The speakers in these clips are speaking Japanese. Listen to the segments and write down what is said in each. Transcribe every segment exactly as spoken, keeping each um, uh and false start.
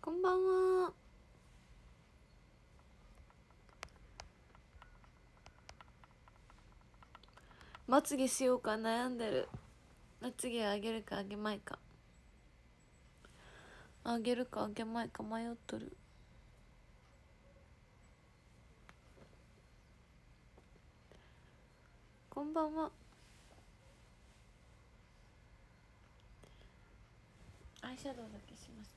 こんばんは。まつげしようか悩んでる。まつげあげるかあげまいか、あげるかあげまいか迷っとる。こんばんは。アイシャドウだけしました。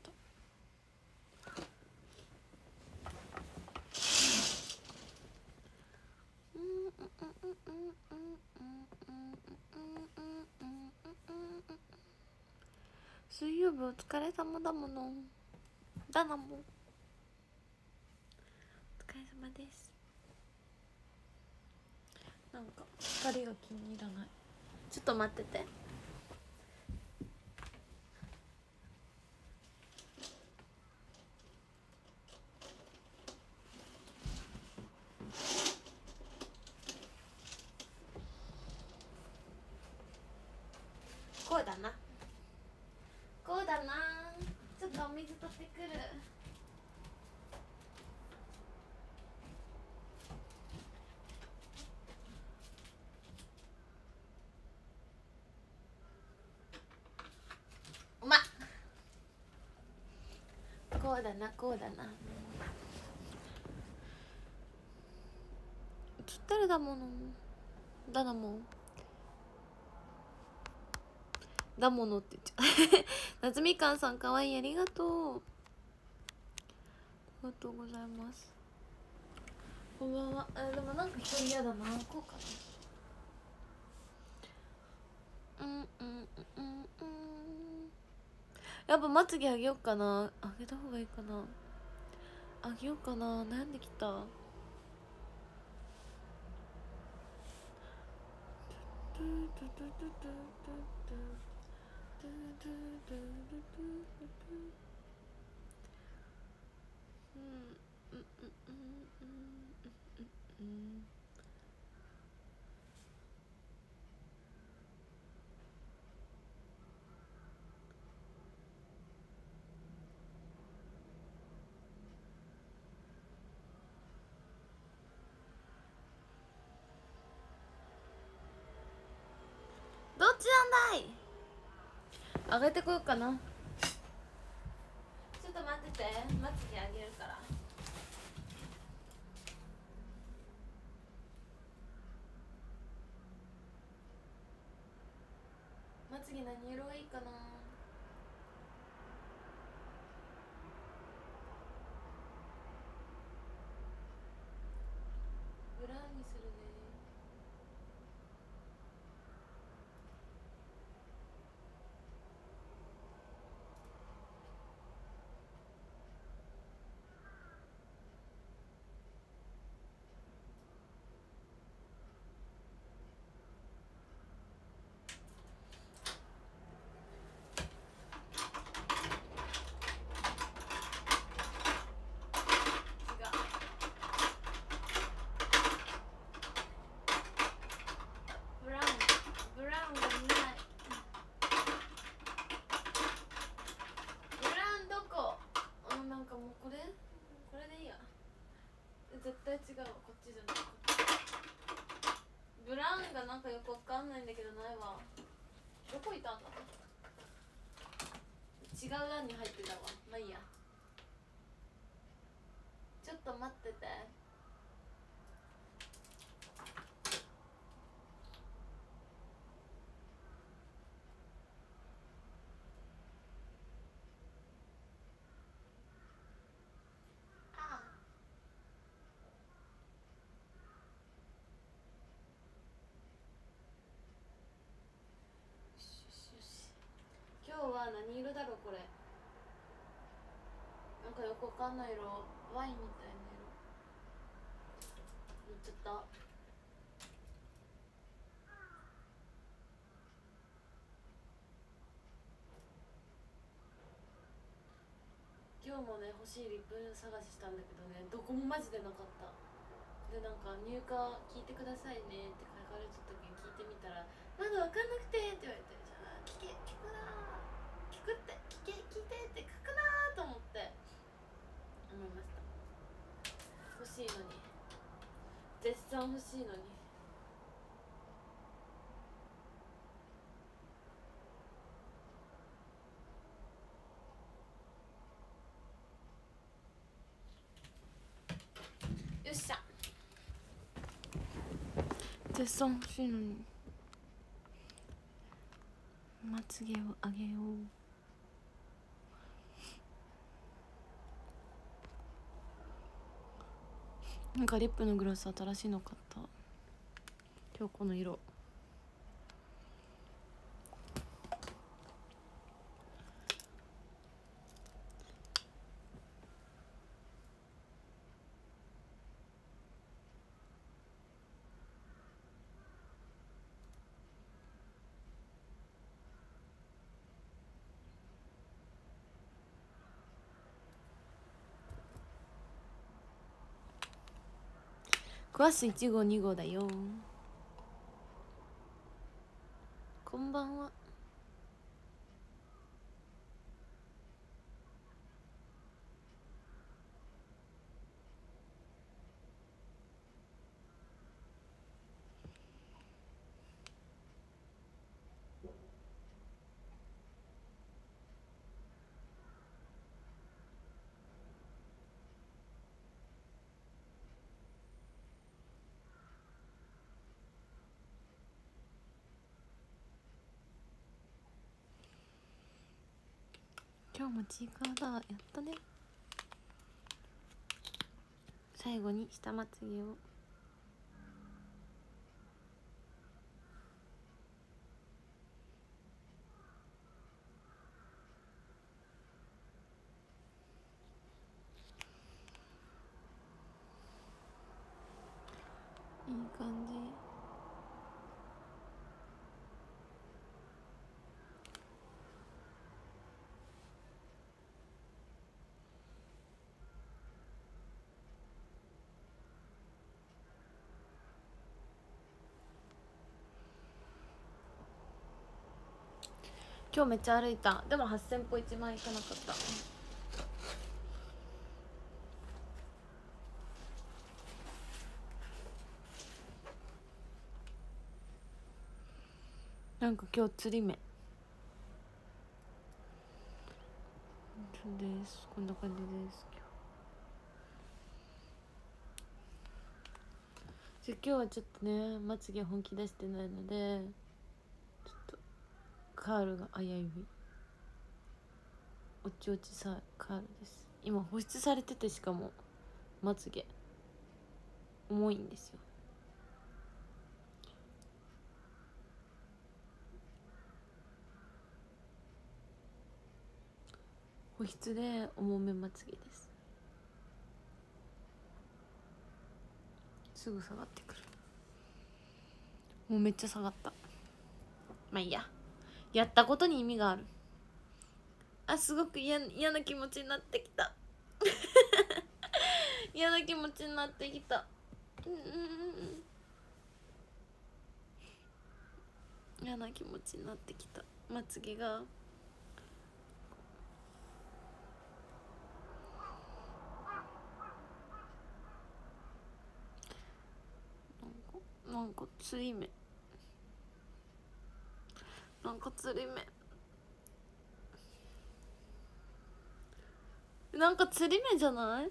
水曜日お疲れ様だもの。だなもん。お疲れ様です。なんか光が気に入らない。ちょっと待ってて。こうだな、こうだな。ちょっとお水取ってくる。うまっ。こうだな、こうだな。つったるだもの。だなもん。だものって言っちゃう夏みかんさんかわいい、ありがとう。ありがとうございます。こんばんは。あ、でもなんか一人嫌だな。こうかな。うんうんうんうん。やっぱまつげあげようかな。あげた方がいいかな。あげようかな。悩んできた。どっちなんだい。あげてこようかな。ちょっと待ってて、まつげあげるから。まつげ何色がいいかな。ブラウンにするね。絶対違うわ、こっちじゃない。ブラウンがなんかよくわかんないんだけどないわ。どこいたんだ。違う欄に入ってたわ。まあいいや。ちょっと待ってて。今日は何色だろうこれ。なんかよくわかんない色。ワインみたいな色。塗っちゃった。今日もね欲しいリップ探ししたんだけどね、どこもマジでなかった。でなんか入荷聞いてくださいねって書かれた時に聞いてみたら、まだ分かんなくてって言われて、じゃあ聞け聞くなー聞くって聞け聞いてって書くなーと思って、 しいのに、絶賛欲しいのに。よっしゃ、絶賛欲しいのにまつげをあげよう。なんかリップのグロス新しいの買った。今日この色。クワスいち号に号だよ。こんばんは。今日もチーカーだ。やったね。最後に下まつげを。いい感じ。今日めっちゃ歩いた。でもはっせん歩いちまんいかなかった。なんか今日釣り目です。こんな感じです。今日今日はちょっとね、まつげ本気出してないのでちょっとカールが危うい、おちおちさカールです。今保湿されてて、しかもまつげ重いんですよ。保湿で重めまつげです。すぐ下がってくる。もうめっちゃ下がった。まあいいや、やったことに意味がある。あ、すごく嫌嫌な気持ちになってきた嫌な気持ちになってきた。うんうんうん、嫌な気持ちになってきた。まつげがなんかつり目、なんかつり目、なんかつり目じゃない？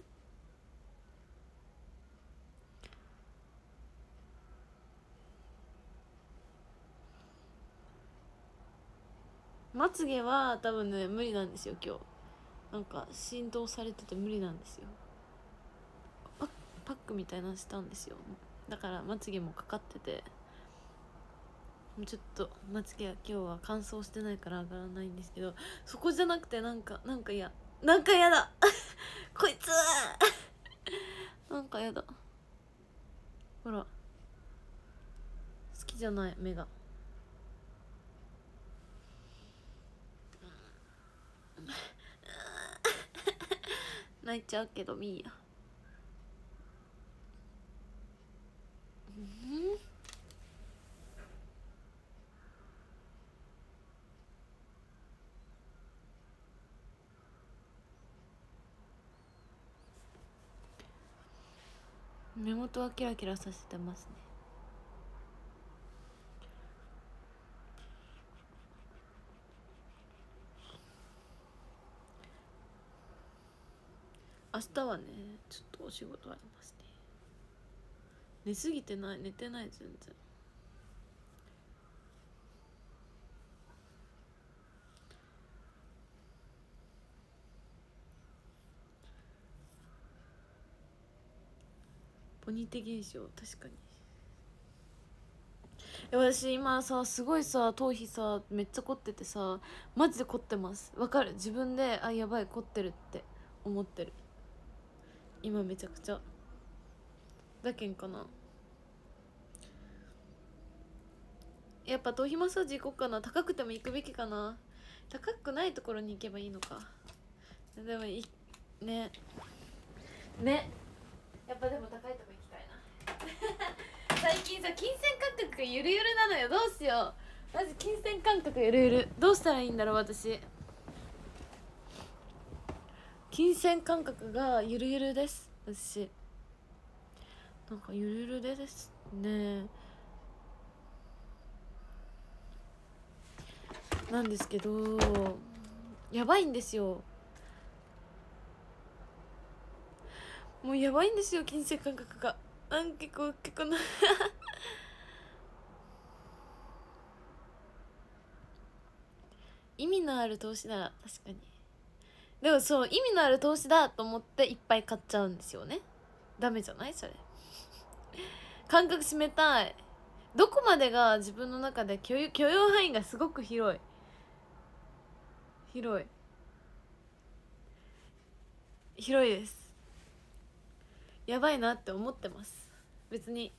まつげは多分ね無理なんですよ今日。なんか浸透されてて無理なんですよ。パッパックみたいなのしたんですよ。だからまつげもかかってて、もうちょっとまつげは今日は乾燥してないから上がらないんですけど、そこじゃなくてなんかなんか嫌なんか嫌だこいつなんか嫌だ。ほら好きじゃない目が泣いちゃうけどみーや。うん目元はキラキラさせてますね。明日はねちょっとお仕事ありますね。寝すぎてない、寝てない全然。ポニテ現象、確かに。私今さすごいさ頭皮さめっちゃ凝っててさ、マジで凝ってます。わかる、自分であやばい凝ってるって思ってる今めちゃくちゃ。だけんかな、やっぱ頭皮マッサージ行こうかな。高くても行くべきかな。高くないところに行けばいいのか。でもいねねやっぱでも高いとこ行きたいな最近さ金銭感覚がゆるゆるなのよ。どうしよう、マジ金銭感覚ゆるゆる。どうしたらいいんだろう私。金銭感覚がゆるゆるです。私なんかゆるゆるですね。なんですけどやばいんですよ。もうやばいんですよ金銭感覚が。なん結構結構な意味のある投資なら確かに。でもそう意味のある投資だと思っていっぱい買っちゃうんですよね。ダメじゃないそれ感覚締めたい。どこまでが自分の中で許容、許容範囲がすごく広い広い広いです。やばいなって思ってます。別に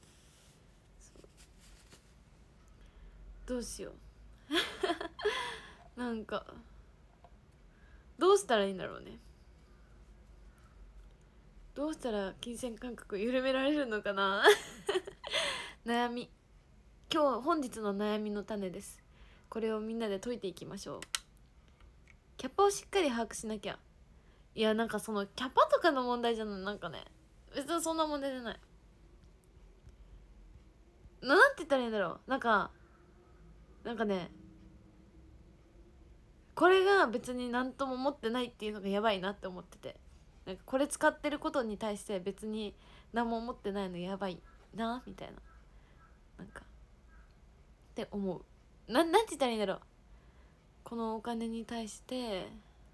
どうしようなんかどうしたらいいんだろうね。どうしたら金銭感覚緩められるのかな悩み、今日本日の悩みの種です。これをみんなで解いていきましょう。キャパをしっかり把握しなきゃ。いやなんかそのキャパとかの問題じゃない。なんかね別にそんな問題じゃない。なんて言ったらいいんだろう。なんかなんかねこれが別に何とも思ってないっていうのがやばいなって思ってて、なんかこれ使ってることに対して別に何も思ってないのやばいなみたいな、なんかって思う。ななんて言ったらいいんだろう。このお金に対して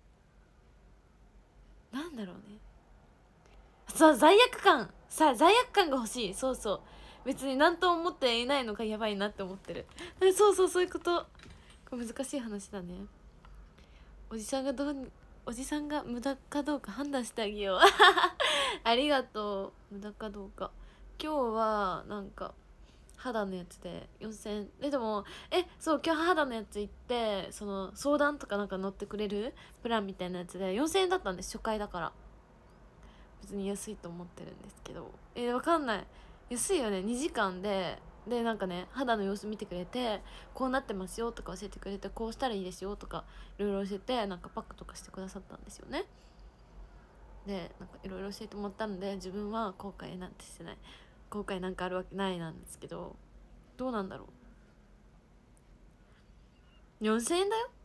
なんだろうね。さ罪悪感さ罪悪感が欲しい。そうそう、別に何とも思っていないのがやばいなって思ってる。そうそうそういうこと。これ難しい話だね。おじさんがどうにおじさんが無駄かどうか判断してあげようありがとう。無駄かどうか。今日はなんか肌のやつでよんせんえんで、でもえそう今日肌のやつ行ってその相談とかなんか乗ってくれるプランみたいなやつでよんせんえんだったんです。初回だから別に安いと思ってるんですけど、えわかんない、安いよね。にじかんででなんかね肌の様子見てくれて、こうなってますよとか教えてくれて、こうしたらいいですよとかいろいろ教えて、なんかパックとかしてくださったんですよね。でなんかいろいろ教えてもらったので自分は後悔なんてしてない。後悔なんかあるわけないなんですけど、どうなんだろう。よんせんえんだよ。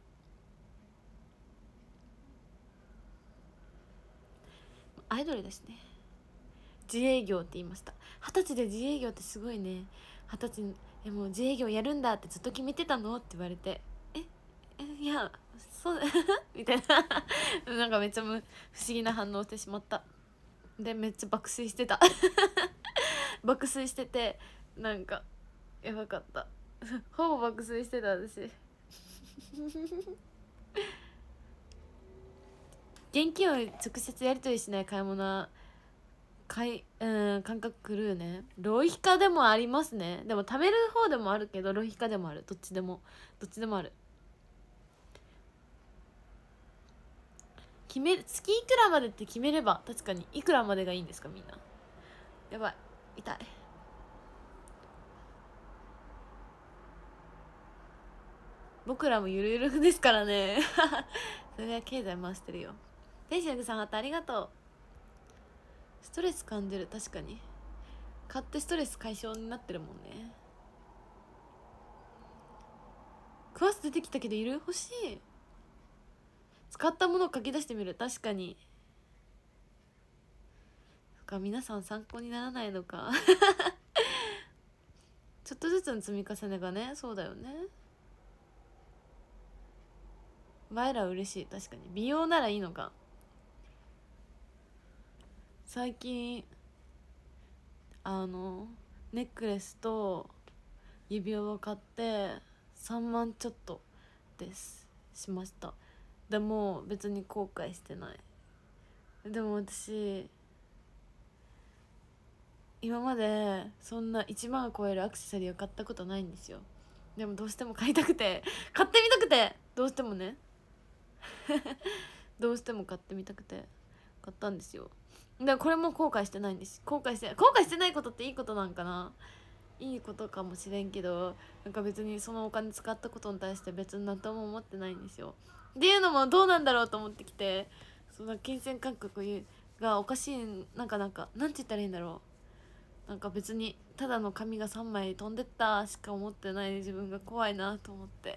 アイドルですね。自営業って言いました。二十歳で自営業ってすごいね。二十歳にえもう自営業やるんだってずっと決めてたのって言われて、ええいやそうみたいななんかめっちゃむ不思議な反応してしまった。でめっちゃ爆睡してた爆睡しててなんかやばかったほぼ爆睡してた私現金を直接やり取りしない買い物はかいうん感覚狂うね。浪費家でもありますね。でも貯める方でもあるけど浪費家でもある。どっちでもどっちでもある。決める月いくらまでって決めれば確かにいくらまでがいいんですかみんな。やばい痛い。僕らもゆるゆるですからねそれは経済回してるよ。天使の具さんまたありがとう。ストレス感じる。確かに買ってストレス解消になってるもんね。クワス出てきたけどいる？欲しい。使ったものを書き出してみる。確かに。そっか、皆さん参考にならないのかちょっとずつの積み重ねがね。そうだよね。前ら嬉しい。確かに美容ならいいのか。最近あのネックレスと指輪を買ってさんまんちょっとですしました。でも別に後悔してない。でも私今までそんないちまんを超えるアクセサリーを買ったことないんですよ。でもどうしても買いたくて買ってみたくてどうしてもねどうしても買ってみたくて買ったんですよ。だからこれも後悔してないんです。後悔して後悔してないことっていいことなんかな。いいことかもしれんけど、なんか別にそのお金使ったことに対して別に何とも思ってないんですよ。っていうのもどうなんだろうと思ってきて、その金銭感覚がおかしい。なんかなんかなんて言ったらいいんだろう。なんか別にただの紙がさんまい飛んでったしか思ってない自分が怖いなと思って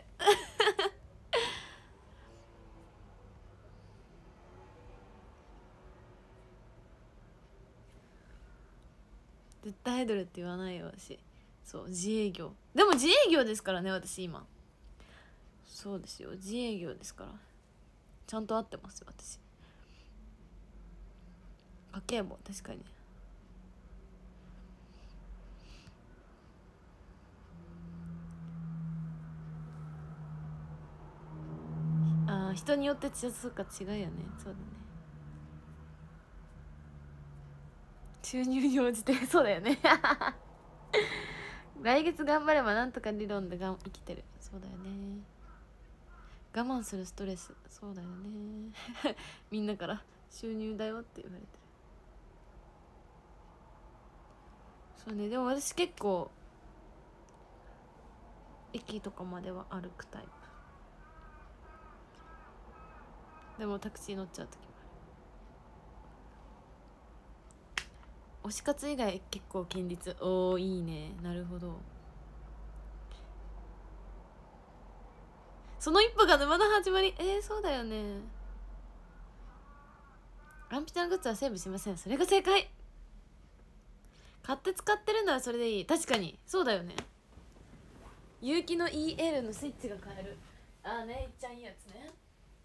絶対アイドルって言わないよ私。そう自営業。でも自営業ですからね私今。そうですよ、自営業ですから。ちゃんと合ってますよ私。家計簿確かに。ああ人によってそうか違うよね。そうだね。収入に応じてそうだよね来月頑張ればなんとか理論でが生きてる。そうだよね。我慢するストレス。そうだよねみんなから収入だよって言われてる。そうね。でも私結構駅とかまでは歩くタイプ。でもタクシー乗っちゃう時もある。推し活以外結構堅実。おおいいね。なるほど。その一歩が沼の始まり。えー、そうだよね。ランピちゃんグッズはセーブしません。それが正解。買って使ってるのはそれでいい。確かにそうだよね。有機の イーエル のスイッチが変える。ああね、いっちゃんいいやつね。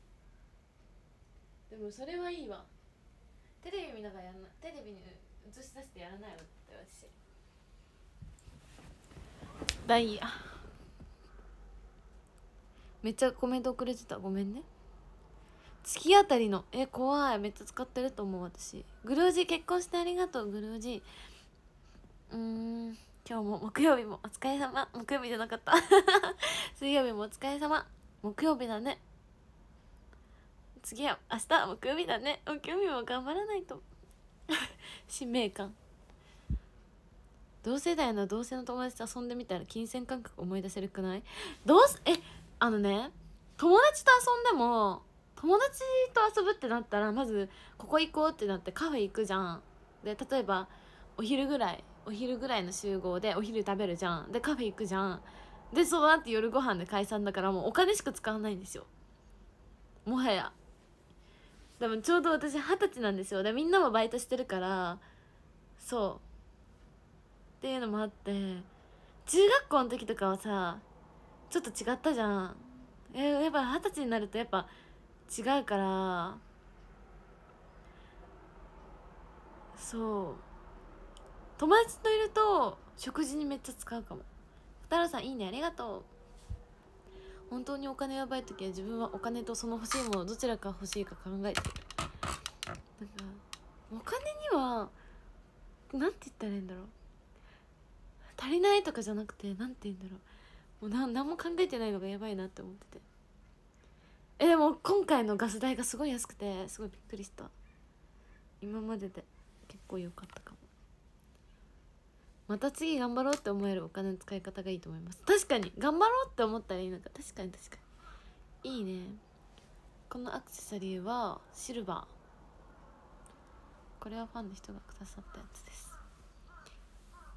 でもそれはいいわ。テレビ見ながらやんな。テレビに映し出してやらないのって私。ダイヤめっちゃコメント遅れてた。ごめんね。月あたりのえ怖い。めっちゃ使ってると思う私。グルージ結婚してありがとう。グルージうーん今日も木曜日もお疲れ様。木曜日じゃなかった水曜日もお疲れ様。木曜日だね。次は明日木曜日だね。木曜日も頑張らないと使命感。同世代の同性の友達と遊んでみたら金銭感覚思い出せるくない？どうすえあのね、友達と遊んでも友達と遊ぶってなったらまずここ行こうってなってカフェ行くじゃん。で例えばお昼ぐらいお昼ぐらいの集合でお昼食べるじゃん。でカフェ行くじゃん。でその後夜ご飯で解散だからもうお金しか使わないんですよもはや。でもちょうど私二十歳なんですよ。でみんなもバイトしてるからそうっていうのもあって、中学校の時とかはさちょっと違ったじゃん。えやっぱ二十歳になるとやっぱ違うから。そう友達といると食事にめっちゃ使うかも。太郎さんいいねありがとう。本当にお金やばい時は自分はお金とその欲しいものどちらか欲しいか考えてる。なんかお金にはなんて言ったらいいんだろう、足りないとかじゃなくてなんて言うんだろう、もうな何も考えてないのがやばいなって思ってて。えでも今回のガス代がすごい安くてすごいびっくりした。今までで結構良かったかも。また次頑張ろうって思えるお金の使い方がいいと思います。確かに頑張ろうって思ったらいいのか。確かに確かにいいね。このアクセサリーはシルバー。これはファンの人がくださったやつです。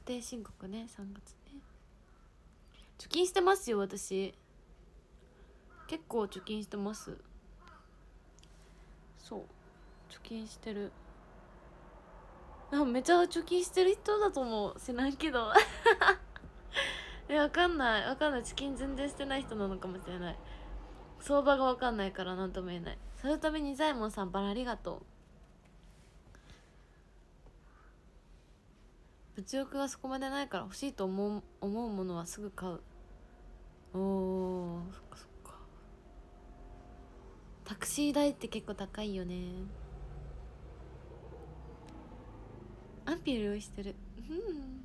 定申告ね、さんがつね。貯金してますよ私、結構貯金してます。そう貯金してる。あ、めちゃ貯金してる人だと思う、知らんけどえ、わかんないわかんない、貯金全然してない人なのかもしれない。相場がわかんないから何とも言えない。そのためにザイモンさんバラありがとう。物欲がそこまでないから欲しいと思う思うものはすぐ買う。おー、そっかそっか。タクシー代って結構高いよね。アンピル用意してる。うん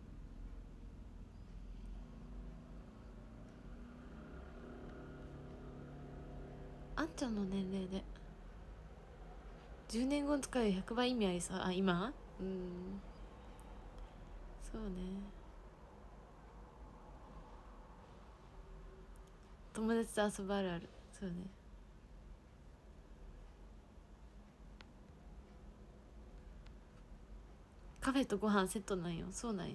あんちゃんの年齢でじゅうねんごに使うひゃくばい意味ありそう。あ、今うんそうね。友達と遊ぶあるある。そうね。カフェとご飯セットなんよ。そうなんよ。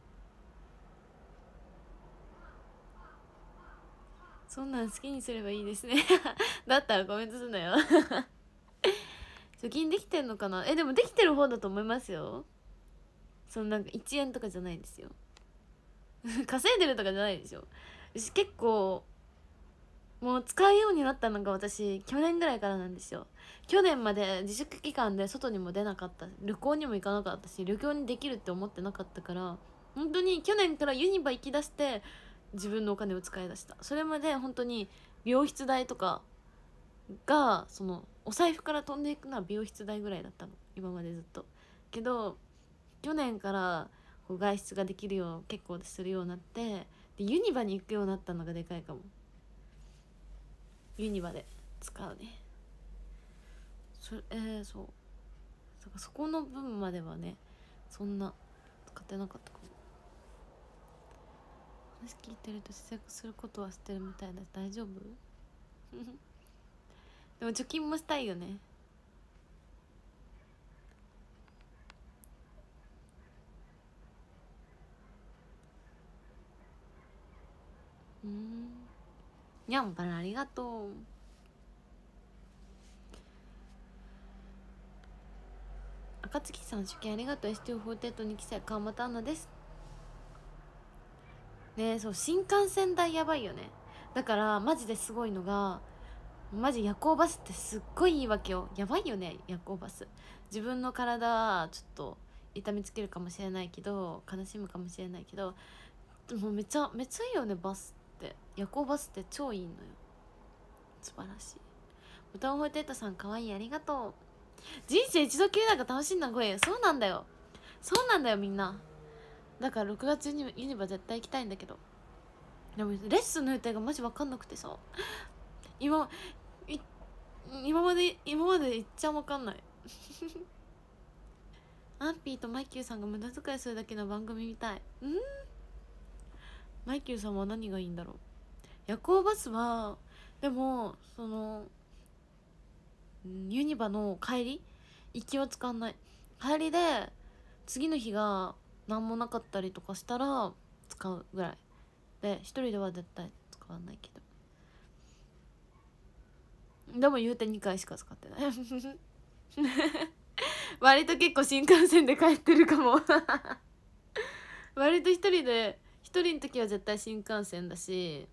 そんなん好きにすればいいですねだったらコメントすんなよ貯金できてんのかな。え、でもできてる方だと思いますよ。そのなんかいちえんとかじゃないですよ稼いでるとかじゃないでしょ。私結構もう使うようになったのが私去年ぐらいからなんですよ。去年まで自粛期間で外にも出なかった、旅行にも行かなかったし、旅行にできるって思ってなかったから、本当に去年からユニバ行きだして自分のお金を使い出した。それまで本当に美容室代とかが、そのお財布から飛んでいくのは美容室代ぐらいだったの今までずっと。けど去年からこう外出ができるよう結構するようになって、でユニバに行くようになったのがでかいかも。ユニバで使うね。そえー、そうだからそこの分まではねそんな使ってなかったかも。話聞いてると節約することはしてるみたいだ。大丈夫でも貯金もしたいよね。うん。にゃんばらありがとう。赤月さん出勤ありがとう。 エスティーフォーティーエイト に期生川又アンナですね。えそう新幹線代やばいよね。だからマジですごいのが、マジ夜行バスってすっごいいいわけよ。やばいよね夜行バス。自分の体ちょっと痛めつけるかもしれないけど、悲しむかもしれないけど、でもめちゃめちゃいいよねバスって。夜行バスって超いいのよ。素晴らしい。ボタンホイテッドさんかわいいありがとう。人生一度きりなんか楽しんだ声。そうなんだよそうなんだよみんな。だからろくがつにユニバ絶対行きたいんだけど、でもレッスンの予定がマジ分かんなくてさ、今い今まで今までいっちゃ分かんないアンピーとマイキューさんが無駄遣いするだけの番組みたい。うんマイキューさんは何がいいんだろう。夜行バスはでもそのユニバの帰り行きは使わない。帰りで次の日が何もなかったりとかしたら使うぐらいで、一人では絶対使わないけど、でも言うてにかいしか使ってない割と結構新幹線で帰ってるかも割と一人で一人の時は絶対新幹線だし、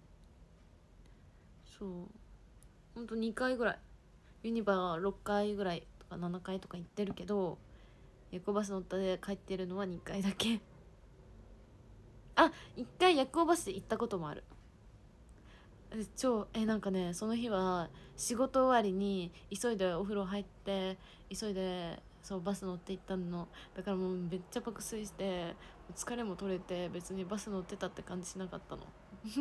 そうほんとにかいぐらい。ユニバはろっかいぐらいとかななかいとか行ってるけど、夜行バス乗ったで帰ってるのはにかいだけあ、いっかい夜行バスで行ったこともある。超えなんかね、その日は仕事終わりに急いでお風呂入って急いでそうバス乗って行ったの。だからもうめっちゃ爆睡して疲れも取れて、別にバス乗ってたって感じしなかったの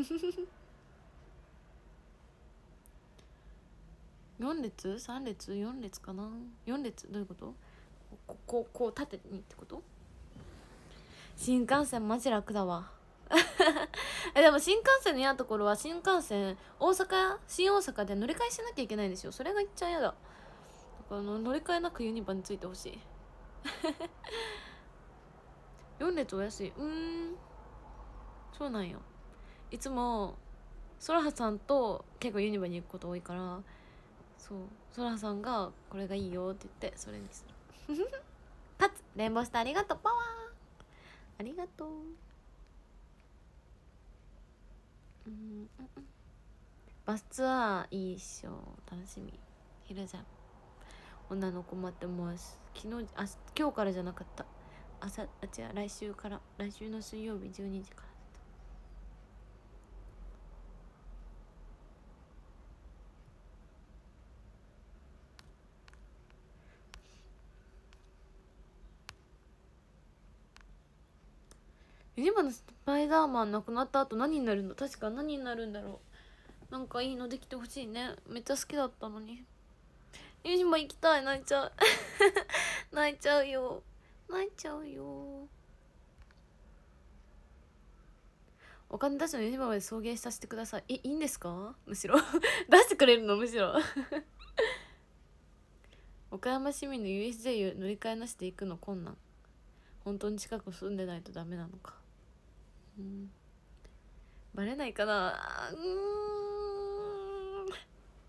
よん列 ?さん 列 よん列かな。よん列どういうこと。こここう縦にってこと。新幹線マジ楽だわえでも新幹線の嫌なところは、新幹線大阪新大阪で乗り換えしなきゃいけないんですよ。それがいっちゃ嫌だ。だから乗り換えなくユニバについてほしいよん列お安い。うーん、そうなんよ。いつもソラハさんと結構ユニバに行くこと多いから、そうソラハさんがこれがいいよって言ってそれにするかつレンボスターありがとう、パワーありがとう。うん、バスツアーいいっしょ、楽しみ。ひるじゃん、女の子待ってます。昨日あ今日からじゃなかった、朝あ違う来週から、来週の水曜日じゅうにじから。ユニバのスパイダーマンなくなった後何になるの？確か何になるんだろう。なんかいいのできてほしいね。めっちゃ好きだったのに。ユニバ行きたい。泣いちゃう泣いちゃうよ、泣いちゃうよ。お金出してのユニバまで送迎させてください。え、いいんですか？むしろ出してくれるの？むしろ岡山市民の ユーエスジェー 乗り換えなしで行くの困難。本当に近く住んでないとダメなのか。うん、バレないかな。うーん、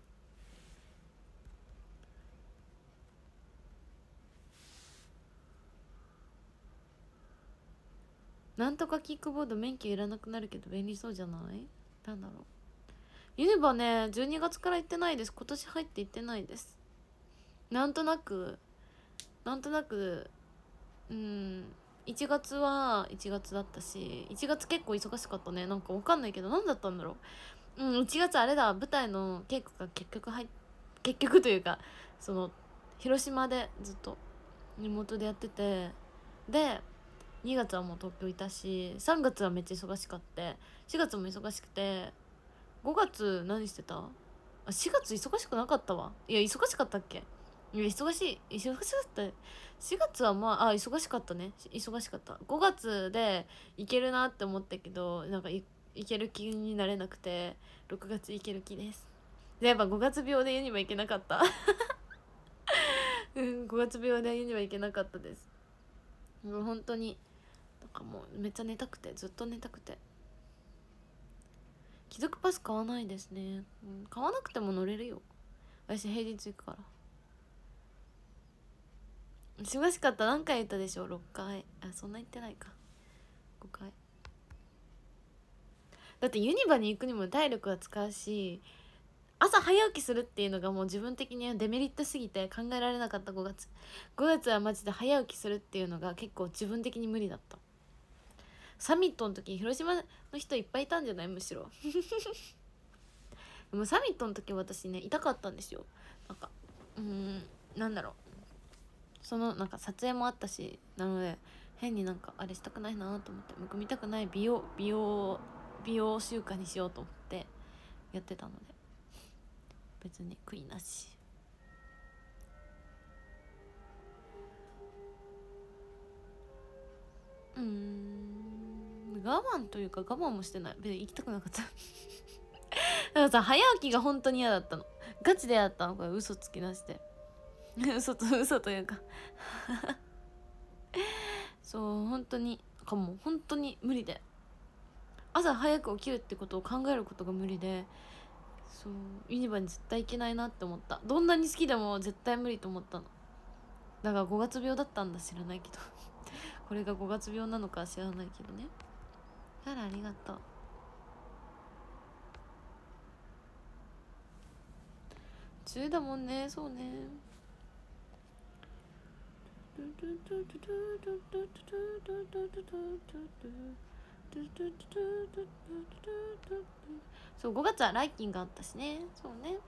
なんとかキックボード免許いらなくなるけど便利そうじゃない？なんだろう。ユニバねじゅうにがつから行ってないです。今年入って行ってないです。なんとなくなんとなくうんいちがつはいちがつだったし、いちがつ結構忙しかったね。なんかわかんないけど何だったんだろう。うん、いちがつあれだ、舞台の稽古が結局入っ結局というかその広島でずっとリモートでやってて、でにがつはもう東京いたし、さんがつはめっちゃ忙しかって、しがつも忙しくて、ごがつ何してた？あ、しがつ忙しくなかったわ。いや忙しかったっけ？いや忙しい忙しかった。しがつはまああ忙しかったね。忙しかった。ごがつでいけるなって思ったけど、なんか い, いける気になれなくて、ろくがついける気です。でやっぱごがつ病でユニバ行けなかったうんごがつ病でユニバ行けなかったです。もう本当になんかもうめっちゃ寝たくて、ずっと寝たくて。貴族パス買わないですね、うん、買わなくても乗れるよ。私平日行くから。忙しかった。何回言ったでしょ？ろっかい。あ、そんな言ってないか、ごかい。だってユニバに行くにも体力は使うし、朝早起きするっていうのがもう自分的にはデメリットすぎて考えられなかった。ごがつごがつはマジで早起きするっていうのが結構自分的に無理だった。サミットの時広島の人いっぱいいたんじゃない？むしろでもサミットの時私ね痛かったんですよ。なんかうーんなんだろう、そのなんか撮影もあったし、なので変になんかあれしたくないなと思って、むくみたくない美容美容美容習慣にしようと思ってやってたので、別に悔いなし。うーん我慢というか我慢もしてない。別に行きたくなかっただからさ、早起きが本当に嫌だったの。ガチで嫌だったの。これ嘘つきなして嘘と嘘というかそう本当にかも本当に無理で、朝早く起きるってことを考えることが無理で、そうユニバに絶対行けないなって思った。どんなに好きでも絶対無理と思ったの。だからごがつ病だったんだ、知らないけどこれがごがつ病なのか知らないけどね。あらありがとう。梅雨だもんね。そうね。そうごがつはライキンがあったしね。そうね、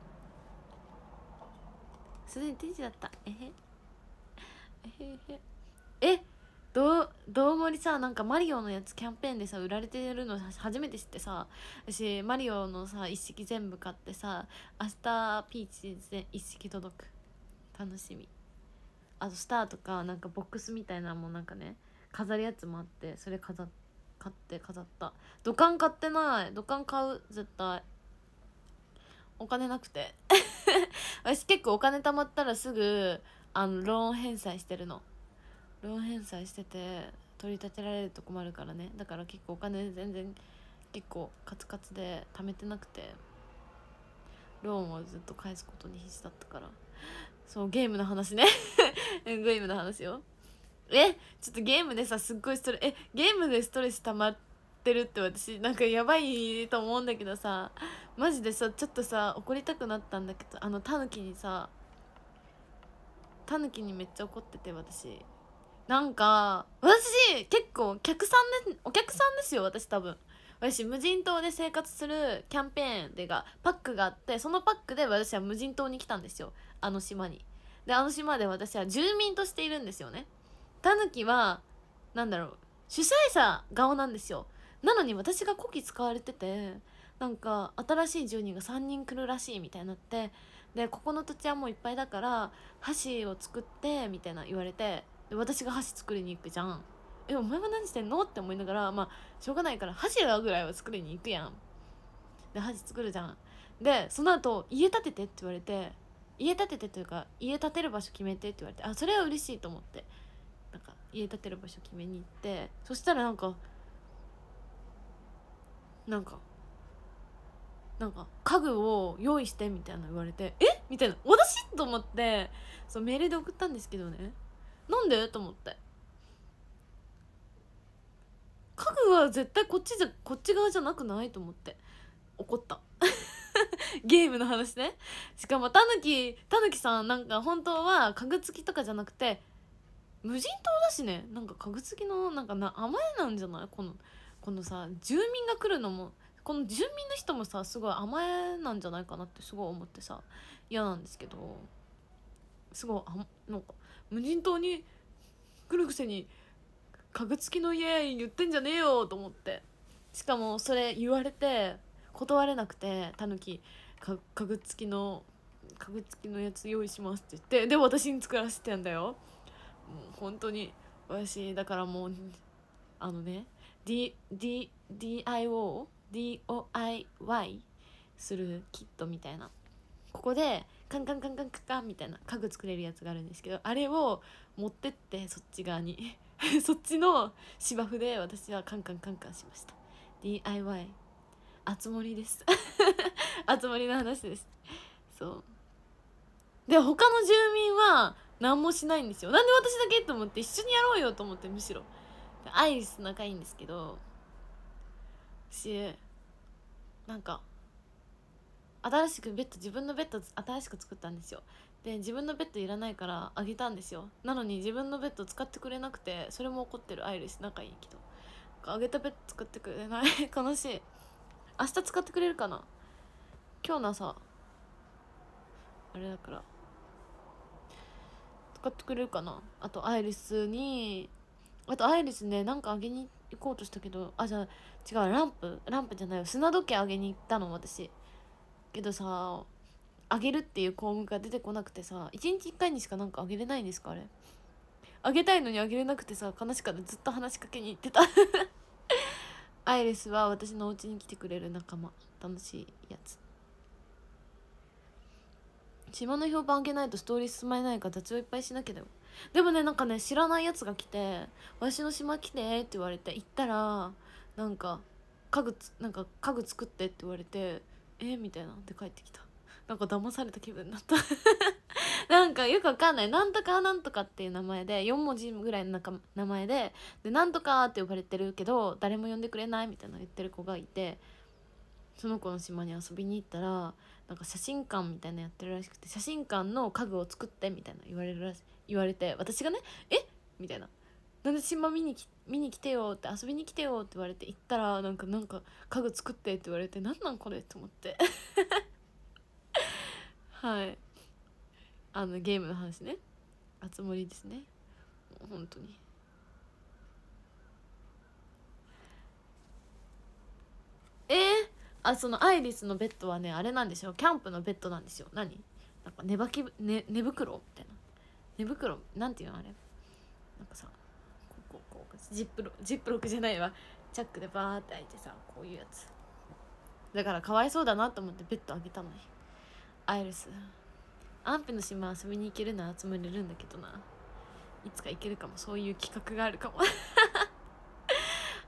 すでに定時だった。えへえへへえどうどうもりさ、なんかマリオのやつキャンペーンでさ売られてるの初めて知ってさ、私マリオのさ一式全部買ってさ、明日ピーチで一式届く。楽しみ。あとスターとかなんかボックスみたいなもん、なんかね飾るやつもあって、それ飾買って飾った。土管買ってない。土管買う絶対。お金なくて私結構お金貯まったらすぐあのローン返済してるの。ローン返済してて取り立てられると困るからね。だから結構お金全然結構カツカツで貯めてなくて、ローンをずっと返すことに必死だったから。そう、ゲームの話ねゲームの話よ。えちょっとゲームでさ、すっごいストレスえゲームでストレス溜まってるって私なんかやばいと思うんだけどさ、マジでさちょっとさ怒りたくなったんだけど、あのタヌキにさタヌキにめっちゃ怒ってて、私なんか私結構客さんでお客さんですよ。私多分私無人島で生活するキャンペーンでがパックがあって、そのパックで私は無人島に来たんですよ、あの島に。であの島で私は住民としているんですよね。タヌキはなんだろう、主催者側なんですよ。なのに私がこき使われてて、なんか新しい住人がさんにん来るらしいみたいになって、でここの土地はもういっぱいだから箸を作ってみたいな言われて、で私が箸作りに行くじゃん。えお前は何してんのって思いながら、まあしょうがないから箸ぐらいは作りに行くやん。で箸作るじゃん。でその後家建ててって言われて、家建ててというか家建てる場所決めてって言われて、あそれは嬉しいと思って、なんか家建てる場所決めに行って、そしたらなんかなんかなんか家具を用意してみたいな言われて、えみたいな、私と思って、そうメールで送ったんですけどね、なんでと思って、家具は絶対こっちじゃこっち側じゃなくないと思って怒ったゲームの話ね。しかもたぬきたぬきさんなんか本当は家具付きとかじゃなくて無人島だしね、なんか家具付きのなんかな甘えなんじゃない、このこのさ住民が来るのも、この住民の人もさすごい甘えなんじゃないかなってすごい思ってさ嫌なんですけど、すごいあなんか無人島に来るくせに家具付きの家言ってんじゃねえよと思って、しかもそれ言われて断れなくて、たぬき家具付きの家具付きのやつ用意しますって言って、で私に作らせてんだよ。もう本当に私だからもうあのね D D DIY ディーアイワイ するキットみたいな、ここでカンカンカンカンカンカンみたいな家具作れるやつがあるんですけど、あれを持ってってそっち側にそっちの芝生で私はカンカンカンカンしました。 ディーアイワイ あつ森ですあつ森の話です。そうで他の住民は何もしないんですよ。なんで私だけと思って、一緒にやろうよと思って、むしろアイリス仲いいんですけど、しなんか新しくベッド自分のベッド新しく作ったんですよ。で自分のベッドいらないからあげたんですよ。なのに自分のベッド使ってくれなくて、それも怒ってるアイリス。仲いいけどあげたベッド使ってくれない悲しい。明日使ってくれるかな。今日の朝あれだから使ってくれるかな。あとアイリスにあとアイリスね、なんかあげに行こうとしたけど、あじゃあ違う、ランプランプじゃないよ、砂時計あげに行ったの私。けどさあげるっていう項目が出てこなくてさ、いちにちいっかいにしかなんかあげれないんですかあれ。あげたいのにあげれなくてさ悲しかった。ずっと話しかけに行ってたアイリスは私のお家に来てくれる仲間、楽しいやつ。島の評判上げないとストーリー進まないから雑用いっぱいしなきゃだよ。でもねなんかね知らないやつが来て「私の島来て」って言われて行ったら、なんか家具なんか家具作ってって言われて「えみたいなで帰ってきた。なんか騙された気分になったなんかよくわかんない、なんとかなんとかっていう名前でよんもじぐらいの名前ででなんとかって呼ばれてるけど誰も呼んでくれないみたいな言ってる子がいて、その子の島に遊びに行ったらなんか写真館みたいなやってるらしくて、写真館の家具を作ってみたいな言われるらし言われて、私がねえみたいな、なんで島見にき見に来てよって遊びに来てよって言われて行ったら、なんかなんか家具作ってって言われて、なんなんこれって思ってはいあのゲームの話ね、あつ森ですね。もう本当にえー、あそのアイリスのベッドはねあれなんですよ、キャンプのベッドなんですよ。何なんか寝ばき、ね、寝袋みたいな、寝袋なんていうのあれ、なんかさこうこうこうジップロジップロックじゃないわ、チャックでバーって開いてさ、こういうやつだからかわいそうだなと思ってベッドあげたのに。アイリスアンペの島遊びに行けるなら集まれるんだけどな、いつか行けるかも、そういう企画があるかも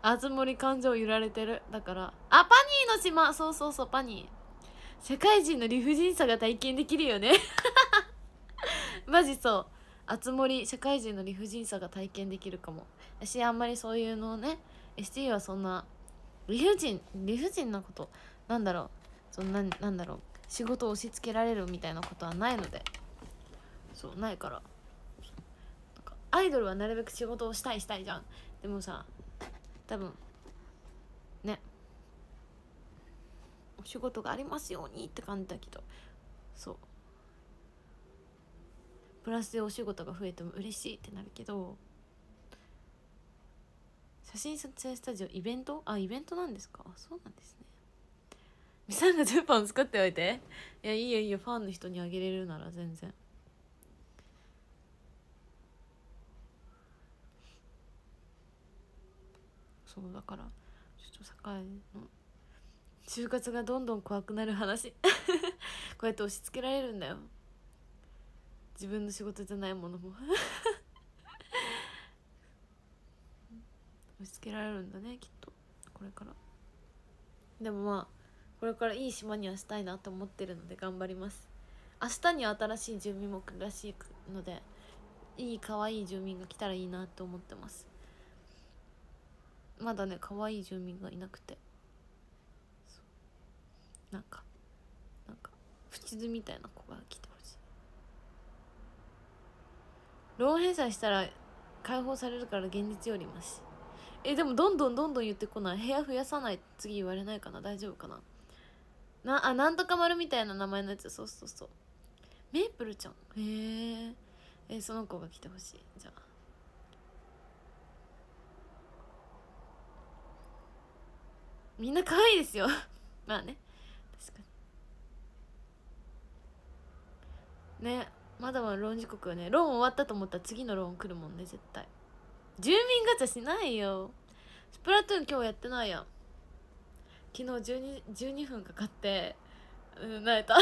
あつ森感情揺られてる。だからあ、パニーの島、そうそうそう、パニー。社会人の理不尽さが体験できるよねマジそう、あつ森社会人の理不尽さが体験できるかも。私あんまりそういうのをね、 エスティー はそんな理不尽理不尽なこと、なんだろう、そんな、なんだろう、仕事を押し付けられるみたいなことはないので、そうないから。なんかアイドルはなるべく仕事をしたいしたいじゃん。でもさ、多分ね、お仕事がありますようにって感じだけど、そうプラスでお仕事が増えても嬉しいってなるけど、写真撮影スタジオイベント、あ、イベントなんですか。そうなんですね。みさんがじゅっぽん作っておいて。いや、いいよいいよ、ファンの人にあげれるなら全然。そうだから、ちょっと境の就活がどんどん怖くなる話こうやって押し付けられるんだよ、自分の仕事じゃないものも押し付けられるんだね、きっとこれから。でもまあこれからいい島にはしたいなと思ってるので頑張ります。明日には新しい住民も来るらしいので、いい可愛い住民が来たらいいなと思ってます。まだね、可愛い住民がいなくて、なんかなんかプチズみたいな子が来てほしい。ローン返済したら解放されるから現実よりマシ。え、でもどんどんどんどん言ってこない。部屋増やさない、次言われないかな。大丈夫かな。なあ、なんとか丸みたいな名前のやつ。そうそうそう、メープルちゃん。へえ。え、その子が来てほしい。じゃあみんな可愛いですよまあね、確かにね。まだまだローン時刻はね、ローン終わったと思ったら次のローン来るもんね、絶対。住民ガチャしないよ。スプラトゥーン今日やってないやん。昨日じゅうに、じゅうにふんかかってうん慣れたも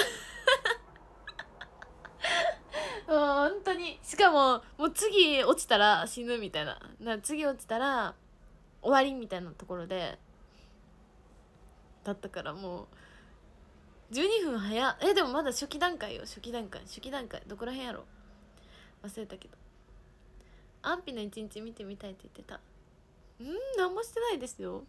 う本当に。しかももう次落ちたら死ぬみたいな、な次落ちたら終わりみたいなところでだったから、もうじゅうにふん早っ。え、でもまだ初期段階よ。初期段階初期段階どこら辺やろ、忘れたけど。安否の一日見てみたいって言ってた。うん、何もしてないですよ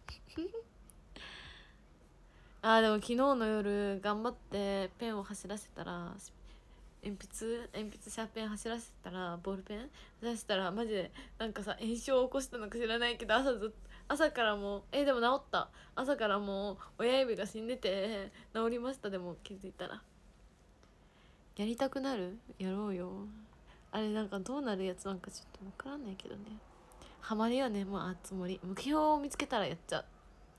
あー、でも昨日の夜頑張ってペンを走らせたら、鉛筆鉛筆シャーペン走らせたら、ボールペン走らせたらマジでなんかさ、炎症を起こしたのか知らないけど、朝ずっと朝からもう、えー、でも治った。朝からもう親指が死んでて治りました。でも気づいたら。やりたくなる、やろうよ。あれなんかどうなるやつなんかちょっと分からないけどね。ハマりよね。もうあつ森目標を見つけたらやっちゃう。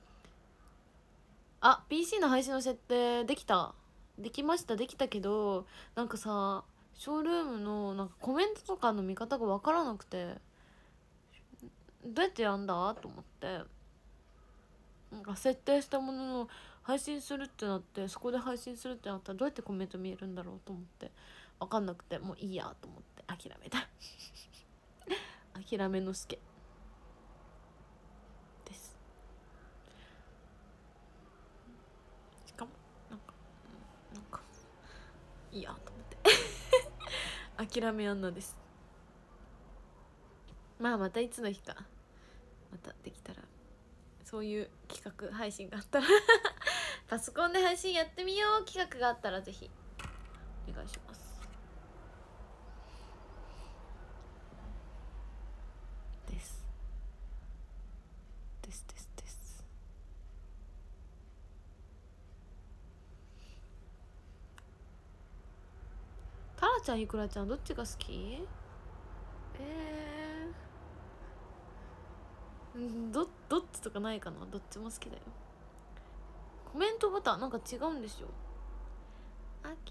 あ、ピーシー の配信の設定できた。できました。できたけどなんかさ、ショールームのなんかコメントとかの見方が分からなくて、どうやってやんだと思って、なんか設定したものの配信するってなって、そこで配信するってなったらどうやってコメント見えるんだろうと思って分かんなくて、もういいやと思って諦めた諦めの助です。しかもなんかなんかいいやと思って諦め女です。まあまたいつの日かまたできたら、そういう企画配信があったらパソコンで配信やってみよう企画があったらぜひお願いします。ですですですです。タラちゃん、イクラちゃんどっちが好き？えー、どどっちとかないかな。どっちも好きだよ。コメントボタンなんか違うんですよ。あき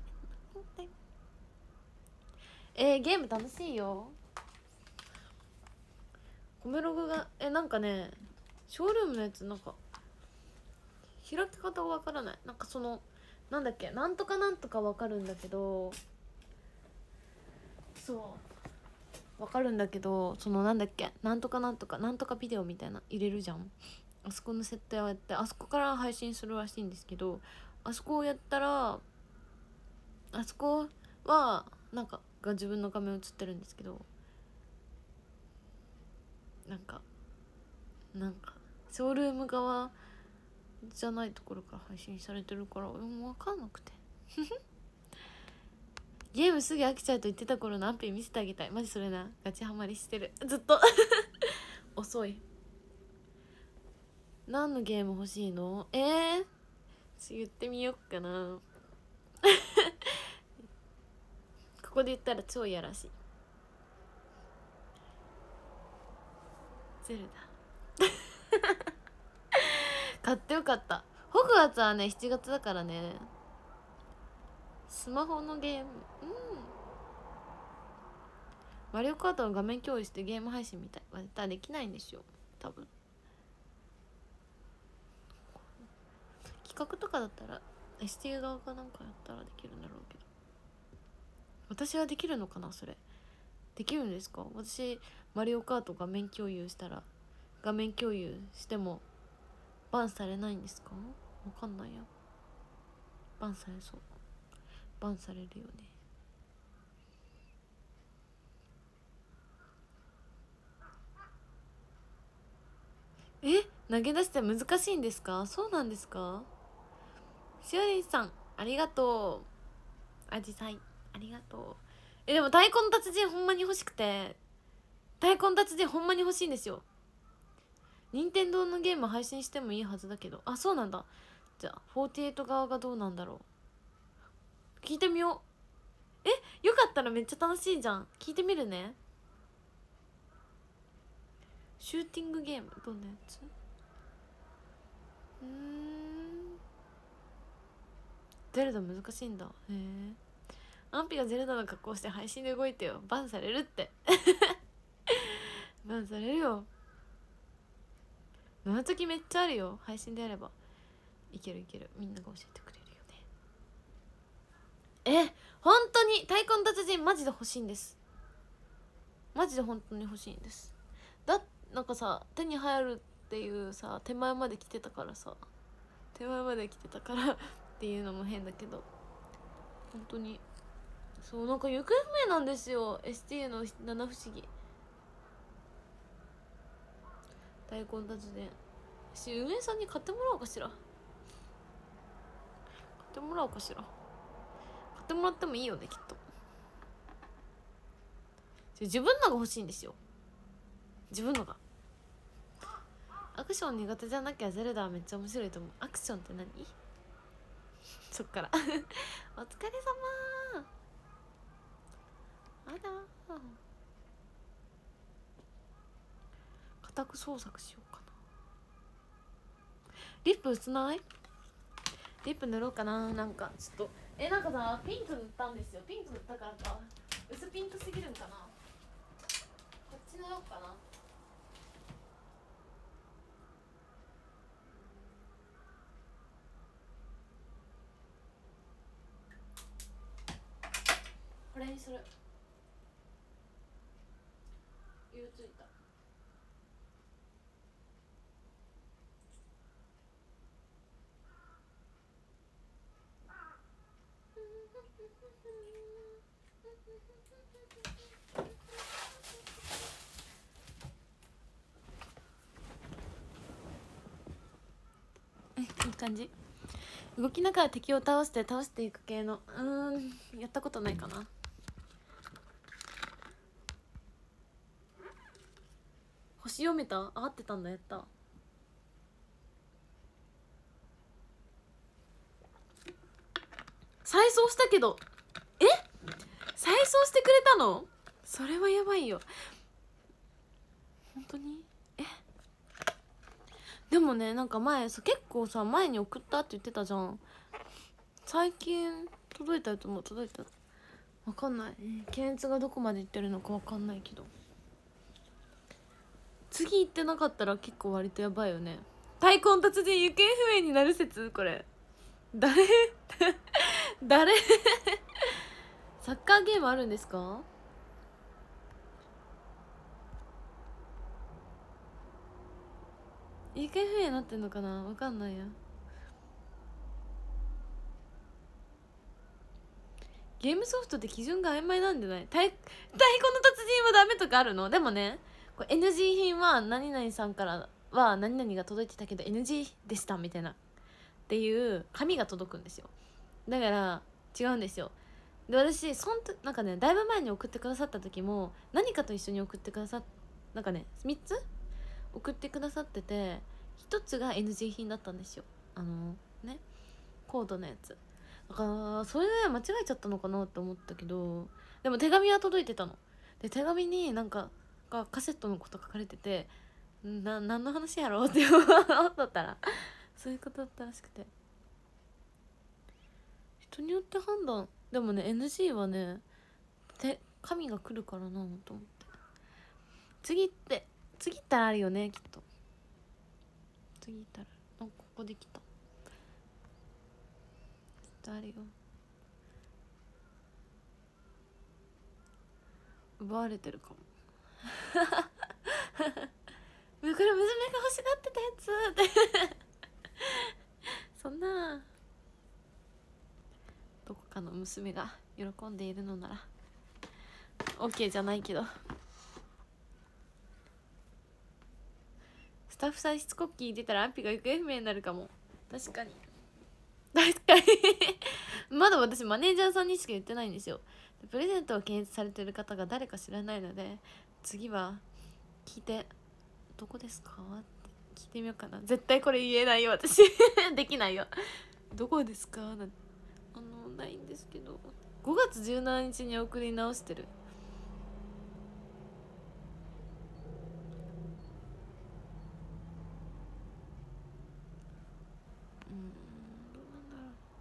えー、ゲーム楽しいよ。コメログがえなんかね、ショールームのやつなんか開き方がわからない。なんかそのなんだっけ、なんとかなんとかわかるんだけど、そうわかるんだけど、そのなんだっけ、なんとかなんとかなんとかビデオみたいな入れるじゃん。あそこの設定をやって、あそこから配信するらしいんですけど、あそこをやったら、あそこはなんかが自分の画面映ってるんですけど、なんかなんかショールーム側じゃないところから配信されてるから、俺も分かんなくてゲームすぐ飽きちゃうと言ってた頃のアンピ見せてあげたい。マジそれな、ガチハマりしてるずっと遅い。何のゲーム欲しいの？えー、ちょ言ってみよっかなここで言ったら超いやらしい。ゼルダ買ってよかった。ホグワーツはねしちがつだからね。スマホのゲーム、うん、マリオカートの画面共有してゲーム配信みたいは絶対できないんですよ多分。企画とかだったら エスティー 側かなんかやったらできるんだろうけど、私はできるのかな。それできるんですか？私マリオカート画面共有したら、画面共有してもバンされないんですか？わかんないや。バンされそう。バンされるよね。え、投げ出して難しいんですか？そうなんですか？しおりんさんありがとう。あじさいありがとう。え、でも太鼓の達人ほんまに欲しくて、太鼓の達人ほんまに欲しいんですよ。任天堂のゲーム配信してもいいはずだけど。あ、そうなんだ。じゃあフォーティエイト側がどうなんだろう。聞いてみよう。え、よかったらめっちゃ楽しいじゃん。聞いてみるね。シューティングゲームどんなやつ？うーん、ゼルダ難しいんだ。へえ。アンピがゼルダの格好して配信で動いてよ。バンされるってバンされるよ。の時めっちゃあるよ。配信でやればいけるいける。みんなが教えてくれるよね。え、本当に太鼓の達人マジで欲しいんです。マジで本当に欲しいんです。だなんかさ、手に入るっていうさ手前まで来てたからさ、手前まで来てたからっていうのも変だけど、本当にそうなんか行方不明なんですよ。 エスティー の七不思議太鼓の達人。し運営さんに買ってもらおうかしら。買ってもらおうかしら。買ってもらってもいいよねきっと。自分のが欲しいんですよ。自分のが。アクション苦手じゃなきゃゼルダはめっちゃ面白いと思う。アクションって何？そっからお疲れ様。あら固く創作しようかな。リップ薄ない？リップ塗ろうかな。なんかちょっとえなんかさピンク塗ったんですよ。ピンク塗ったからか薄ピンクすぎるんかな。こっち塗ろうかな。これにする。色ついた。え、いい感じ。動きながら敵を倒して倒していく系の、うーん、やったことないかな。星読めた？あ、合ってたんだ。やった。再送したけど、え？再送してくれたの？それはやばいよ。本当に？え？でもね、なんか前さ、結構さ前に送ったって言ってたじゃん。最近届いたやつも届いた。わかんない。検閲がどこまでいってるのかわかんないけど、次行ってなかったら結構割とやばいよね。太鼓の達人行方不明になる説。これ誰誰サッカーゲームあるんですか？ 行方不明になってんのかな、わかんないや。ゲームソフトって基準が曖昧なんじゃない？太鼓の達人はダメとかあるの？でもね、これ エヌジー 品は何々さんからは何々が届いてたけど エヌジー でしたみたいなっていう紙が届くんですよ。だから違うんですよ。で私そんとなんかね、だいぶ前に送ってくださった時も何かと一緒に送ってくださっなんかねみっつ送ってくださってて、ひとつが エヌジー 品だったんですよ。あのね、コードのやつだから、それで間違えちゃったのかなって思ったけど、でも手紙は届いてたの。で手紙になんかがカセットのこと書かれてて、な何の話やろうって思ったらそういうことだったらしくて、人によって判断。でもね エヌジー はね手紙が来るからなと思って、次って次ったらあるよねきっと。次ったらあ、ここできた、きっとあるよ。奪われてるかもこれ娘が欲しがってたやつってそんなどこかの娘が喜んでいるのなら OK じゃないけど、スタッフさんしつこく聞いてたら安否が行方不明になるかも。確かに確かにまだ私マネージャーさんにしか言ってないんですよ。プレゼントを検閲されてる方が誰か知らないので、次は聞いて「どこですか?」って聞いてみようかな。絶対これ言えないよ私できないよどこですかなんて、あのないんですけど、ごがつじゅうしちにちに送り直してる。うん、どうなんだろ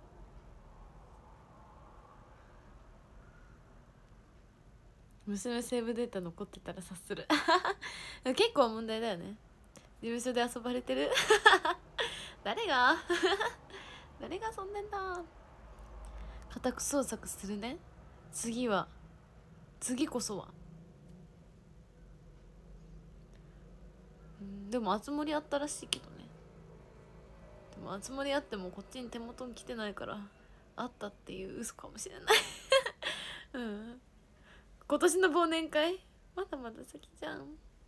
う。娘セーブデータ残ってたら察する結構問題だよね。事務所で遊ばれてる誰が誰が遊んでんだ。家宅捜索するね。次は次こそは。うんでもあつ森あったらしいけどね。でもあつ森あってもこっちに手元に来てないからあったっていう嘘かもしれないうん今年の忘年会まだまだ先じゃん。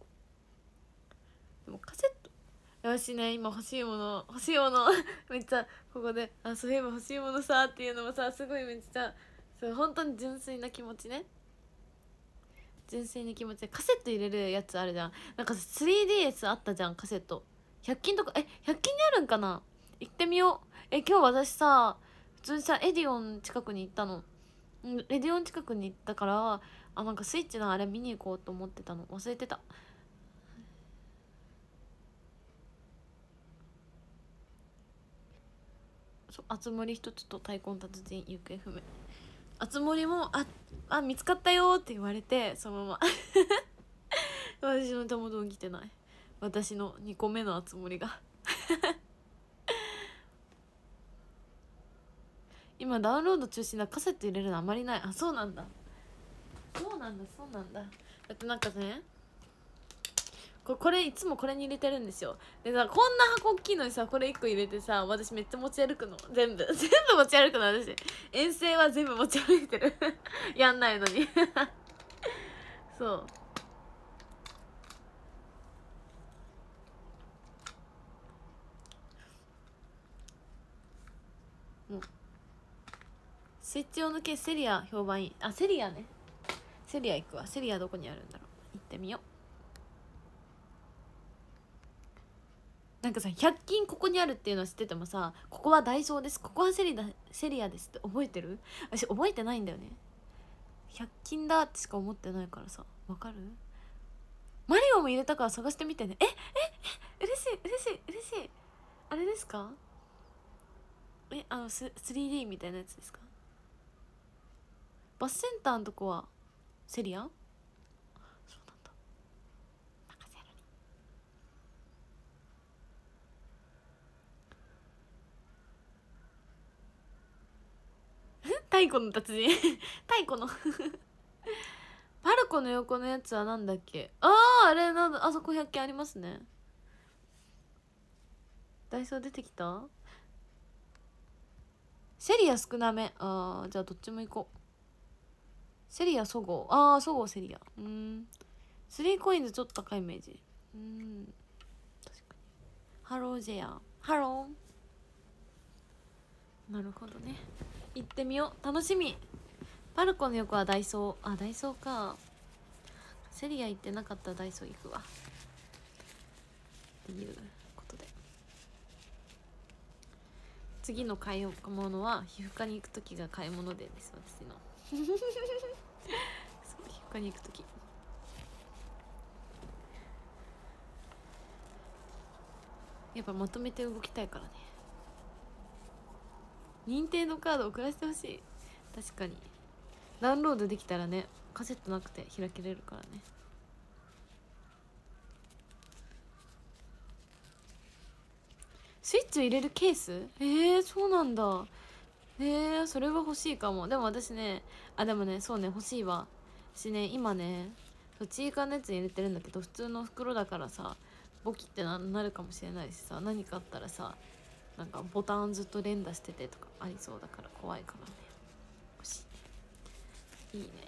でもカセットよしね、今欲しいもの欲しいものめっちゃここであそういえば欲しいものさっていうのもさ、すごいめっちゃそう本当に純粋な気持ちね。純粋な気持ちでカセット入れるやつあるじゃん。なんか スリーディーエス あったじゃんカセット。ひゃく均とかえひゃく均にあるんかな。行ってみよう。え今日私さ普通にさエディオン近くに行ったの。エディオン近くに行ったからあなんかスイッチのあれ見に行こうと思ってたの忘れてた。あつ森一つと太鼓の達人行方不明。あつ森もああ見つかったよって言われてそのまま私の手元に来てない。私のにこめのあつ森が今ダウンロード中心だ。カセット入れるのあまりない。あそうなんだそうなんだそうなんだ。だってなんかねここれいつもこれに入れてるんですよ。でさこんな箱大きいのにさこれいっこ入れてさ私めっちゃ持ち歩くの。全部全部持ち歩くの私。遠征は全部持ち歩いてるやんないのにそうもうスイッチ用のケースセリア評判いい。あセリアね、セリア行くわ。セリアどこにあるんだろう、行ってみよう。なんかさひゃく均ここにあるっていうのは知っててもさここはダイソーですここはセリだセリアですって覚えてる？私覚えてないんだよね。ひゃく均だってしか思ってないからさ。わかる？マリオも入れたから探してみてね。えええ嬉しい嬉しい嬉しい。あれですか？えあの スリーディー みたいなやつですか？バスセンターのとこはセリア？そうなんだ。任せるに太鼓の達人太鼓のパルコの横のやつはなんだっけ。あああれなんだ、あそこひゃっ均ありますね。 ダイソー出てきた。セリア少なめ。あー、じゃあどっちも行こう。セリアそごう。あー、そごうセリア。うーん。スリーコインズちょっと高いイメージ。うーん、確かに。ハロージェア。ハロー。なるほどね。行ってみよう。楽しみ。パルコの横はダイソー。あ、ダイソーか。セリア行ってなかったらダイソー行くわっていうことで、次の買い物は皮膚科に行く時が買い物デーです、私のそう、皮膚科に行く時。やっぱまとめて動きたいからね。認定のカード送らせてほしい。確かにダウンロードできたらね、カセットなくて開けれるからね。スイッチを入れるケース。えー、そうなんだ。えー、それは欲しいかも。でも私ね、あ、でもね、そうね、欲しいわしね、今ね、チーカーのやつに入れてるんだけど、普通の袋だからさ、ボキってななるかもしれないしさ、何かあったらさ、なんかボタンずっと連打しててとかありそうだから怖いからね、欲しいね。いいね。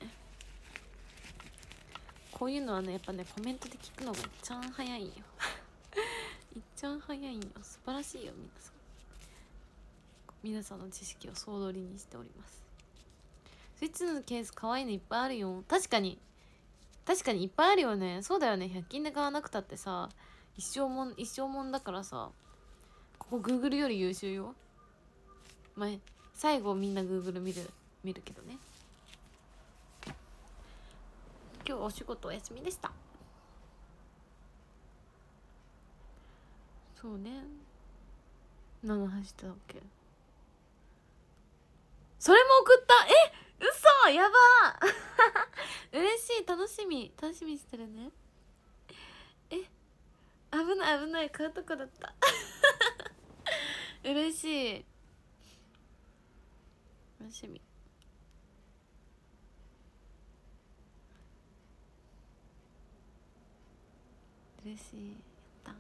こういうのはね、やっぱね、コメントで聞くのが一番早いんよ一番早いんよ。素晴らしいよ、皆さん。皆さんの知識を総取りにしております。スイッチのケース可愛いのいっぱいあるよ。確かに確かにいっぱいあるよね。そうだよね、ひゃく均で買わなくたってさ、一生もん一生もんだからさ。ここ Google より優秀よ。まあ最後みんな Google 見る見るけどね。今日お仕事お休みでした。そうね、何の話してたっけ。それも送った。え、嘘、やば嬉しい、楽しみ楽しみにしてるね。え、危ない危ない、買うとこだった嬉しい、楽しみ。嬉しい、やった、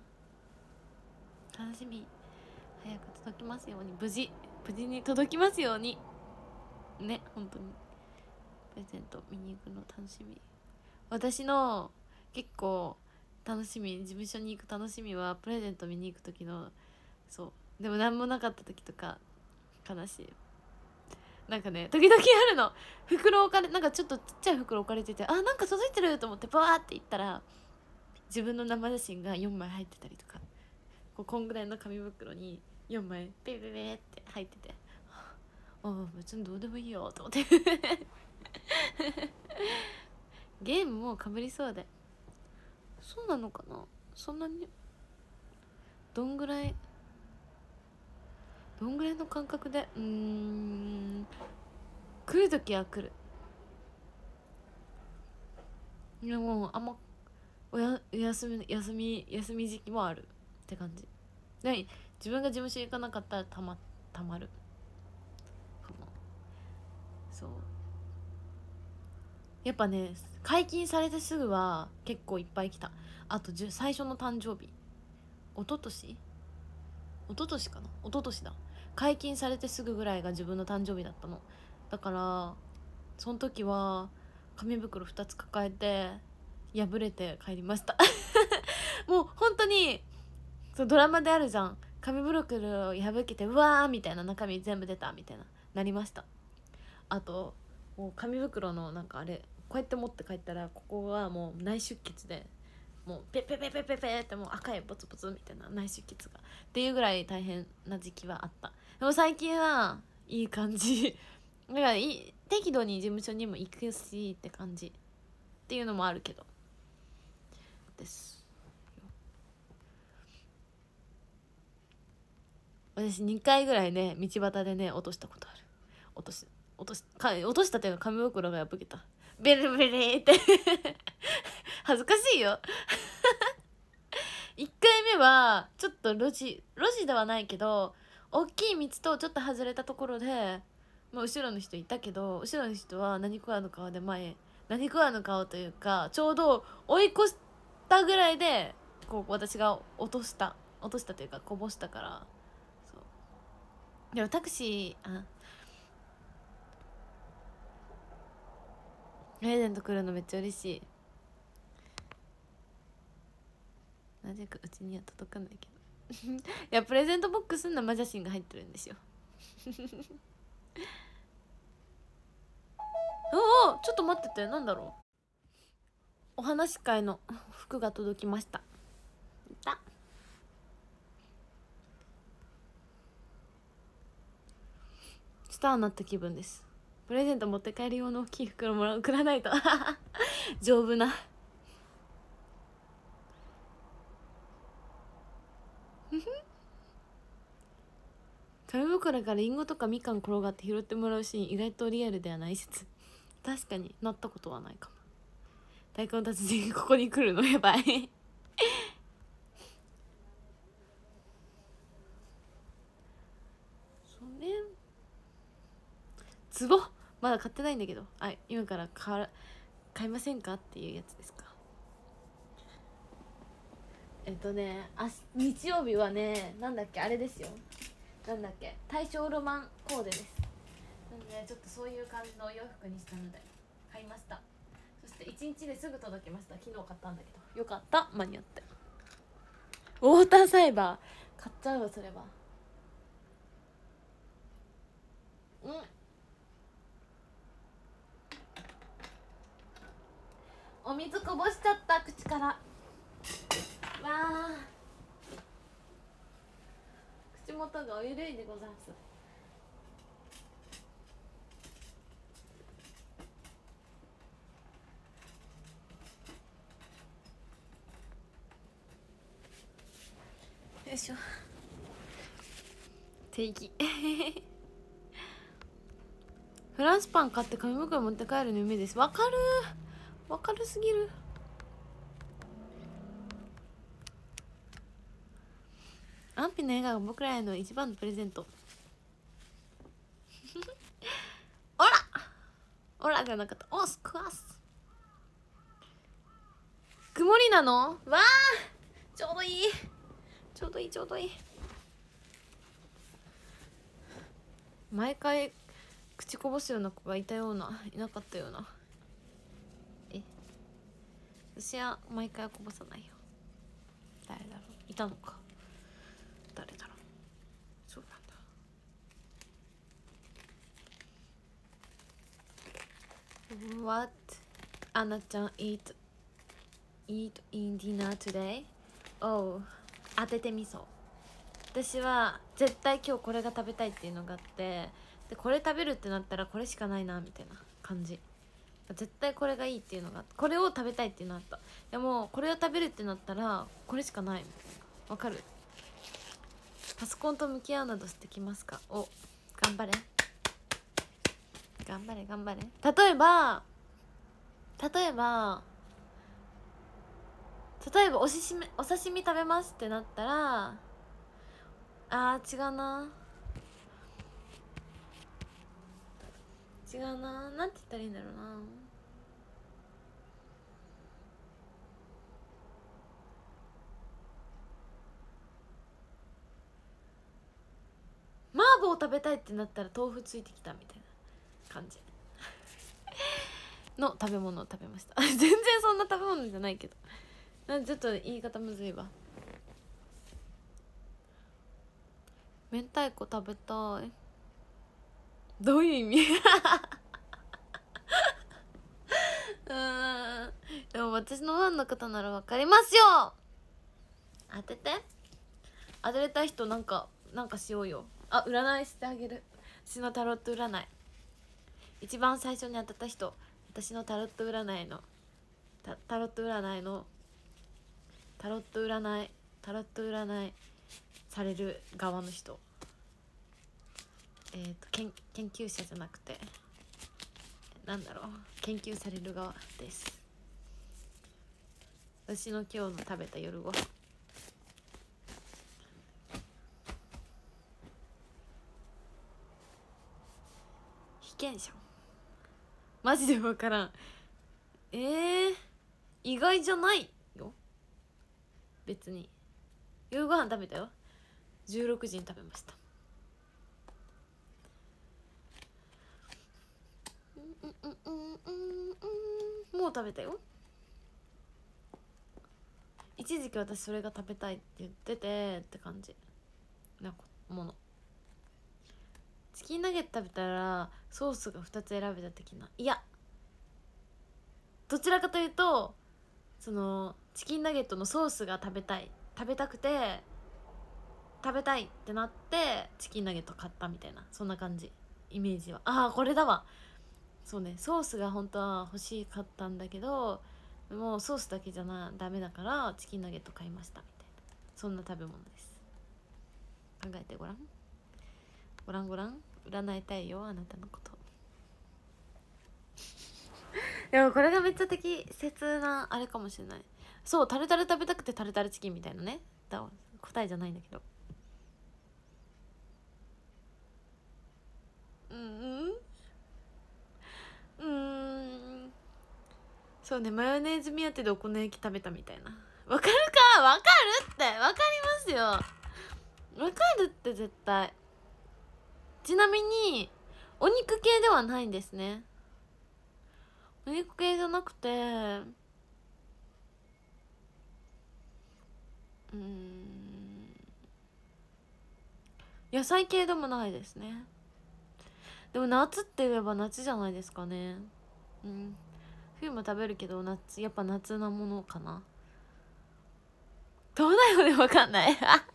楽しみ。早く届きますように、無事無事に届きますようにね。本当にプレゼント見に行くの楽しみ。私の結構楽しみ、事務所に行く楽しみはプレゼント見に行く時の、そうでも何もなかった時とか悲しい。なんかね、時々あるの。袋置かれ、なんかちょっとちっちゃい袋置かれてて、あ、なんか届いてると思ってバーって行ったら、自分の生写真がよんまい入ってたりとか、こうこんぐらいの紙袋によんまいペペペペって入ってて、ああ別にどうでもいいよと思ってゲームもかぶりそうで。そうなのかな、そんなにどんぐらいどんぐらいの感覚で、うーん、来るときは来る。いやもうあんまおや休み休み休み時期もあるって感じ。で自分が事務所行かなかったらたまたまるかも。そうやっぱね、解禁されてすぐは結構いっぱい来た。あと最初の誕生日、一昨年一昨年かな、一昨年だ。解禁されてすぐぐらいが自分の誕生日だったの。だからその時は紙袋ふたつ抱えて破れて帰りましたもう本当にそう、ドラマであるじゃん、紙袋を破けてうわーみたいな、中身全部出たみたいななりました。あともう紙袋のなんかあれこうやって持って帰ったら、ここがもう内出血で、もうペペペペペペってもう赤いポツポツみたいな内出血がっていうぐらい大変な時期はあった。でも最近はいい感じだからいい、適度に事務所にも行くしって感じっていうのもあるけどです。私にかいぐらいね、道端でね落としたことある。落とし落としか落としたっていうか、紙袋が破けた、ベリベリって恥ずかしいよいっかいめはちょっと路地路地ではないけど、大きい道とちょっと外れたところで、まあ、後ろの人いたけど、後ろの人は何食わぬ顔で前、何食わぬ顔というか、ちょうど追い越したぐらいでこう私が落とした落としたというかこぼしたから。そうでもタクシーあプレゼント来るのめっちゃ嬉しい。なぜかうちには届かないけどいやプレゼントボックスに生写真が入ってるんですよおおちょっと待ってて、なんだろう。お話し会の服が届きました。いたスターになった気分です。プレゼント持って帰る用の大きい袋もらう送らないと丈夫な紙袋からリンゴとかみかん転がって拾ってもらうシーン意外とリアルではない説。確かになったことはないかも。太鼓の達人ここに来るのやばいそれツボまだ買ってないんだけど、あ今から買買いませんかっていうやつですか。えっとねあ日曜日はねなんだっけあれですよ、なんだっけ大正ロマンコーデです。なのでちょっとそういう感じのお洋服にしたので買いました。そしていちにちですぐ届きました。昨日買ったんだけどよかった間に合って。ウォーターサイバー買っちゃうわそれは。うんお水こぼしちゃった口から。わあ口元がおゆるいでござんす。よいしょ定義フランスパン買って紙袋持って帰るの夢です。わかるわかるすぎる。アンピの笑顔が僕らへの一番のプレゼントオラオラじゃなかった。オスクワス曇りなのわあちょうどいいちょうどいいちょうどいい。毎回口こぼすような子がいたようないなかったような。え私は毎回はこぼさないよ。誰だろういたのか。誰だろう。そうなんだ。 What アナちゃん eat eat in dinner today? Oh 当ててみそう。私は絶対今日これが食べたいっていうのがあって、でこれ食べるってなったらこれしかないなみたいな感じ。絶対これがいいっていうのが、これを食べたいっていうのがあった。でもこれを食べるってなったらこれしかないみたいな。わかる。パソコンと向き合うなどしてきますか。お頑張れ頑張れ頑張れ。例えば例えば例えばおししめお刺身食べますってなったら、あー違うな違うななんて言ったらいいんだろうな。麻婆食べたいってなったら豆腐ついてきたみたいな感じの食べ物を食べました全然そんな食べ物じゃないけど、なんちょっと言い方むずいわ。明太子食べたい。どういう意味うんでも私のファンの方なら分かりますよ。当てて当てれた人なんかなんかしようよ。あ占いしてあげる。私のタロット占い一番最初に当たった人、私のタロット占いのタタロット占いのタロット占いタロット占いされる側の人、えっ、ー、と研研究者じゃなくてなんだろう研究される側です。私の今日の食べた夜ご飯被験者マジで分からん。えー、意外じゃないよ別に。 夜ご飯食べたよ。じゅうろくじに食べました。うんうんうんうんうん。もう食べたよ。一時期私それが食べたいって言っててって感じなもの。チキンナゲット食べたらソースがふたつ選べた的な。いや、どちらかというとそのチキンナゲットのソースが食べたい食べたくて食べたいってなってチキンナゲット買ったみたいな、そんな感じイメージは。ああこれだわ。そうね、ソースが本当は欲しかったんだけどもうソースだけじゃなダメだからチキンナゲット買いましたみたいな、そんな食べ物です。考えてごらんごらんごらん。占いたいよあなたのことでもこれがめっちゃ適切なあれかもしれない。そう、タルタル食べたくてタルタルチキンみたいなね、だ答えじゃないんだけど。うんうんうんそうね、マヨネーズ目当てでお好み焼き食べたみたいな。わかるかわかるってわかりますよ。わかるって絶対。ちなみにお肉系ではないんですね。お肉系じゃなくてうん野菜系でもないですね。でも夏って言えば夏じゃないですかね。うん冬も食べるけど夏やっぱ夏なものかな。どうだよね、分かんない頑張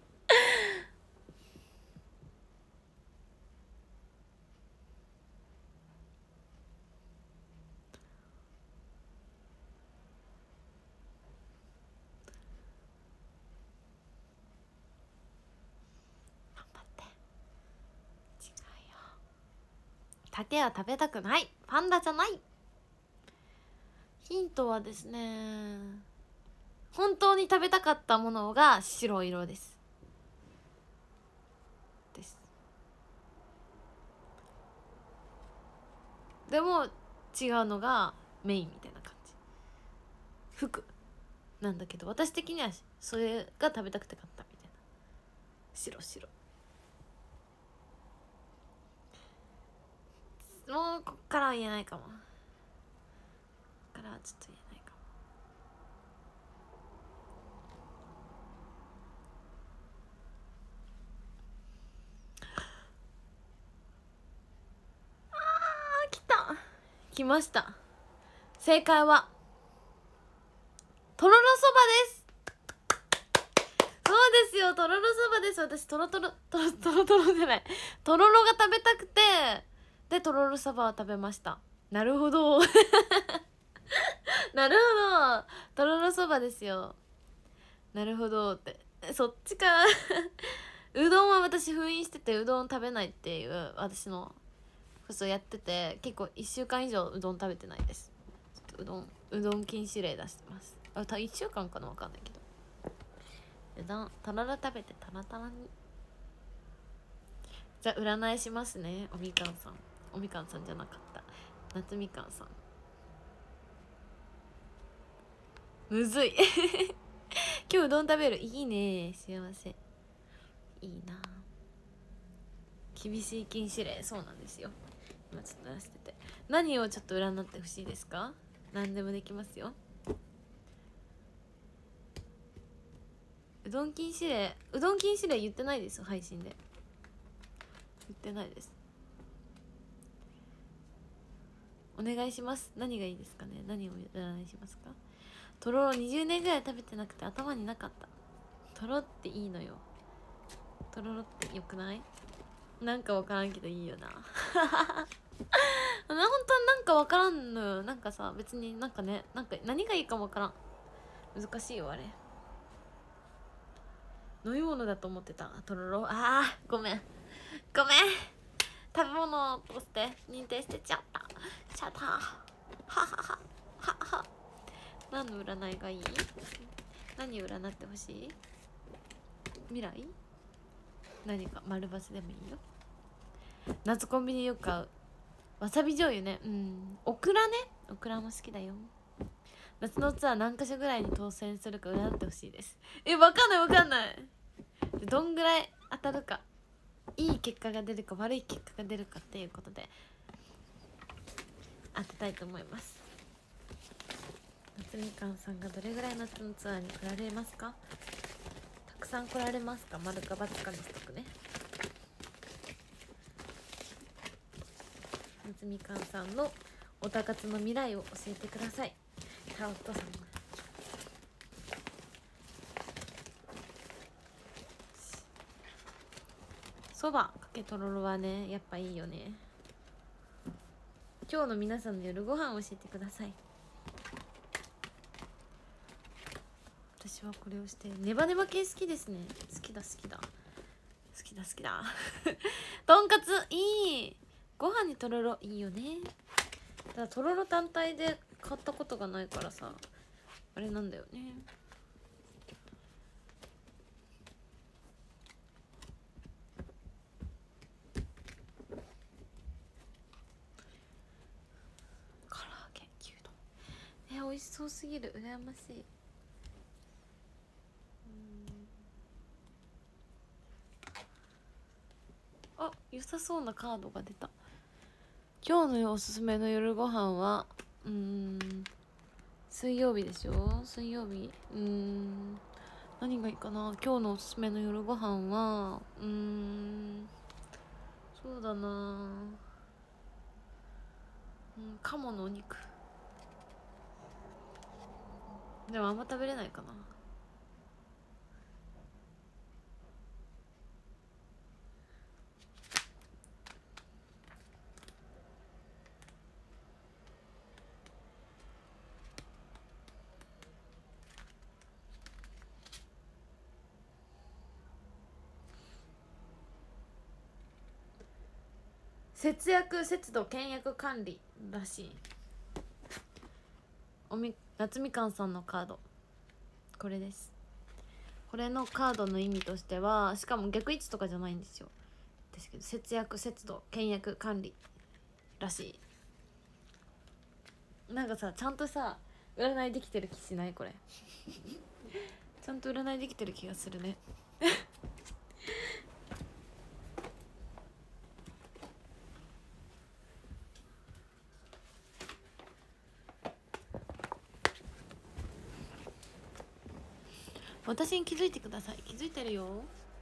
って違うよ。竹は食べたくない。パンダじゃない。ヒントはですね、本当に食べたかったものが白色ですですでも違うのがメインみたいな感じ。服なんだけど私的にはそれが食べたくて買ったみたいな。白白。もうこっからは言えないかも。こっからはちょっと言えないかも。あー来た来ました。正解はとろろそばです。そうですよ、とろろそばです。私とろとろとろとろとろじゃないとろろが食べたくてでとろろそばを食べました。なるほどなるほど、とろろそばですよ。なるほどって、そっちかうどんは私封印しててうどん食べないっていう私のことやってて結構いっしゅうかん以上うどん食べてないです。ちょっとうどんうどん禁止令出してます。あたいっしゅうかんかな、分かんないけどうどんとろろ食べてタラタラに。じゃあ占いしますね。おみかんさんおみかんさんじゃなかった夏みかんさん。むずい今日うどん食べる。いいね、幸せ。いいな。厳しい禁止令、そうなんですよ。今ちょっと出してて、何をちょっと占ってほしいですか。何でもできますよ。うどん禁止令、うどん禁止令言ってないですよ、配信で言ってないです。お願いします。何がいいですかね。何を占いしますか。とろろにじゅうねんぐらい食べてなくて頭になかった。とろっていいのよ。とろろってよくない？なんかわからんけどいいよな本当なんかわからんのよ。なんかさ、別になんかね、なんか何がいいかもわからん。難しいよあれ。飲み物だと思ってたとろろ。あーごめんごめん、食べ物として認定してちゃったちゃったははははは。何の占いがいい？何を占ってほしい？未来？何か丸バスでもいいよ。夏コンビニよく買うわさび醤油ね。うん、オクラね、オクラも好きだよ。 夏のツアー何か所ぐらいに当選するか占ってほしいです。え、わかんないわかんない。どんぐらい当たるか、いい結果が出るか悪い結果が出るかっていうことで当てたいと思います。夏みかんさんがどれぐらい夏のツアーに来られますか？たくさん来られますか？丸か×かにしとくね。夏みかんさんのおたかつの未来を教えてください。タオットさん、そばかけとろろはねやっぱいいよね。今日の皆さんの夜ご飯を教えてください。私はこれをしてネバネバ系好きですね。好きだ好きだ好きだ好きだとんかついい、ご飯にとろろいいよね。ただとろろ単体で買ったことがないからさあれなんだよね。唐揚げ牛丼、え美味しそうすぎる、羨ましい。あ、良さそうなカードが出た。今日のおすすめの夜ご飯はうーん水曜日でしょ。水曜日うーん何がいいかな。今日のおすすめの夜ご飯はうーんそうだな、うん、鴨のお肉。でもあんま食べれないかな。節約節度倹約管理らしい。おみ夏みかんさんのカードこれです。これのカードの意味としては、しかも逆位置とかじゃないんですよ。ですけど節約節度倹約管理らしい。なんかさちゃんとさ占いできてる気しない？これちゃんと占いできてる気がするね私に気づいてください。気づいてるよ。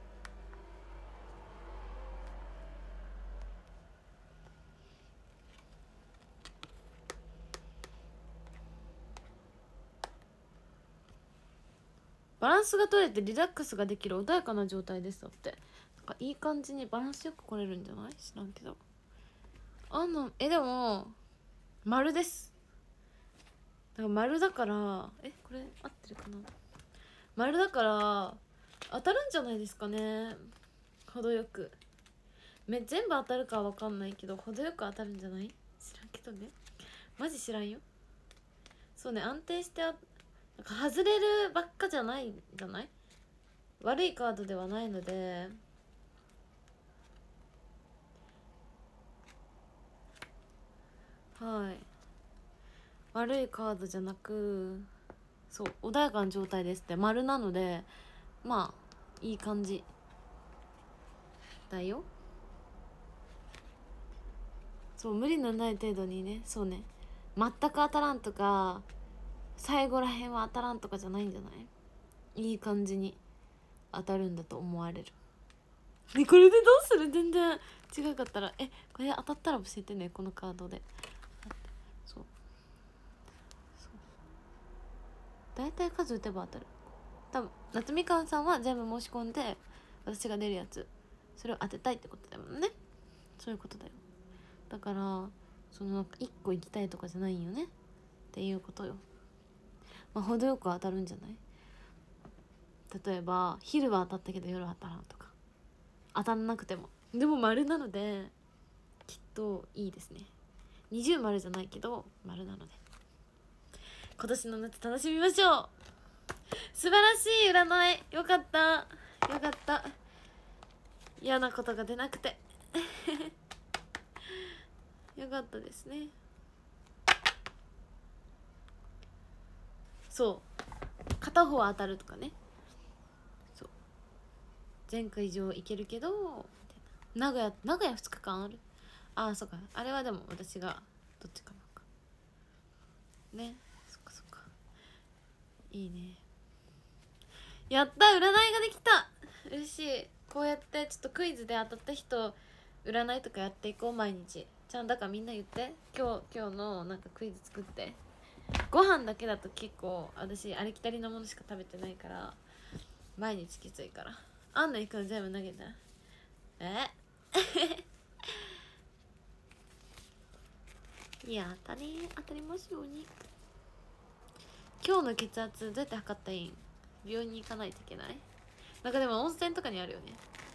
バランスが取れてリラックスができる穏やかな状態ですだって。なんかいい感じにバランスよく来れるんじゃない？知らんけど。あのえでも丸です。だから丸だからえこれ合ってるかな。丸だから当たるんじゃないですかね。程よくめ全部当たるかは分かんないけど程よく当たるんじゃない？知らんけどね。マジ知らんよ。そうね、安定してあなんか外れるばっかじゃないんじゃない？悪いカードではないのではい悪いカードじゃなくそう穏やかな状態ですって丸なのでまあいい感じだよ。そう無理のない程度にね。そうね全く当たらんとか最後らへんは当たらんとかじゃないんじゃない？いい感じに当たるんだと思われる。えこれでどうする？全然違かったらえこれ当たったら教えてね。このカードでそう大体数打てば当たる。多分夏みかんさんは全部申し込んで私が出るやつそれを当てたいってことだもんね。そういうことだよ。だからそのなんかいっこ行きたいとかじゃないんよねっていうことよ。まあ程よく当たるんじゃない？例えば昼は当たったけど夜は当たらんとか当たんなくてもでも丸なのできっといいですね。二重丸じゃないけど丸なので今年の夏楽しみましょう。素晴らしい占いよかったよかった。嫌なことが出なくてよかったですね。 そう片方は当たるとかね。そう前回以上いけるけど名古屋名古屋ふつかかんある。ああそうか、あれはでも私がどっちかなかね。そっかそっか、いいね。やった、占いができた、嬉しい。こうやってちょっとクイズで当たった人占いとかやっていこう毎日。ちゃんだからみんな言って、今日今日のなんかクイズ作って。ご飯だけだと結構私ありきたりなものしか食べてないから毎日きついから。あんな行くの全部投げた。えいや当たり当たりますように。今日の血圧どうやって測ったらいいん？病院に行かないといけない。なんかでも温泉とかにあるよね。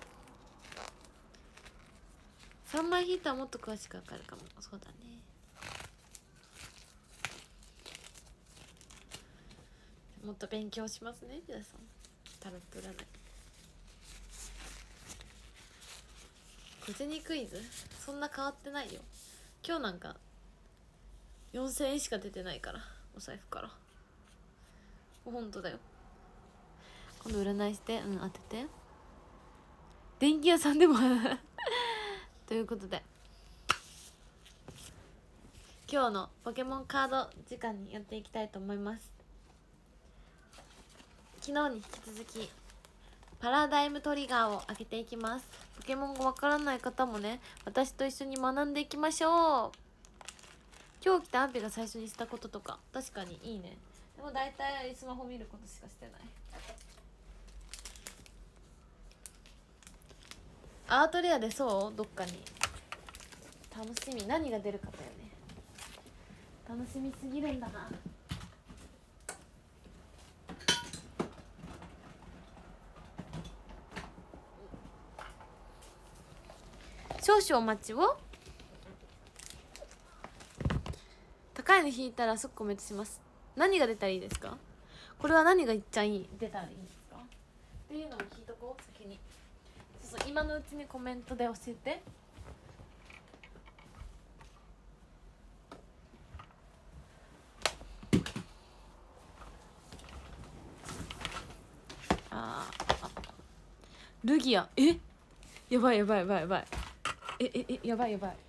さんまい引いたらもっと詳しく分かるかも。そうだね。もっと勉強しますね皆さん。タロット占い小銭クイズそんな変わってないよ。今日なんかよんせんえんしか出てないからお財布から。ほんとだよ。今度占いして、うん当てて。電気屋さんでもということで今日のポケモンカード時間にやっていきたいと思います。昨日に引き続きパラダイムトリガーを開けていきます。ポケモンがわからない方もね、私と一緒に学んでいきましょう。今日来たアンピが最初にしたこととか確かにいいね。でも大体スマホ見ることしかしてない。アートレアでそうどっかに楽しみ。何が出るかだよね。楽しみすぎるんだな。少々お待ちを。高いの引いたら即コメントします。何が出たらいいですか？これは何がいっちゃいい出たらいいんですかっていうのを聞いとこう先に。そうそう今のうちにコメントで教えて。ああルギア、えやばいやばいやばいやばい、えええやばいやばい、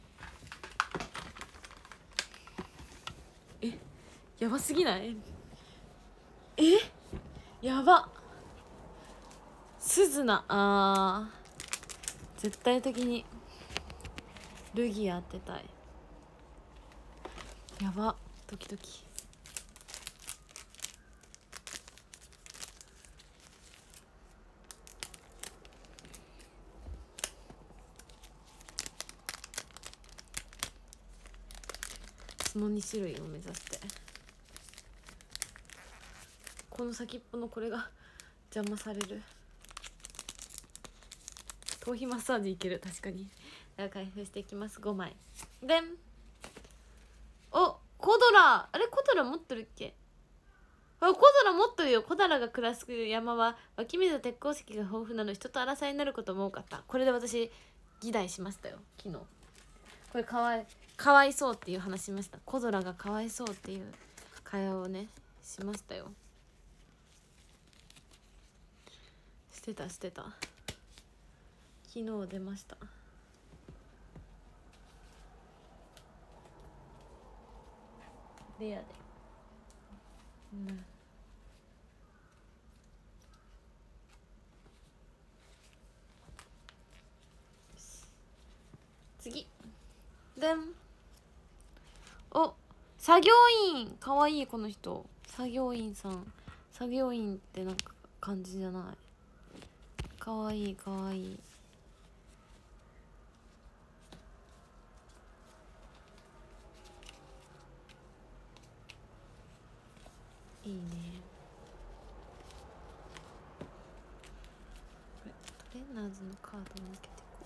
えやばすぎない？えやばスズナ、あー絶対的にルギア当てたい。やばドキドキ。そのに種類を目指して。この先っぽのこれが邪魔される。頭皮マッサージいける。確かに。では開封していきます。ごまいでん。おコドラ、あれコドラ持ってるっけ？あコドラ持ってるよ。コドラが暮らす山は湧き水と鉄鉱石が豊富なの、人と争いになることも多かった。これで私議題しましたよ昨日。これかわいかわいそうっていう話しました。コドラがかわいそうっていう会話をねしましたよ。してたしてた昨日出ました。レアで、うん、次でん。お作業員かわいい。この人作業員さん。作業員ってなんか感じじゃない。かわいいかわいい。いいね。これトレーナーズのカードを抜けてこう。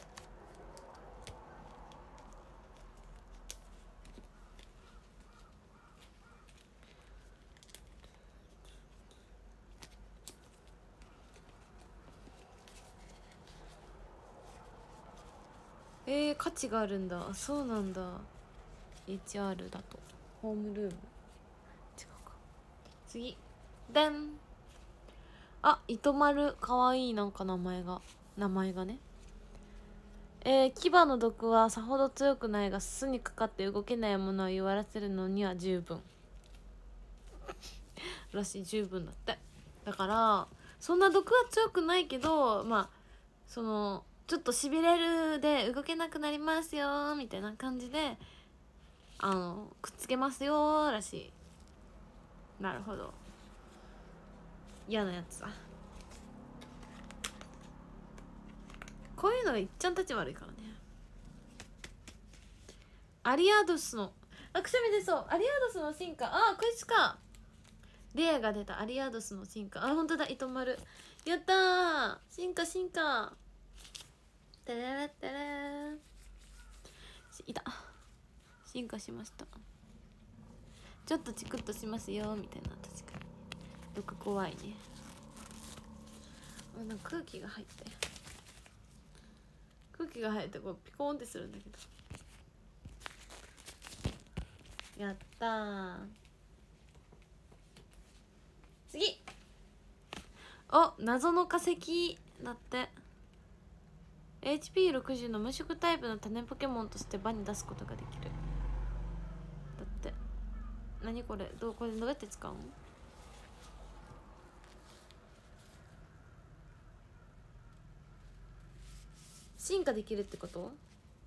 えー、価値があるんだ。そうなんだ。 エイチアール だとホームルーム違うか。次でん。あ、糸丸かわいい。なんか名前が名前がね。えー、牙の毒はさほど強くないが巣にかかって動けないものを弱らせるのには十分らしい。十分だって。だからそんな毒は強くないけど、まあそのちょっとしびれるで動けなくなりますよみたいな感じであのくっつけますよらしい。なるほど。嫌なやつだ。こういうのがいっちゃんたち悪いからね。アリアドスのあくしゃみ出そう。アリアドスの進化。ああこいつか。レアが出た。アリアドスの進化。あ本当だ。糸丸やったー。進化進化。てれれってれー。いた。進化しました。ちょっとチクッとしますよみたいな。確かに毒怖いね。あなんか空気が入って空気が入ってこうピコーンってするんだけど。やったー。次。お謎の化石だって。 エイチピーろくじゅう の無色タイプの種ポケモンとして場に出すことができる。だって何これ。どうこれどうやって使うの。進化できるってこと。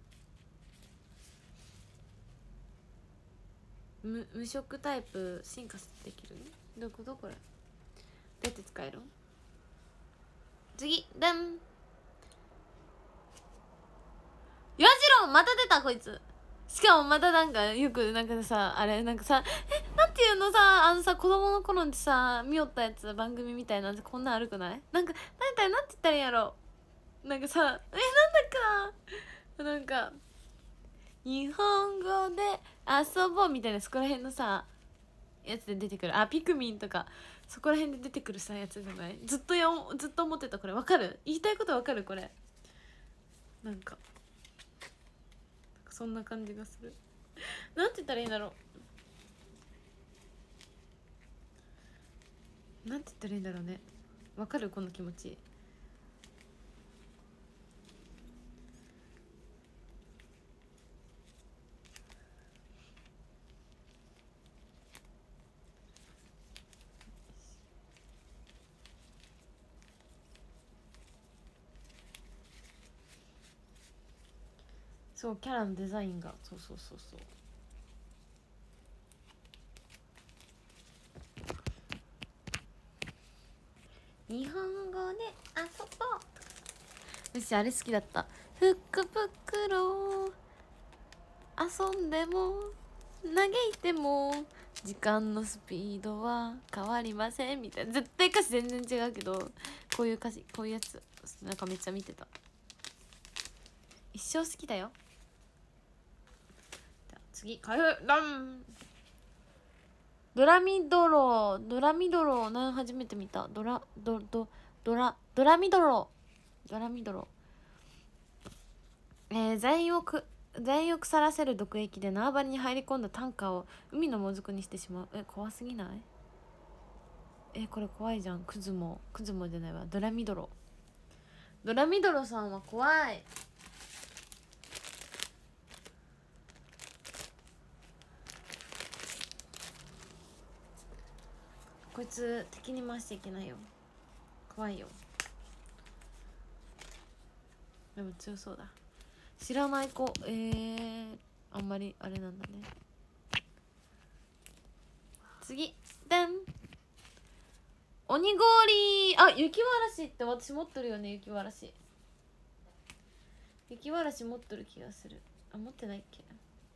無無色タイプ進化できる。どういうことこれ。どうやって使える。次でん。ヤジロンまた出たこいつ。しかもまたなんかよくなんかさあれなんかさえなんていうのさあのさ子供の頃にさ見よったやつ番組みたいなんてこんなん悪くない。なんかなんだなんて言ったらいいんやろ。なんかさえなんだっけな。なんか日本語で遊ぼうみたいなそこら辺のさやつで出てくる。あピクミンとかそこら辺で出てくるさやつじゃない。ずっとやずっと思ってた。これわかる。言いたいことわかる。これなんかそんな感じがする。なんて言ったらいいんだろう。なんて言ったらいいんだろうね。わかるこの気持ち。そうキャラのデザインがそうそうそうそう。日本語で遊ぼう。よしあれ好きだった。福袋遊んでも嘆いても時間のスピードは変わりませんみたいな。絶対歌詞全然違うけどこういう歌詞こういうやつなんかめっちゃ見てた。一生好きだよ。じゃあ次かゆらん。ドラミドロドラミドロなん初めて見た。ドラドドドラドラミドロドラミドロえー、残影をく残影を腐らせる毒液で縄張りに入り込んだタンカーを海のもずくにしてしまう。え怖すぎない。えこれ怖いじゃん。クズモクズモじゃないわ。ドラミドロドラミドロさんは怖い。こいつ敵に回しちゃいけないよ。怖いよ。でも強そうだ。知らない子えー、あんまりあれなんだね。次でん。鬼氷。あ雪わらしって私持ってるよね。雪わらし雪わらし持ってる気がする。あ持ってないっけ。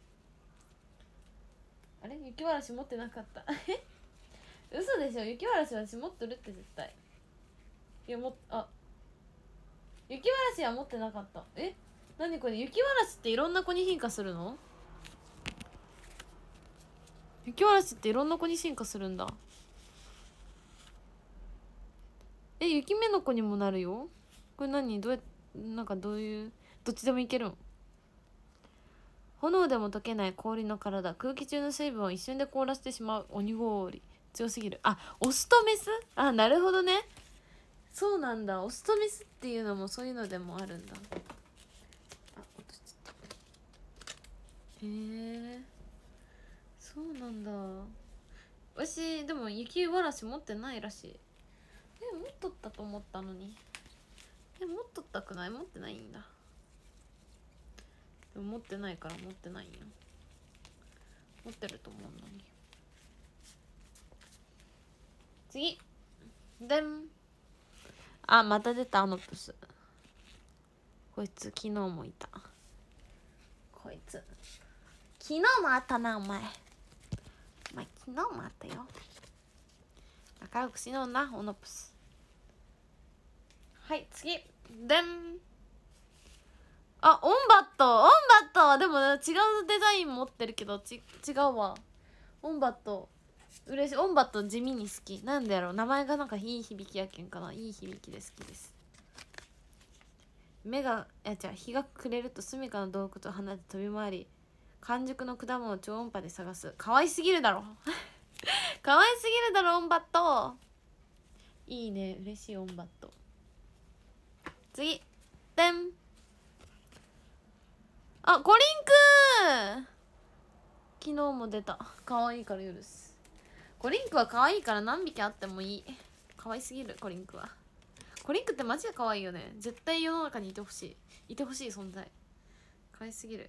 あれ雪わらし持ってなかったえ嘘でしょ。雪わらし私持ってるって絶対。いやもあ雪わらしは持ってなかった。え何これ。雪わらしっていろんな子に進化するの。雪わらしっていろんな子に進化するんだ。え雪目の子にもなるよ。これ何どうやなんかどういうどっちでもいけるん。炎でも溶けない氷の体。空気中の水分を一瞬で凍らせてしまう鬼氷。 強すぎる。あ、オスとメス。あ、なるほどね。そうなんだ。オスとメスっていうのもそういうのでもあるんだ。あ、落としちゃった。へえ、そうなんだ。私でも雪わらし持ってないらしい。え、持っとったと思ったのに。え、持っとったくない？持ってないんだ。でも持ってないから持ってないんよ。持ってると思うのに。次でん。あ、また出たアノプス。こいつ昨日もいた。こいつ昨日もあったな。お前お前昨日もあったよ。仲良くしような、オノプス。はい、次でん。あ、オンバット。オンバットでも違うデザイン持ってるけどち違うわ。オンバット嬉しい。オンバット地味に好き。なんでやろう、名前がなんかいい響きやけんかな。いい響きで好きです。目がいやじゃ日が暮れると住処の洞窟を離れて飛び回り完熟の果物を超音波で探す。可愛すぎるだろ可愛すぎるだろオンバット。いいね、嬉しい。オンバット。次でん。あ、コリンク昨日も出た。可愛いから許す。コリンクは可愛いから何匹あってもいい。可愛すぎるコリンクは。コリンクってマジで可愛いよね。絶対世の中にいてほしい。いてほしい存在。可愛すぎる。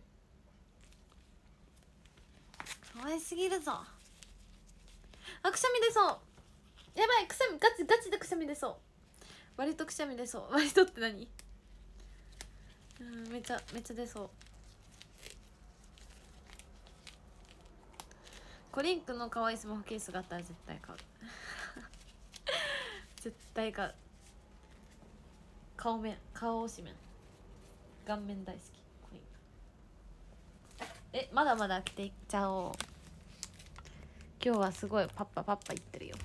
可愛すぎるぞ。あ、くしゃみ出そう。やばい、くしゃみガチガチでくしゃみ出そう。割とくしゃみ出そう。割とって何？うん、めっちゃめっちゃ出そう。コリンクの可愛いスマホケースがあったら絶対買う絶対買う。顔面、顔推し面、顔面大好き。コリンク。え、まだまだ開けていっちゃおう。今日はすごいパッパパッパいってるよ。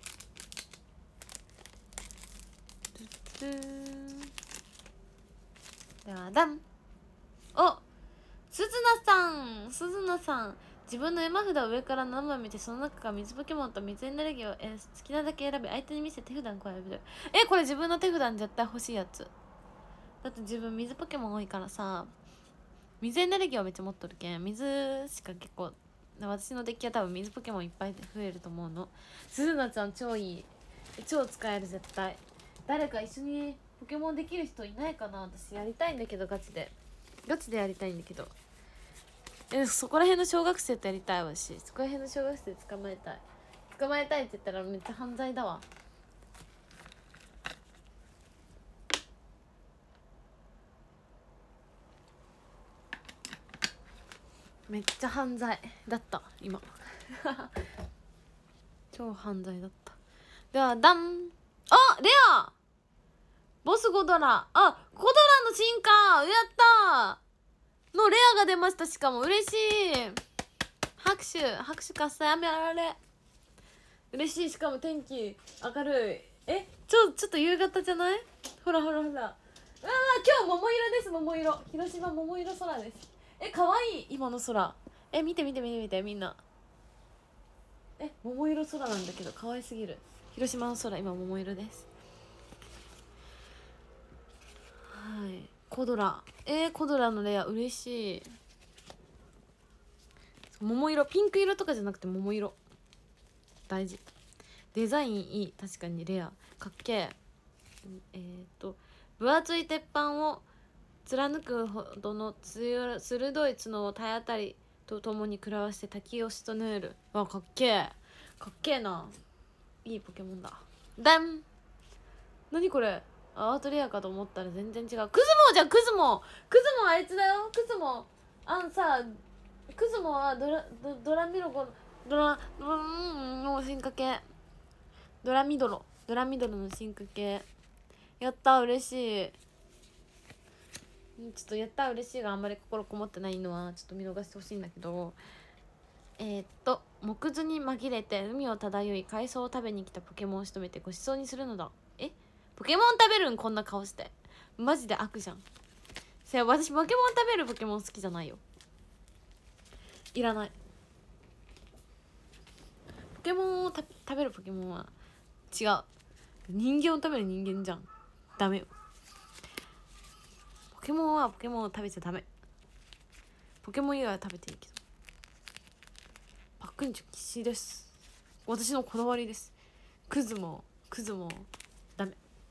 ではダン。お、鈴菜さん。鈴菜さん、自分の山札を上からななまい見て、その中から水ポケモンと水エネルギーをえ好きなだけ選び相手に見せ手札に加える。え、これ自分の手札に絶対欲しいやつだって。自分水ポケモン多いからさ、水エネルギーをめっちゃ持っとるけん、水しか結構私のデッキは多分水ポケモンいっぱい増えると思うの。鈴菜ちゃん超いい。超使える絶対。誰か一緒にポケモンできる人いないかな。私やりたいんだけど、ガチでガチでやりたいんだけど。え、そこら辺の小学生とやりたいわし、そこら辺の小学生捕まえたい。捕まえたいって言ったらめっちゃ犯罪だわ。めっちゃ犯罪だった今超犯罪だった。ではダン。あ、レアボスゴドラ。あ、ゴドラの進化やったーのレアが出ました。しかも嬉しい。拍手拍手喝采やめられ。嬉しい。しかも天気明るい。え、ちょちょっと夕方じゃない？ほらほらほら。うわー、今日桃色です。桃色。広島桃色空です。え、かわいい今の空。え、見て見て見て見てみんな。え、桃色空なんだけど可愛すぎる。広島の空今桃色です。はい、コドラ。えー、コドラのレア嬉しい。桃色、ピンク色とかじゃなくて桃色大事。デザインいい。確かにレアかっけえ。えーと分厚い鉄板を貫くほどの強鋭い角を体当たりとともに食らわして滝をしとヌール。わ、かっけえかっけえな。いいポケモンだ。ダン。何これ。アートレアかと思ったら全然違う。クズモじゃん。クズモクズモあいつだよ。クズモあんさ、クズモはドラドドラミロゴドラドラうんの進化系。ドラミドロドラミドロの進化系。やった嬉しい。ちょっとやった嬉しいがあんまり心こもってないのはちょっと見逃してほしいんだけど、えー、っと木図に紛れて海を漂い海藻を食べに来たポケモンを仕留めてごちそうにするのだ。え、ポケモン食べるん？こんな顔してマジで悪じゃん。せや、私ポケモン食べるポケモン好きじゃないよ。いらない。ポケモンをた食べるポケモンは違う。人間を食べる人間じゃん。ダメよ。ポケモンはポケモンを食べちゃダメ。ポケモン以外は食べていいけど。パックンチョキシです。私のこだわりです。クズもクズもダメ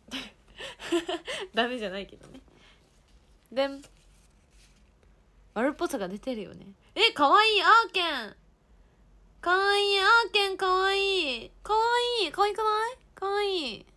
ダメじゃないけどね。でん、悪っぽさが出てるよね。え、かわいい。アーケンかわいい。アーケンかわいい。かわいい。かわいくない？かわいい。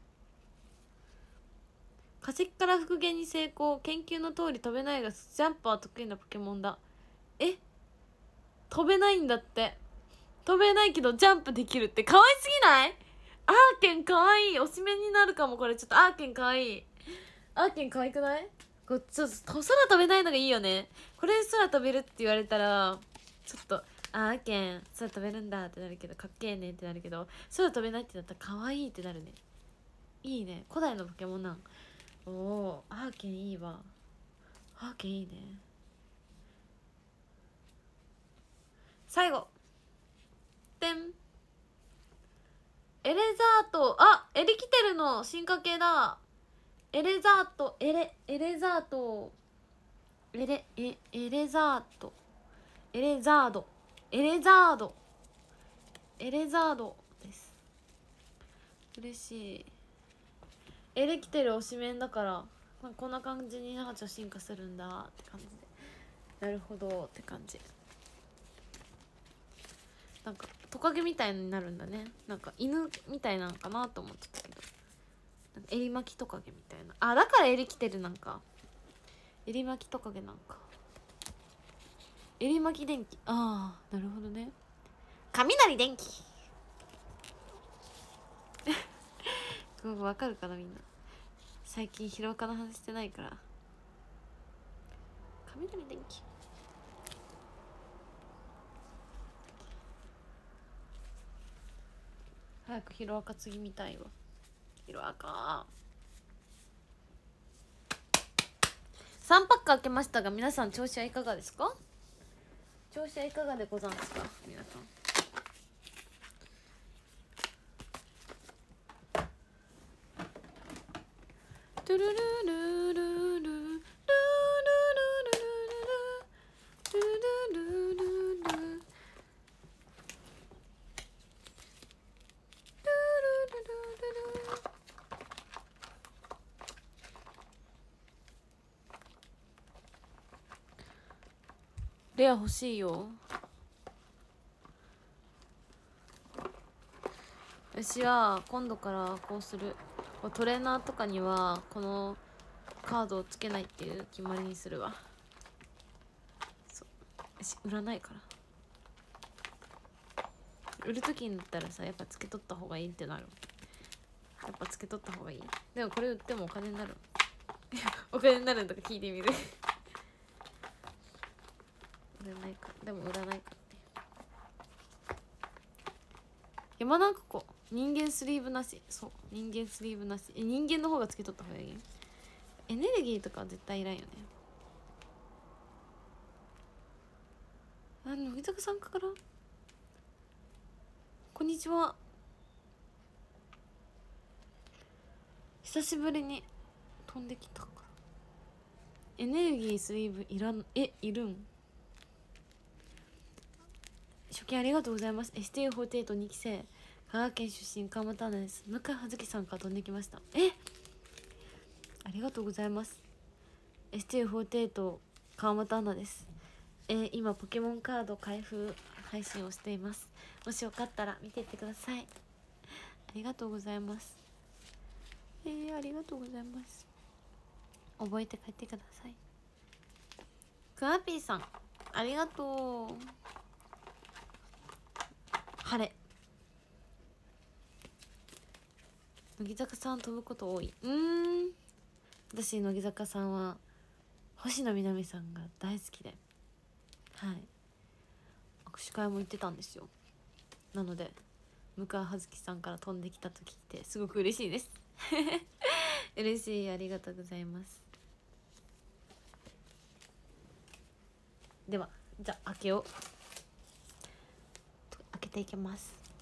化石から復元に成功。研究の通り飛べないがジャンプは得意なポケモンだ。え、飛べないんだって。飛べないけどジャンプできるってかわいすぎない？アーケンかわいい。おしめになるかも。これちょっとアーケンかわいい。アーケンかわいくない？こっちょっと空飛べないのがいいよね。これで空飛べるって言われたらちょっとアーケン空飛べるんだってなるけど、かっけえねってなるけど、空飛べないってなったらかわいいってなるね。いいね。古代のポケモンなん。おお、アーケンいいわ。アーケンいいね。最後てん、エレザート。あ、エレキテルの進化系だ。エレザート、エレエレザート、エレエエレザート、エレザード、エレザード、エレザードです。嬉しい。エレキテル推しメンだからこんな感じになんか進化するんだって感じで、なるほどって感じ。なんかトカゲみたいになるんだね。なんか犬みたいなのかなと思ってたけど、なんかエリマキトカゲみたいな。あ、だからエレキテルなんか。エリマキトカゲなんか。エリマキ電気。ああ、なるほどね。雷電気わかるかなみんな。最近ヒロアカの話してないから。雷電気。早くヒロアカ次見たいわ。ヒロアカさんパック開けましたが、皆さん調子はいかがですか？調子はいかがでござんすか皆さん。トゥルルルルルルルルルルルルルルルルレア欲しいよ。私は今度からこうする。トレーナーとかにはこのカードをつけないっていう決まりにするわ。そう、私売らないから。売る時になったらさ、やっぱつけとった方がいいってなる。やっぱつけとった方がいい。でもこれ売ってもお金になるお金になるんとか聞いてみる売らないか。でも売らないかって。山中湖人間スリーブなし。そう、人間スリーブなし。え、人間の方がつけとった方がいい。エネルギーとかは絶対いらんよね。あ、乃木坂さんからこんにちは。久しぶりに飛んできたから。エネルギースリーブいらん。え、いるん。初見ありがとうございます。 エスティーフォーティーエイトに 期生、香川県出身、川俣アナです。向井葉月さんから飛んできました。え、ありがとうございます。 エスティーフォーティーエイト 川俣アナです。えー、今ポケモンカード開封配信をしています。もしよかったら見ていってください。ありがとうございます。えー、ありがとうございます。覚えて帰ってください。クワピーさんありがとう。晴れ。乃木坂さん飛ぶこと多い。うーん、私乃木坂さんは星野みなみさんが大好きで、はい、握手会も行ってたんですよ。なので向井葉月さんから飛んできたと聞いてすごく嬉しいです嬉しい、ありがとうございます。ではじゃあ開けよう。開けていきます。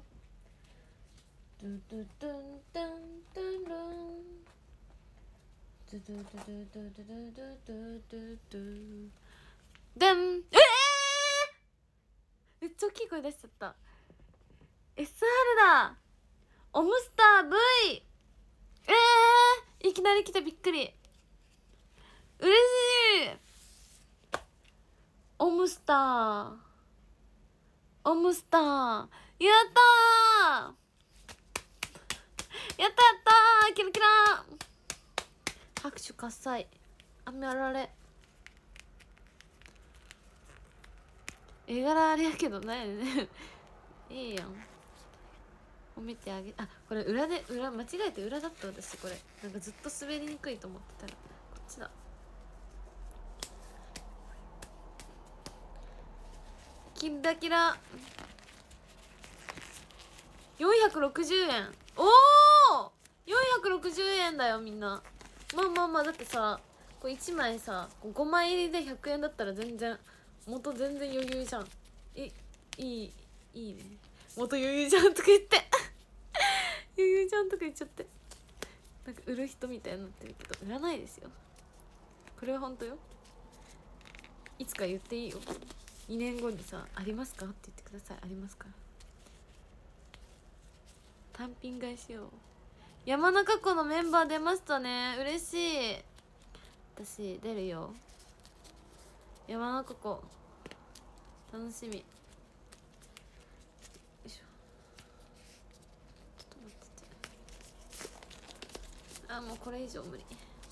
ドゥドゥドゥンドゥンドゥンドゥンドゥドゥドゥドゥドゥドゥドゥドゥドゥドゥでん。ええー、めっちゃ大きい声出しちゃった。 エスアール だ。オムスター V。 ええー、いきなり来てびっくり。嬉しい。オムスターオムスターやったーやったやったー、キラキラー。拍手喝采。雨あられ。絵柄あれやけどないよねいいやん、褒めてあげ。あ、これ裏で裏間違えて裏だった。私これなんかずっと滑りにくいと思ってたらこっちだ。キラキラよんひゃくろくじゅうえん。おおよんひゃくろくじゅうえんだよみんな。まあまあまあ、だってさこれいちまいさごまい入りでひゃくえんだったら全然元全然余裕じゃん。え、いいいいね、元余裕じゃんとか言って余裕じゃんとか言っちゃって、なんか売る人みたいになってるけど売らないですよ。これは本当よ。いつか言っていいよ。にねんごにさ「ありますか?」って言ってください。ありますから。単品買いしよう。山中湖のメンバー出ましたね。嬉しい。私出るよ。山中湖楽しみ。よいしょ。ちょっと待ってて。あ、もうこれ以上無理。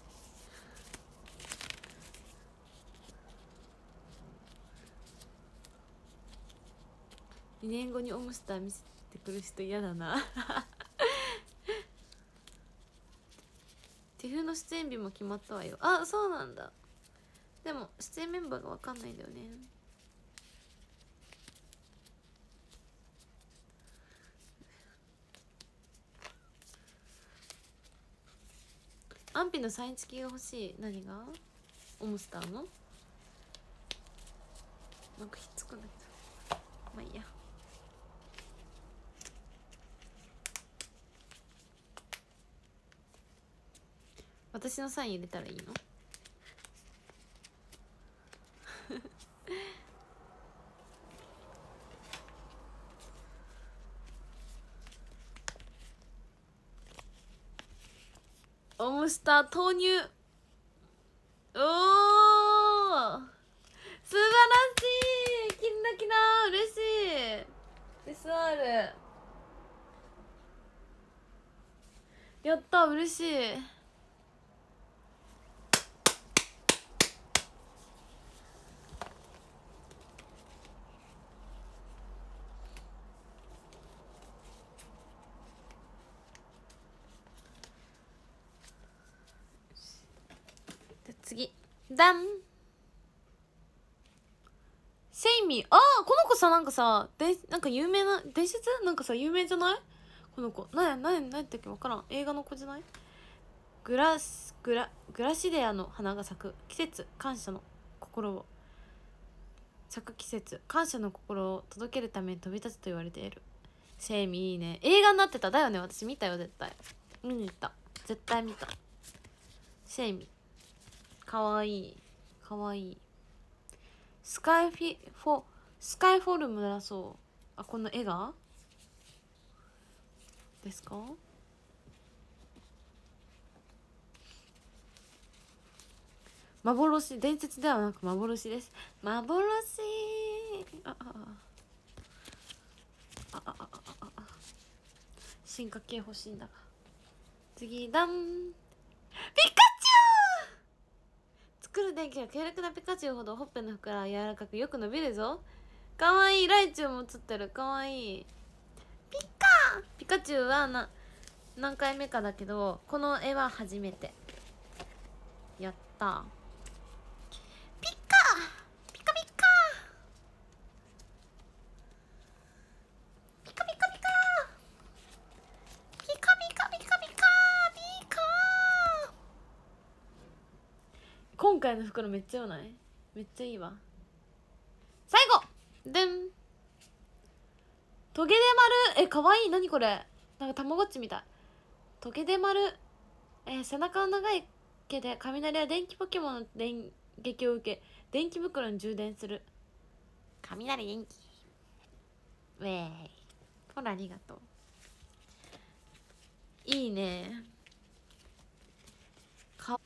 にねんごにオムスター見せてくる人嫌だなティフの出演日も決まったわよ。あ、そうなんだ。でも出演メンバーが分かんないんだよね。アンピのサイン付きが欲しい。何が？オムスターのなんかひっつくんだけど、まあいいや。私のサイン入れたらいいの？オムスター投入。おー、素晴らしい。キンラキラ嬉しい。 エスアールやった、嬉しい。で次ダンセイミー。あー、この子さ、なんかさでなんか有名な伝説なんかさ有名じゃない？この子なやなやなんだっけ、分からん。映画の子じゃない？グラスグラグラシデアの花が咲く季節、感謝の心を咲く季節、感謝の心を届けるために飛び立つと言われている。セイミーいいね。映画になってた。だよね、私見たよ、絶対見に行った、絶対見た。セイミーかわいいかわいい。スカイフィフォスカイフォルムだそう。あ、この絵がですか？幻、伝説ではなく幻です。幻。ああああああああ、進化系欲しいんだが。次だん、ピカチュウ。作る電気が強力なピカチュウほどほっぺの袋は柔らかくよく伸びるぞ。かわいい。ライチュウも映ってる。かわいい。ピカピカチュウはな何回目かだけど、この絵は初めて。やったピカピカピカピカピカピカピカピカピカピカピカ。今回の袋めっちゃよない？めっちゃいいわ。最後でん、トゲデマル。え、かわいい。何これ、なんかたまごっちみたい。トゲデマル。えー、背中の長い毛で雷や電気ポケモンの電撃を受け電気袋に充電する。雷電気ウェーイ。ほら、ありがとう。いいね。か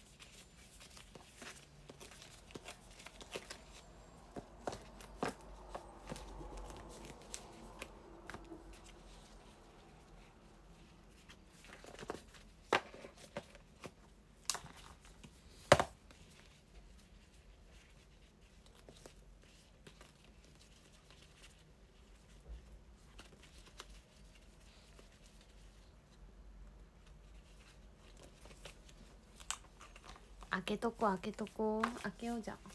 開けとこ開けとこ開けよう。じゃ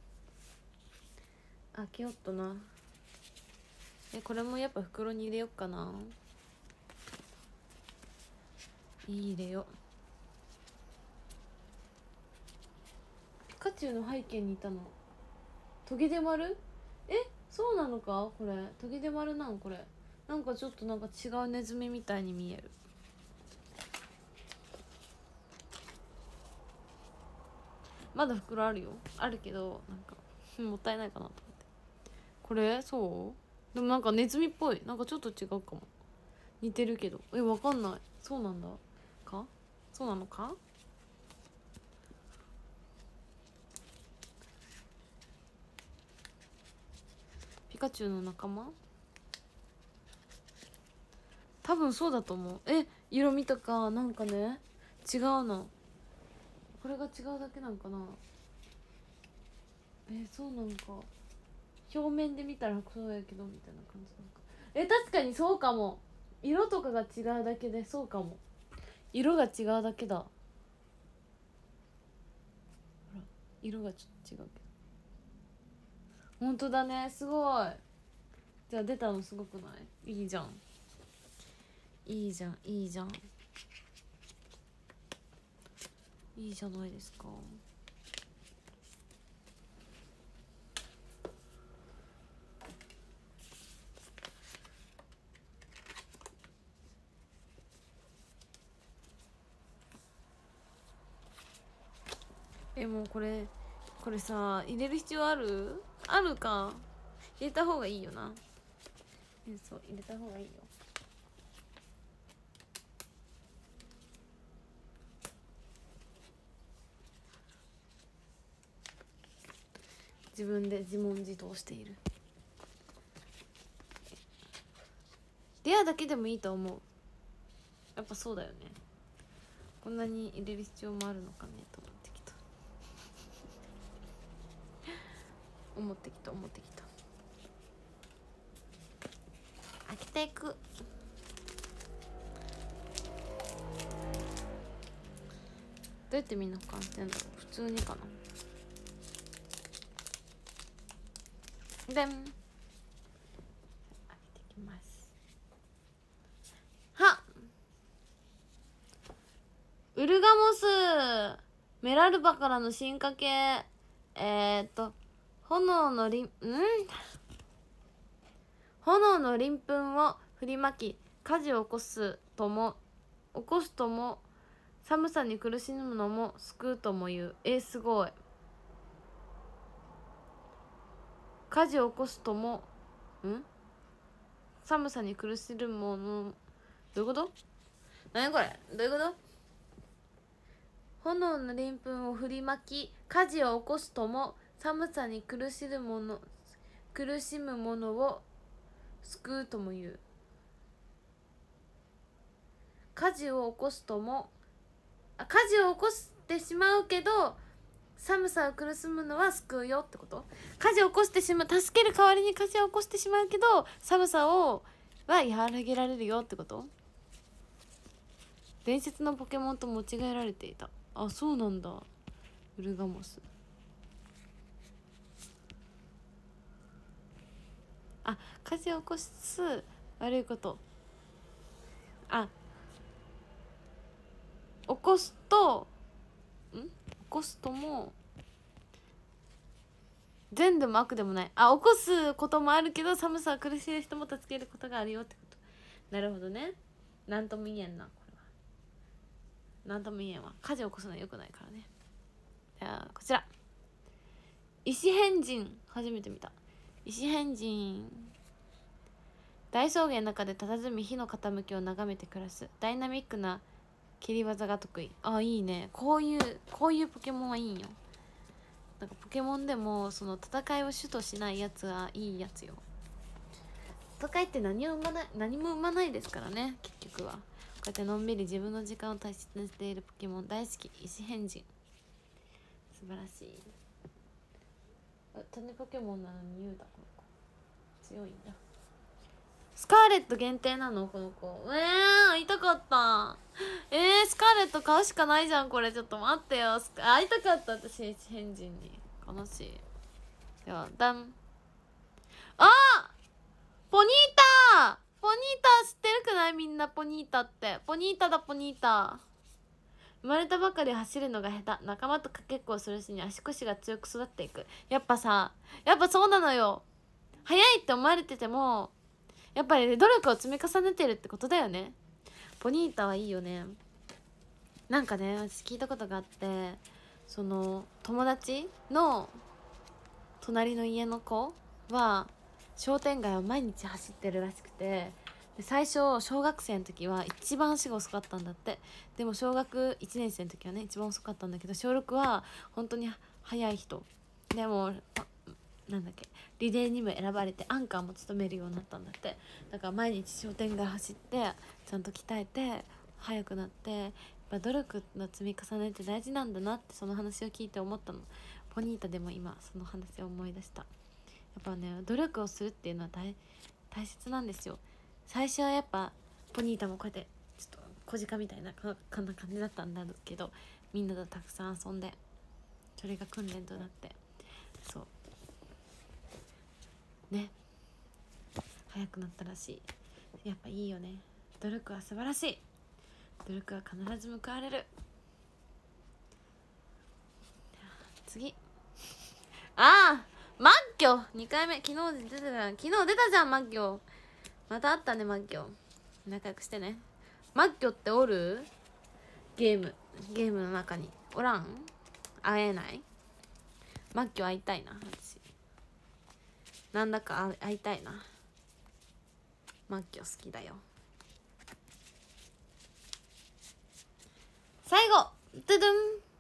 開けよっとな。え、これもやっぱ袋に入れよっかな。入れよ。ピカチュウの背景にいたのトゲデマル。え、そうなのか。これトゲデマルなん？これなんかちょっとなんか違うネズミみたいに見える。まだ袋あるよ。あるけどなんかもったいないかなと思って。これそうでもなんかネズミっぽい。なんかちょっと違うかも。似てるけど。え、わかんない。そうなんだか。そうなのか。ピカチュウの仲間。多分そうだと思う。え、色味とかなんかね違うの。これが違うだけなんかな。え、そうなんか。表面で見たらそうやけどみたいな感じなんか。え、確かにそうかも。色とかが違うだけでそうかも。色が違うだけだ。ほら、色がちょっと違うけど。本当だね。すごい。じゃあ出たのすごくない？いいじゃんいいじゃんいいじゃんいいじゃないですか。え、もうこれこれさ入れる必要ある？あるか。入れた方がいいよな。え、そう入れた方がいいよ。自分で自問自答している。レアだけでもいいと思う。やっぱそうだよね。 こんなに入れる必要もあるのかねと思ってきた思ってきた思ってきた開けていく。どうやってみんな保管してんだろう。普通にかな。でん開けていきます。はっウルガモスメラルバからの進化系えー、っと炎のりんん炎の鱗粉を振りまき火事を起こすとも起こすとも寒さに苦しむのも救うとも言う。えー、すごい。火事を起こすともん寒さに苦しむものどういうこと？何これどういうこと？炎の鱗粉を振りまき火事を起こすとも寒さに苦しむもの苦しむものを救うとも言う。火事を起こすともあ火事を起こしてしまうけど寒さを苦しむのは救うよってこと？火事を起こしてしまう助ける代わりに火事を起こしてしまうけど寒さをは和らげられるよってこと？伝説のポケモンと間違えられていた。あ、そうなんだ。ウルガモス。あ、火事を起こす悪いこと。あ、起こすとん起こすとも善でも悪でもない。あ、起こすこともあるけど寒さは苦しい人も助けることがあるよってこと。なるほどね。なんとも言えんなこれは。なんとも言えんわ。火事を起こすのはよくないからね。じゃあこちら石変人初めて見た。石変人大草原の中で佇み火の傾きを眺めて暮らす。ダイナミックな切り技が得意。あ、いいね。こういうこういうポケモンはいいよ。なんかポケモンでもその戦いを主としないやつはいいやつよ。戦いって何を生まない何も生まないですからね。結局はこうやってのんびり自分の時間を大切にしているポケモン大好き。石変人素晴らしい。あ、種ポケモンなのに言うだこの子強いんだ。スカーレット限定なのこの子。えー、会いたかった。えー、スカーレット買うしかないじゃんこれ。ちょっと待ってよ。会いたかった私石変人に。悲しい。ではダン。あポニータポニータ知ってるくない？みんなポニータってポニータだ。ポニータ生まれたばかり走るのが下手。仲間とかけっこをするしに足腰が強く育っていく。やっぱさやっぱそうなのよ。早いって思われててもやっぱり、ね、努力を積み重ねてるってことだよね。ポニータはいいよね。なんかね私聞いたことがあって、その友達の隣の家の子は商店街を毎日走ってるらしくて、で最初小学生の時は一番足が遅かったんだって。でも小学いちねん生の時はね一番遅かったんだけど、小ろくは本当に速い人でもなんだっけリレーにも選ばれてアンカーも務めるようになったんだって。だから毎日商店街走ってちゃんと鍛えて速くなって、やっぱ努力の積み重ねって大事なんだなってその話を聞いて思ったの。ポニータでも今その話を思い出した。やっぱね努力をするっていうのは 大, 大切なんですよ。最初はやっぱポニータもこうやってちょっと小鹿みたいなこんな感じだったんだけど、みんなとたくさん遊んでそれが訓練となってそうね早くなったらしい。やっぱいいよね。努力は素晴らしい。努力は必ず報われる。次ああマッキョにかいめ。昨日出たじゃん昨日出たじゃんマッキョ。またあったねマッキョ。仲良くしてね。マッキョっておる？ゲームゲームの中におらん？会えない？マッキョ会いたいな私。なんだか会いたいな。マッキョ好きだよ。最後ドゥドゥン。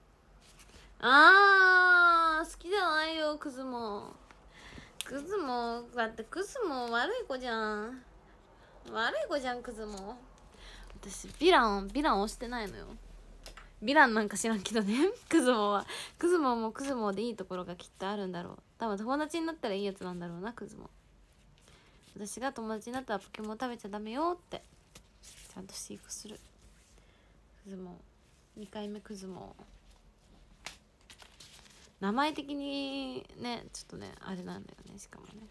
あー好きじゃないよクズも。クズもだってクズも悪い子じゃん。悪い子じゃんクズも。私ヴィランヴィラン押してないのよ。 ヴィランなんか知らんけどねクズモはクズモもクズモでいいところがきっとあるんだろう。多分友達になったらいいやつなんだろうなクズモ。私が友達になったらポケモン食べちゃダメよってちゃんと飼育する。クズモにかいめクズモ。名前的にねちょっとねあれなんだよね。しかもね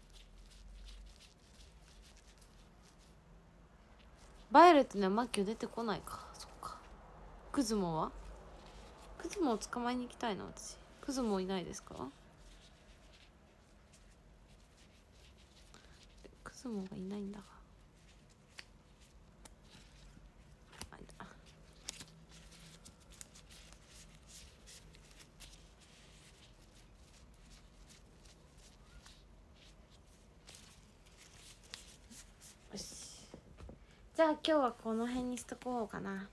バイオレットにはマッキョ出てこないか。そっか。クズモはクズモを捕まえに行きたいな私。クズモいないですか？クズモがいないんだが。あいた。よし。じゃあ今日はこの辺にしとこうかな。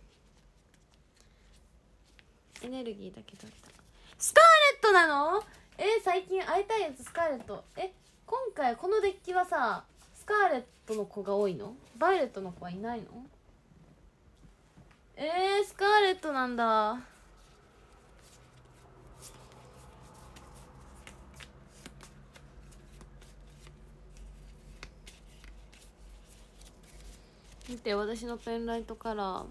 エネルギーだけどいた。スカーレットなの？えー、最近会いたいやつスカーレット。え今回このデッキはさスカーレットの子が多いの？バイオレットの子はいないの？えー、スカーレットなんだ。見て私のペンライトカラー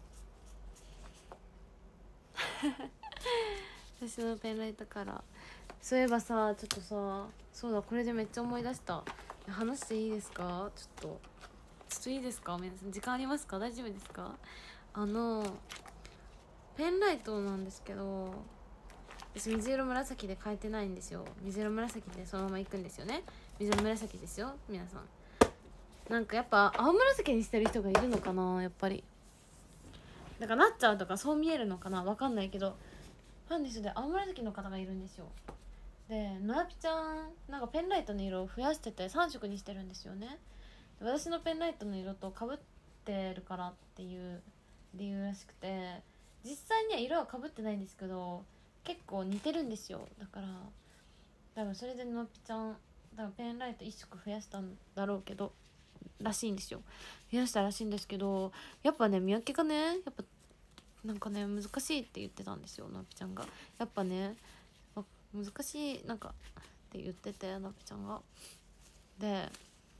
私のペンライトカラー。そういえばさちょっとさそうだこれでめっちゃ思い出した。話していいですか？ちょっとちょっといいですか？皆さん時間ありますか？大丈夫ですか？あのペンライトなんですけど私水色紫で変えてないんですよ。水色紫でそのまま行くんですよね。水色紫ですよ皆さん。なんかやっぱ青紫にしてる人がいるのかな。やっぱりなんかなっちゃうとかそう見えるのかなわかんないけどファンの人で青紫の方がいるんですよ。でのあぴちゃんなんかペンライトの色を増やしててさん色にしてるんですよね。私のペンライトの色とかぶってるからっていう理由らしくて実際には色はかぶってないんですけど結構似てるんですよ。だから多分それでのあぴちゃんだからペンライトいっ色増やしたんだろうけどらしいんですよ。増やしたらしいんですけどやっぱね見分けがねやっぱなんかね難しいって言ってたんですよのあぴちゃんが。やっぱね難しいなんかって言っててのあぴちゃんが。で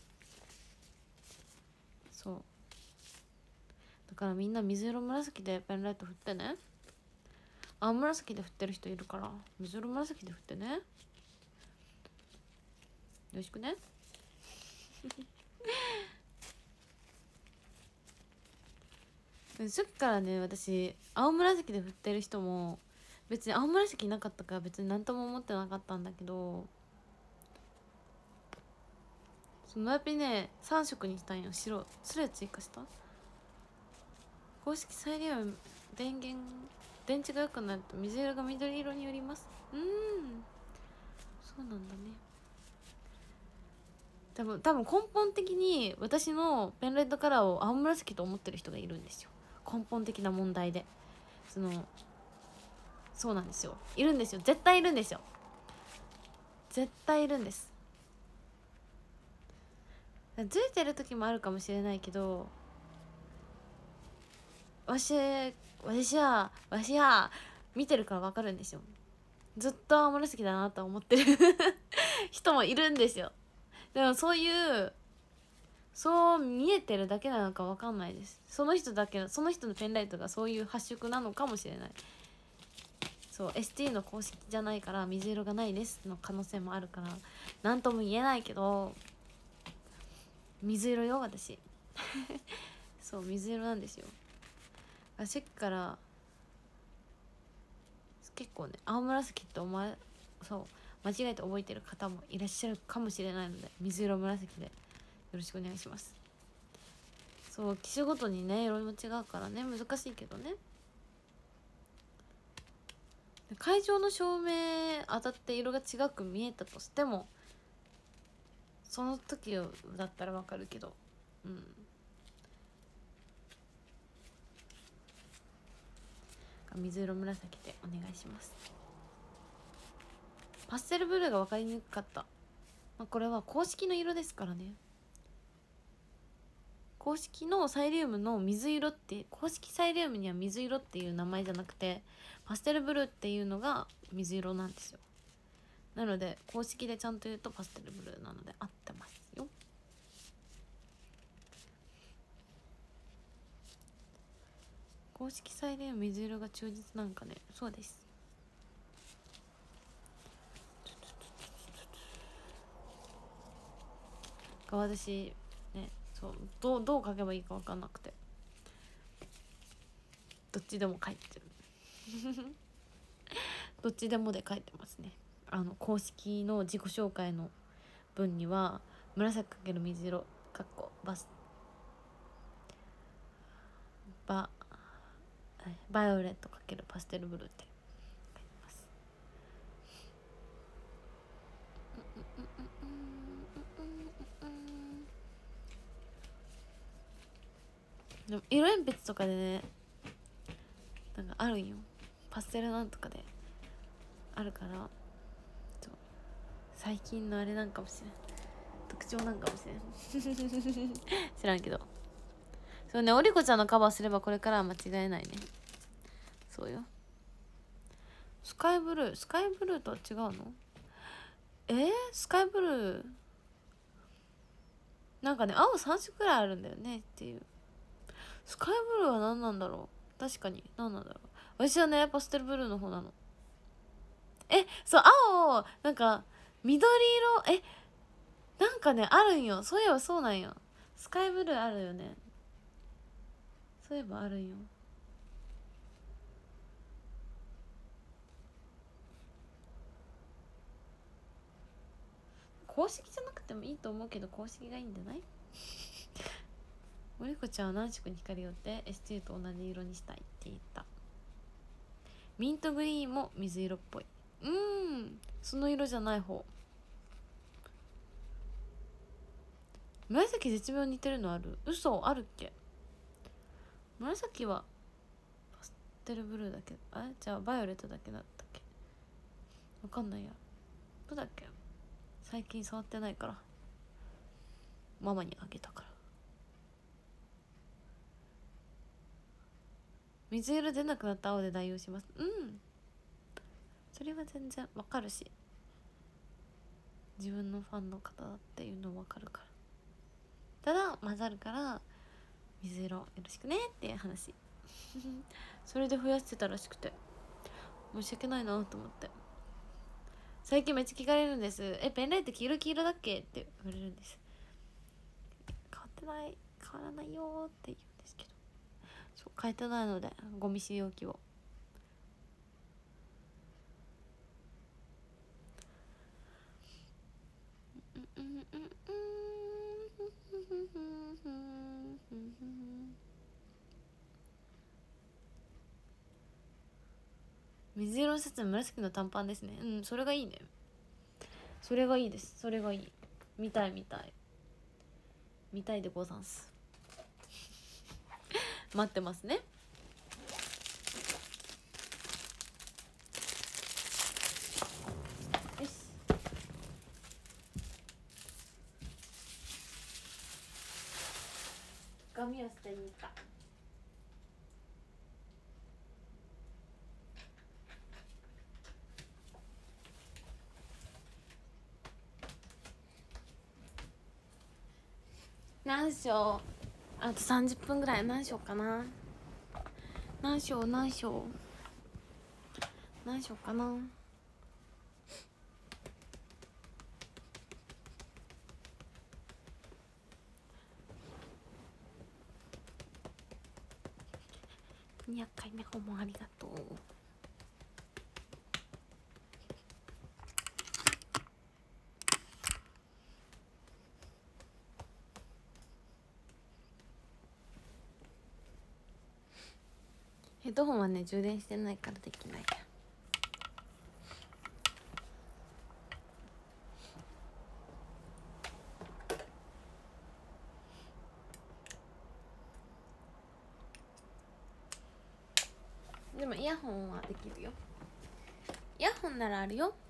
そうだからみんな水色紫でペンライト振ってね。青紫で振ってる人いるから水色紫で振ってね。よろしくねさっきからね私青紫で振ってる人も別に青紫なかったから別に何とも思ってなかったんだけどそのやっぱりねさん色にしたんよ。白それ追加した公式再利用電源電池が良くなると水色が緑色によります。うーんそうなんだね。多分多分根本的に私のペンライトカラーを青紫と思ってる人がいるんですよ。根本的な問題でそのそうなんですよ。いるんですよ。絶対いるんですよ。絶対いるんです。ずれてる時もあるかもしれないけどわしわしはわしは見てるから分かるんですよ。ずっと青紫だなと思ってる人もいるんですよ。でもそういうそう見えてるだけなのか分かんないです。その人だけその人のペンライトがそういう発色なのかもしれない。そう エスティー の公式じゃないから水色がないですの可能性もあるから何とも言えないけど水色よ私そう水色なんですよ。さっきから結構ね青紫って思わそう間違えて覚えてる方もいらっしゃるかもしれないので水色紫でよろしくお願いします。そう機種ごとにね色も違うからね難しいけどね。会場の照明当たって色が違く見えたとしてもその時だったらわかるけどうん水色紫でお願いします。パステルブルーが分かりにくかった、まあ、これは公式の色ですからね。 公式のサイリウムの水色って、公式サイリウムには水色っていう名前じゃなくてパステルブルーっていうのが水色なんですよ。なので公式でちゃんと言うとパステルブルーなので合ってますよ。公式サイリウム水色が忠実なんかね。そうです。私ね、そうどうどう書けばいいか分かんなくてどっちでも書いてるどっちでもで書いてますね。あの公式の自己紹介の文には紫×水色かっこバスババイオレット×パステルブルーって書いてます。でも色鉛筆とかでね、なんかあるんよ、パステルなんとかであるから、最近のあれなんかもしれん、特徴なんかもしれん知らんけど。そうね、おりこちゃんのカバーすればこれからは間違えないね。そうよ。スカイブルー、スカイブルーとは違うの？えー、スカイブルーなんかね、青さん色くらいあるんだよねっていう。スカイブルーは何なんだろう。確かに何なんだろう。私はねパステルブルーの方なの。え、そう青なんか緑色、えなんかねあるんよ。そういえばそうなんよ。スカイブルーあるよね。そういえばあるんよ。公式じゃなくてもいいと思うけど公式がいいんじゃない？おりこちゃんは何色に光をって エスティー と同じ色にしたいって言った。ミントグリーンも水色っぽい。うーん、その色じゃない方。紫絶妙に似てるのある？嘘あるっけ？紫はパステルブルーだけど、あれじゃあバイオレットだけだったっけ？わかんないや。どうだっけ？最近触ってないからママにあげたから。水色出なくなった青で代用します。うん、それは全然わかるし、自分のファンの方だっていうのわかるから。ただ混ざるから水色よろしくねっていう話それで増やしてたらしくて申し訳ないなと思って。最近めっちゃ聞かれるんです。え、ペンライト黄色黄色だっけって言われるんです。変わってない、変わらないよって言うんですけど、そう変えてないのでゴミ使用機を。水色のシャツに紫の短パンですね。うん、それがいいね。それがいいです。それがいい。見たい見たい見たいでござんす待ってますね。よし、ゴミを捨てに行った。何しよう、あとさんじゅっぷんぐらい。何しようかな、何しよう何しよう何しようかな。にひゃっかいめ訪問ありがとう。ヘッドホンはね充電してないからできないや。でもイヤホンはできるよ。イヤホンならあるよ。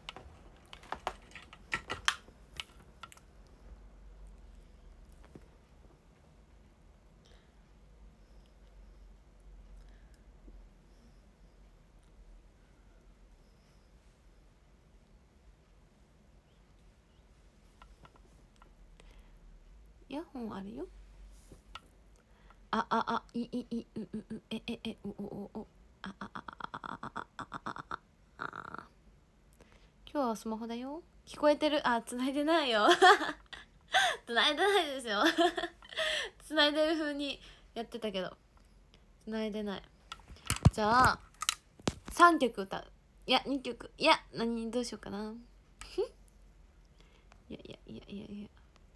イヤホンあるよ。あああいいいいうううえええおおおおあああああああああああ。今日はスマホだよ。聞こえてる？あ、繋いでないよ繋いでないですよ繋いでる風にやってたけど繋いでない。じゃあさんきょく歌う。いやにきょく、いや何どうしようかないやいやいやいやいや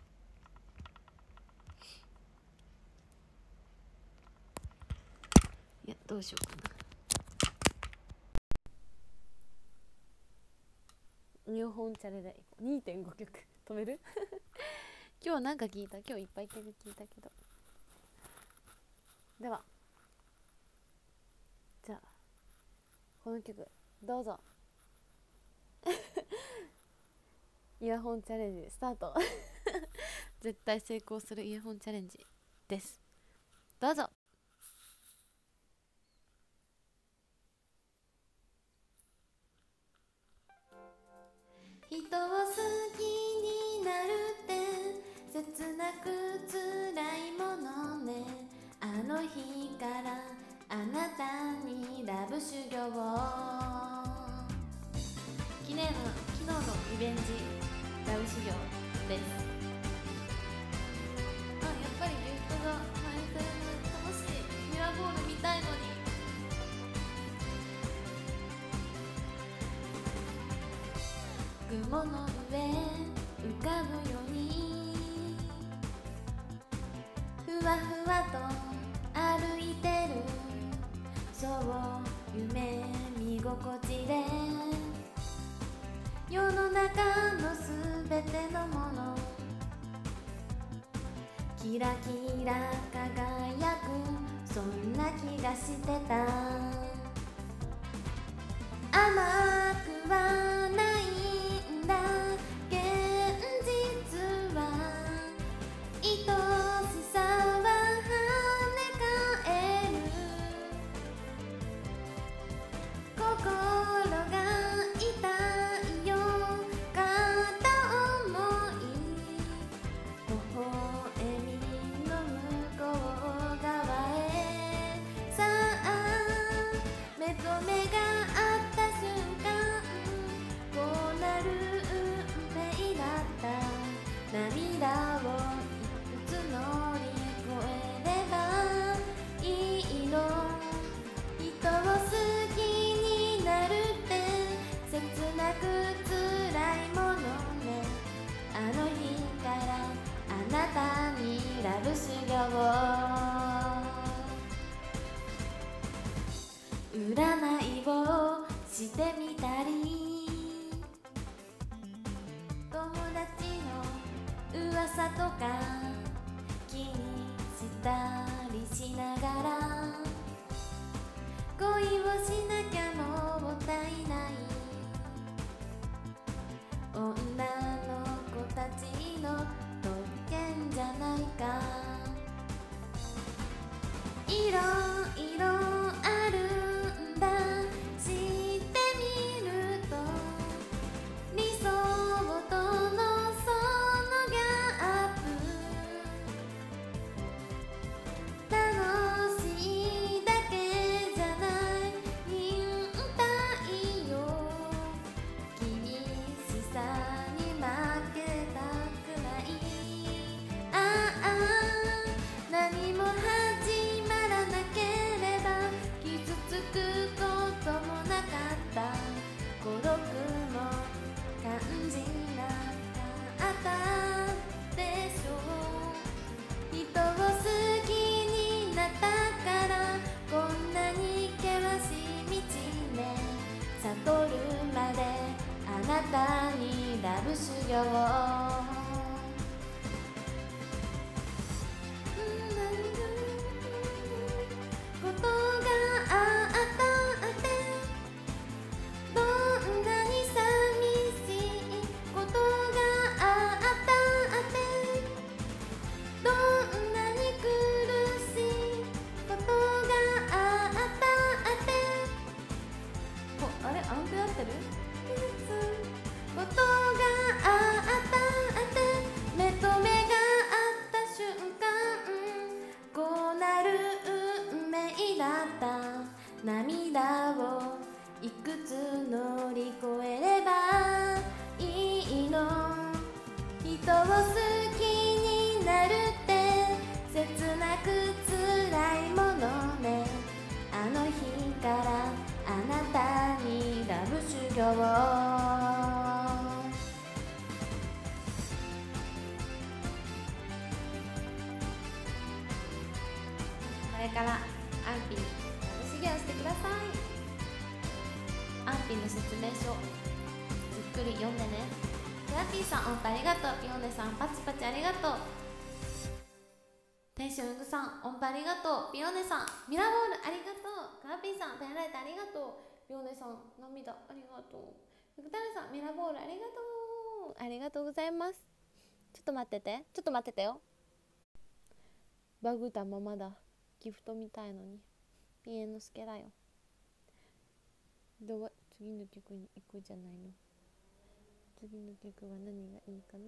いやどうしようかな。日本チャレで にてんご 曲止める今日なんか聞いた。今日いっぱい曲聞いたけど。ではじゃあこの曲どうぞイヤホンチャレンジスタート絶対成功するイヤホンチャレンジです。どうぞ。人を好きになるって切なく辛いものね。あの日からあなたにラブ修行を。記念の昨日のリベンジラブ修行です。あ、やっぱりギフトが返せるの楽しい。ミラーボール見たいのに。雲の上浮かぶようにふわふわと歩いてる。そう夢見心地で世の中のすべてのものキラキラ輝く、そんな気がしてた。甘くはないんだ現実は、愛しさは跳ね返る。心が痛いよ片思い、微笑みの向こう側へ。さあ目と目が合った瞬間、こうなる運命だった。涙をいくつ乗り越えればいいの。人を好きになるって切なく辛いものね。あの日からあなたにラブ修行を。占いをしてみたり、友達の噂とか気にからアンピー楽しげをしてください。アンピーの説明書ゆっくり読んでね。クラピーさん音符ありがとう。ピオネさんパチパチありがとう。テンションウグさん音符ありがとう。ピオネさんミラーボールありがとう。クラピーさんペンライトありがとう。ピオネさん涙ありがとう。福太郎さんミラーボールありがとう。ありがとうございます。ちょっと待っててちょっと待っててよ。バグったままだ。ギフトみたいのにピエンの助だよ。どう次の曲に行くじゃないの。次の曲は何がいいかな。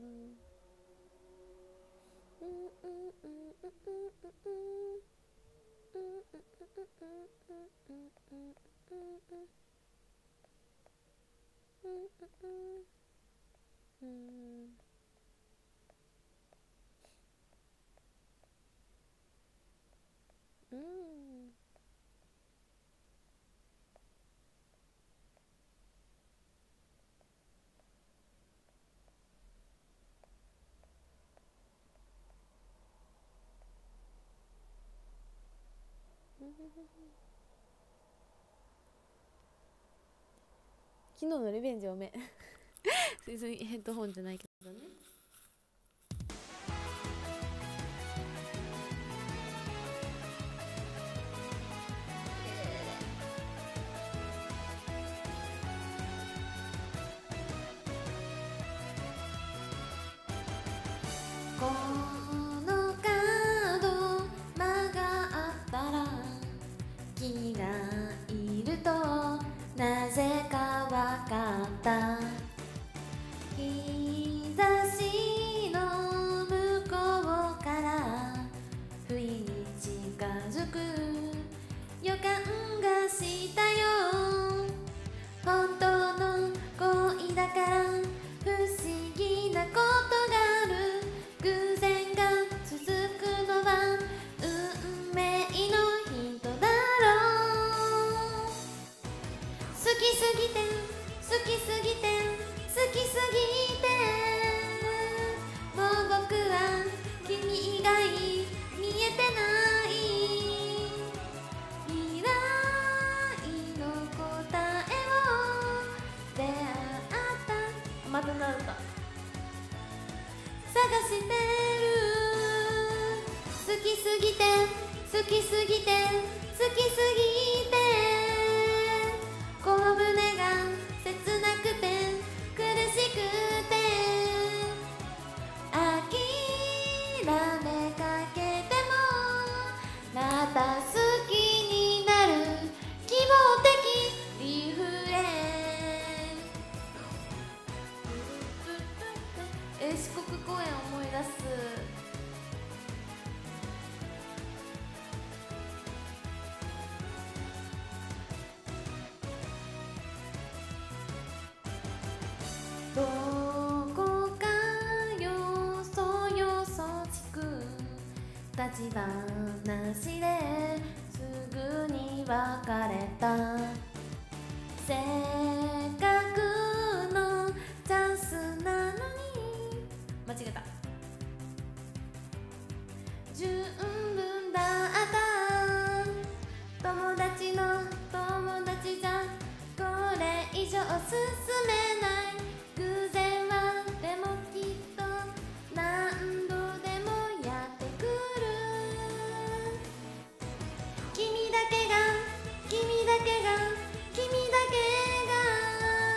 うん昨日のリベンジおめ別にヘッドホンじゃないけどね。このカード曲がったら君がいるとなぜかわかった。日差しの向こうから不意に近づく予感がしたよ。本当の恋だから不思議なことがある。偶然が続くのは運命のヒントだろう。好きすぎて好きすぎて好きすぎてもう僕は君以外見えてない。未来の答えを出会ったまたなるか探してる。好きすぎて好きすぎて好きすぎてこの胸が切なくて苦しくて諦めかけてもまた好きになる希望的リフレイン。え四国公演思い出す。どこかよそよそしく立ち話ですぐに別れた。せっかくのチャンスなのに間違えた。十分だった友達の友達じゃこれ以上進めない。偶然はでもきっと何度でもやってくる。君だけが君だけが君だけが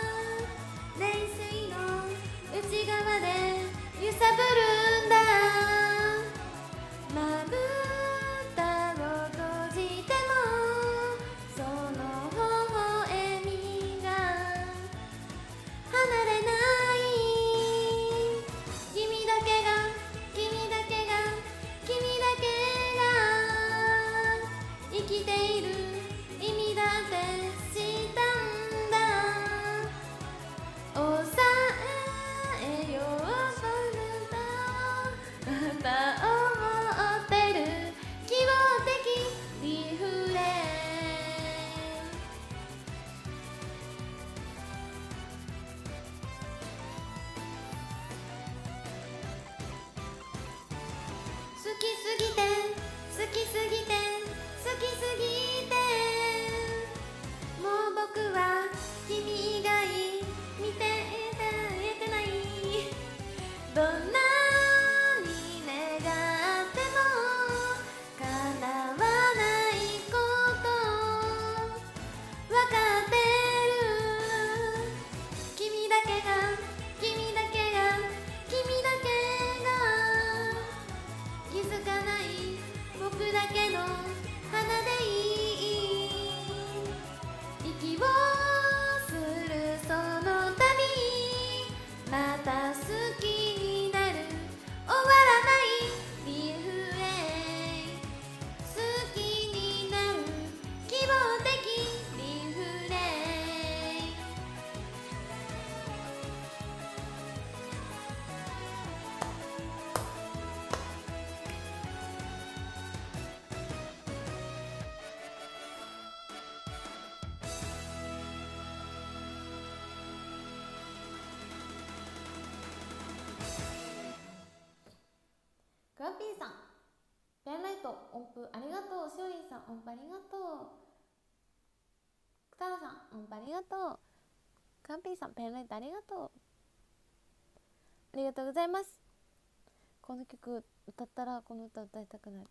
プありがとう。しおりんさん音符ありがとう。くたろさん音符ありがとう。カンピーさんペンライトありがとう。ありがとうございます。この曲歌ったらこの歌歌いたくなる。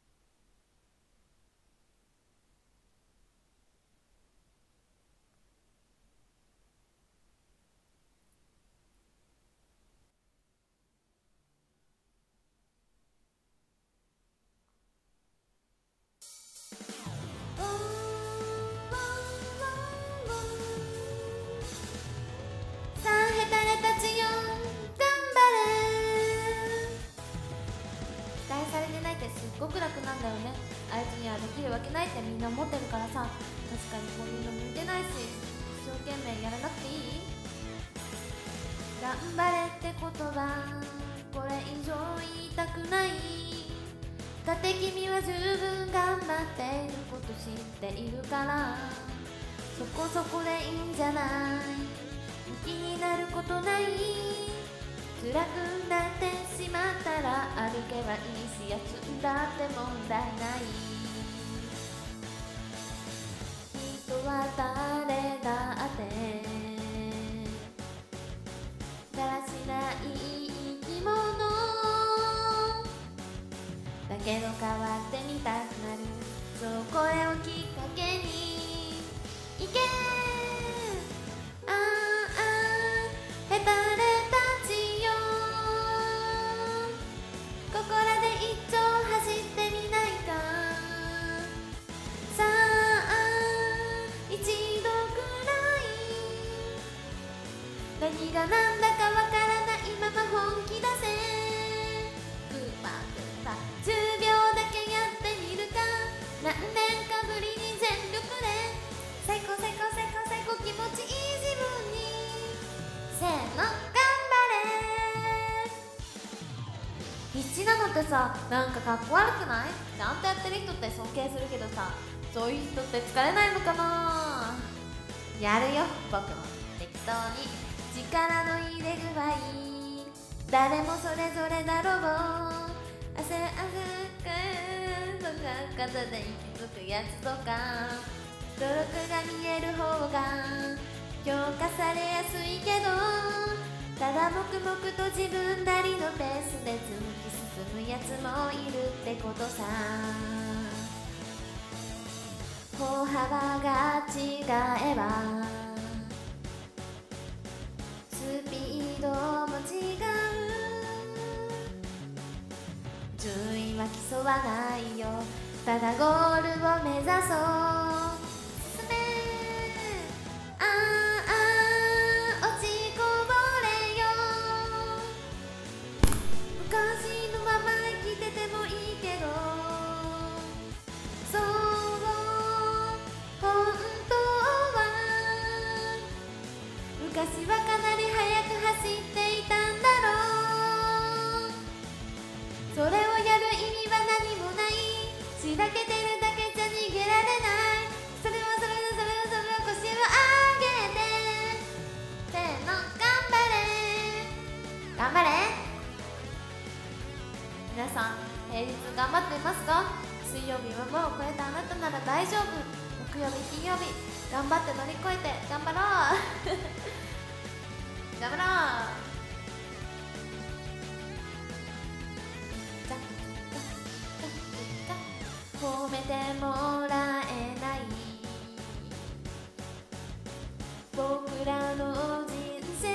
さあヘタレたちよ頑張れ。期待されてないってすっごく楽なんだよね。あいつにはできるわけないってみんな思ってるからさ。確かにこういうの向いてないし、一生懸命やらなくていい。頑張れって言葉これ以上言いたくない。だって君は十分頑張っていること知っているから、そこそこでいいんじゃない。気になることない。辛くなってしまったら歩けばいいし、休んだって問題ない。人は誰だってだらしない生き物だけど変わってみたくなる。そうこれをきっかけにいけ。ああヘタレたちよ、ここらで一丁走ってみないか。さあ一度くらい何が何だかわからないまま本気出せ。グーパーグーパーじゅうびょうだけやってみるか。何年かぶりに全力で最高最高最高最高気持ちいい自分に。せーの頑張れ。必死なのってさ、なんかかっこ悪くない？ちゃんとやってる人って尊敬するけどさ、そういう人って疲れないのかな。やるよ僕も適当に。力の入れ具合誰もそれぞれだろう。汗汗くとか肩で息づくやつとか努力が見える方が評価されやすいけど、ただ黙々と自分なりのペースで続き進むやつもいるってことさ。歩幅が違えばスピードも違う。順位は競わないよ、ただゴールを目指そう。進めああ落ちこぼれよ。昔のまま生きててもいいけど、そう本当は昔はかなり速く走っていたんだろう。それをやる意味は何もない。しらけてるだけじゃ逃げられない。それをそれをそれをそれを腰を上げてせーの頑張れ頑張れ。皆さん平日頑張っていますか？水曜日はもう超えたあなたなら大丈夫。木曜日金曜日頑張って乗り越えて頑張ろう頑張ろう。褒めてもらえない僕らの人生、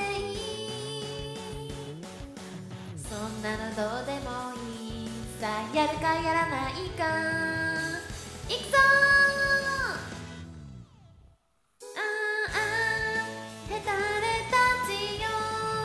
そんなのどうでもいいさ。やるかやらないかいくぞー。ああヘタレたちよ、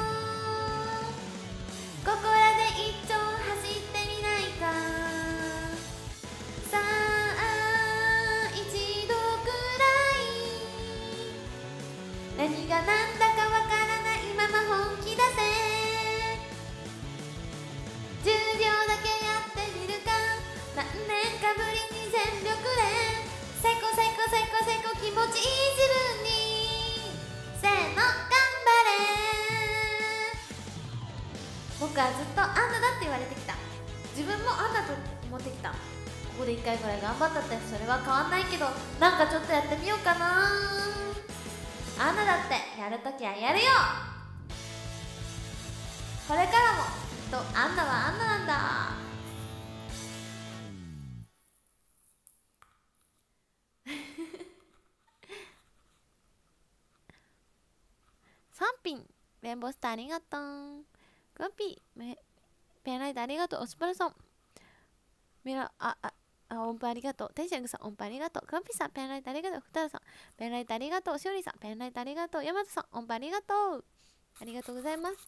ここらで一丁走ってみないか。さあ一度くらい何が何だかわからないまま本気出せ。じゅうびょうだけやってみるか。何年かぶりに全力で最高最高最高最高気持ちいい自分に。せーの頑張れ。僕はずっとアンナだって言われてきた。自分もアンナと思ってきた。ここでいっかいぐらい頑張ったってそれは変わんないけど、なんかちょっとやってみようかな。アンナだってやるときはやるよ。これからもきっとアンナはアンナなんだ。さん品レインボースターありがとう。グンピーペンライトありがとう。オスパルさんミラあああ音符ありがとう。テンシャングさん音符ありがとう。グンピーさんペンライトありがとう。ふたらさんペンライトありがとう。しおりさんペンライトありがとう。ヤマトさん音符ありがとう。ありがとうございます。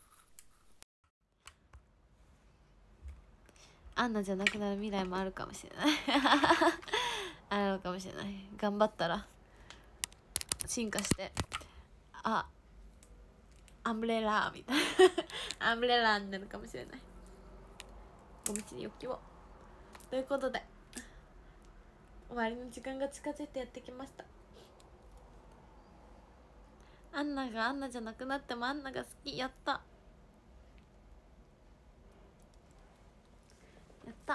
アンナじゃなくなる未来もあるかもしれないあるかもしれない。頑張ったら進化してあアンブレラーみたいなアンブレラーになるかもしれない。お道に欲求をということで終わりの時間が近づいてやってきました。アンナがアンナじゃなくなってもアンナが好き。やったやった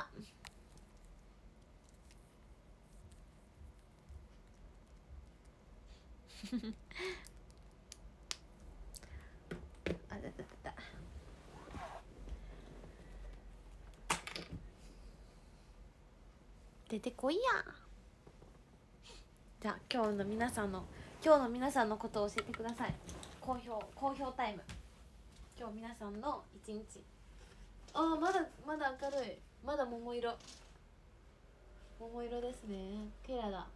あだだだだ出てこいや。じゃあ今日の皆さんの今日の皆さんのことを教えてください。好評好評タイム。今日皆さんの一日。ああまだまだ明るい。まだ桃色桃色ですね。ケラだ。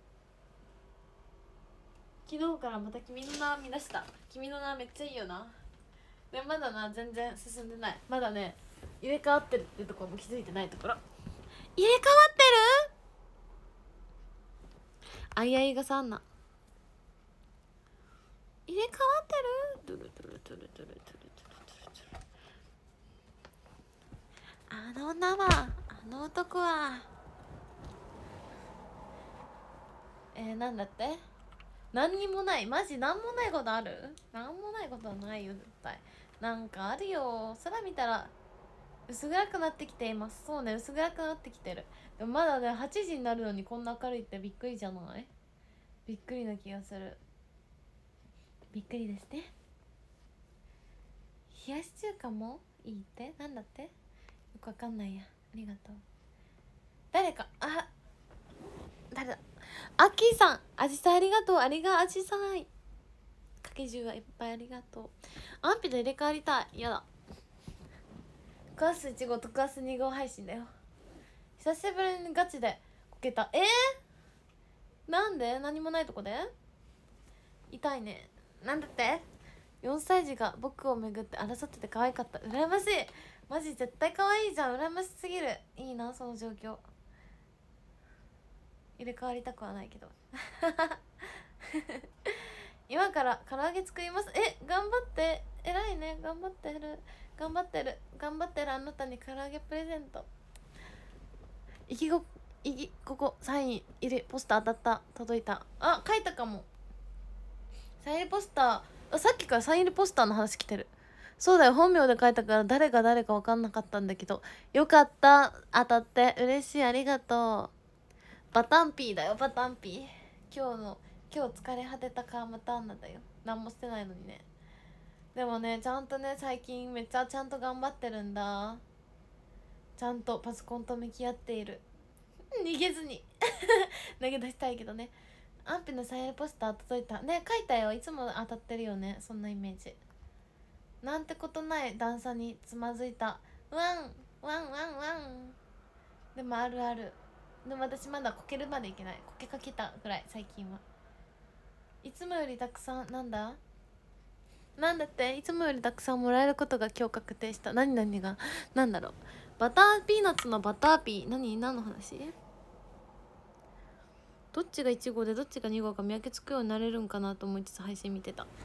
昨日からまた君の名見出した。君の名めっちゃいいよな。でまだな全然進んでない。まだね入れ替わってるってところも気づいてないところ。入れ替わってる。あいあいがさんな入れ替わってる。トゥルトゥルトゥルトゥルトゥルトゥルトゥル。あの女はあの男はえー、なんだって。何にもない。マジ何もないことある。何もないことはないよ絶対。なんかあるよ。空見たら薄暗くなってきています。そうね薄暗くなってきてる。でもまだねはちじになるのにこんな明るいってびっくりじゃない。びっくりな気がする。びっくりですね。冷やし中華もいいってなんだって。よくわかんないや。ありがとう。誰かあ誰だ。アッキーさんアジサイありがとう。ありがアジサイ掛けじゅうはいっぱいありがとう。アンピと入れ替わりたい。やだ。特アスいち号特アスに号配信だよ。久しぶりにガチでこけた。えー、なんで何もないとこで痛いね。なんだってよんさい児が僕をめぐって争ってて可愛かった。羨ましい。マジ絶対可愛いじゃん。羨ましすぎる。いいなその状況。入れ替わりたくはないけど今から唐揚げ作ります。え頑張って。偉いね。頑張ってる頑張ってる頑張ってる。あなたに唐揚げプレゼント。いきごいきここサイン入れポスター当たった。届いた。あ書いたかも。サイン入れポスターあさっきからサイン入れポスターの話来てる。そうだよ本名で書いたから誰が誰か分かんなかったんだけどよかった。当たって嬉しい。ありがとう。バタンピーだよバタンピー。今日の今日疲れ果てたカーマターンナだよ。何もしてないのにね。でもねちゃんとね最近めっちゃちゃんと頑張ってるんだ。ちゃんとパソコンと向き合っている。逃げずに投げ出したいけどね。アンピのサインポスター届いたね。書いたよ。いつも当たってるよねそんなイメージ。なんてことない段差につまずいた。ワンワンワンワン。でもあるある。でも私まだこけるまでいけない。こけかけたぐらい最近は。いつもよりたくさんなんだなんだっていつもよりたくさんもらえることが今日確定した。何何がなんだろう。バターピーナッツのバターピー何何の話。どっちがいち号でどっちがに号か見分けつくようになれるんかなと思いつつ配信見てた。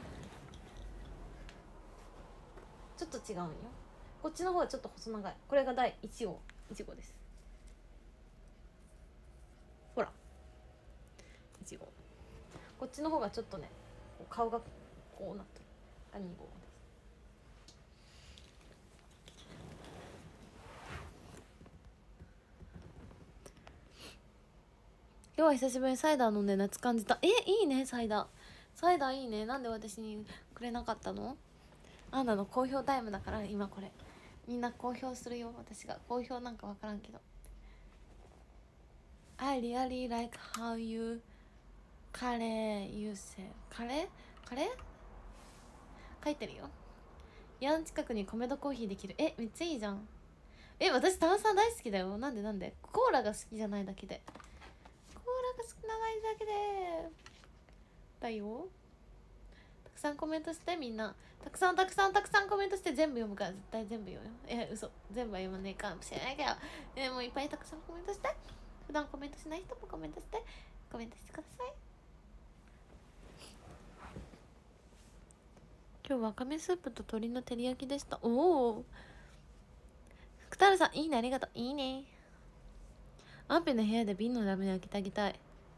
ちょっと違うんよ。こっちの方はちょっと細長い。これがだいいち号いち号です。ほらいち号。こっちの方がちょっとね顔がこうなってる。あに号です。 今日は久しぶりにサイダー飲んで夏感じた。えいいねサイダー。サイダーいいね。なんで私にくれなかったの？あんなの好評タイムだから今これみんな公表するよ。私が公表なんか分からんけど I really like how you カレー you say カレーカレー書いてるよ。家の近くに米とコーヒーできる。えめっちゃいいじゃん。え私炭酸大好きだよ。なんでなんでコーラが好きじゃないだけでコーラが好きなないだけでだよ。たくさんコメントしてみんな。たくさんたくさんたくさんコメントして全部読むから絶対全部読むよ。え嘘全部は読まねえかもしれないけど、えもういっぱいたくさんコメントして。普段コメントしない人もコメントしてコメントしてください。今日わかめスープと鶏の照り焼きでした。おお福太郎さんいいねありがとう。いいね。アンペの部屋で瓶のラムネ開けてあげたい。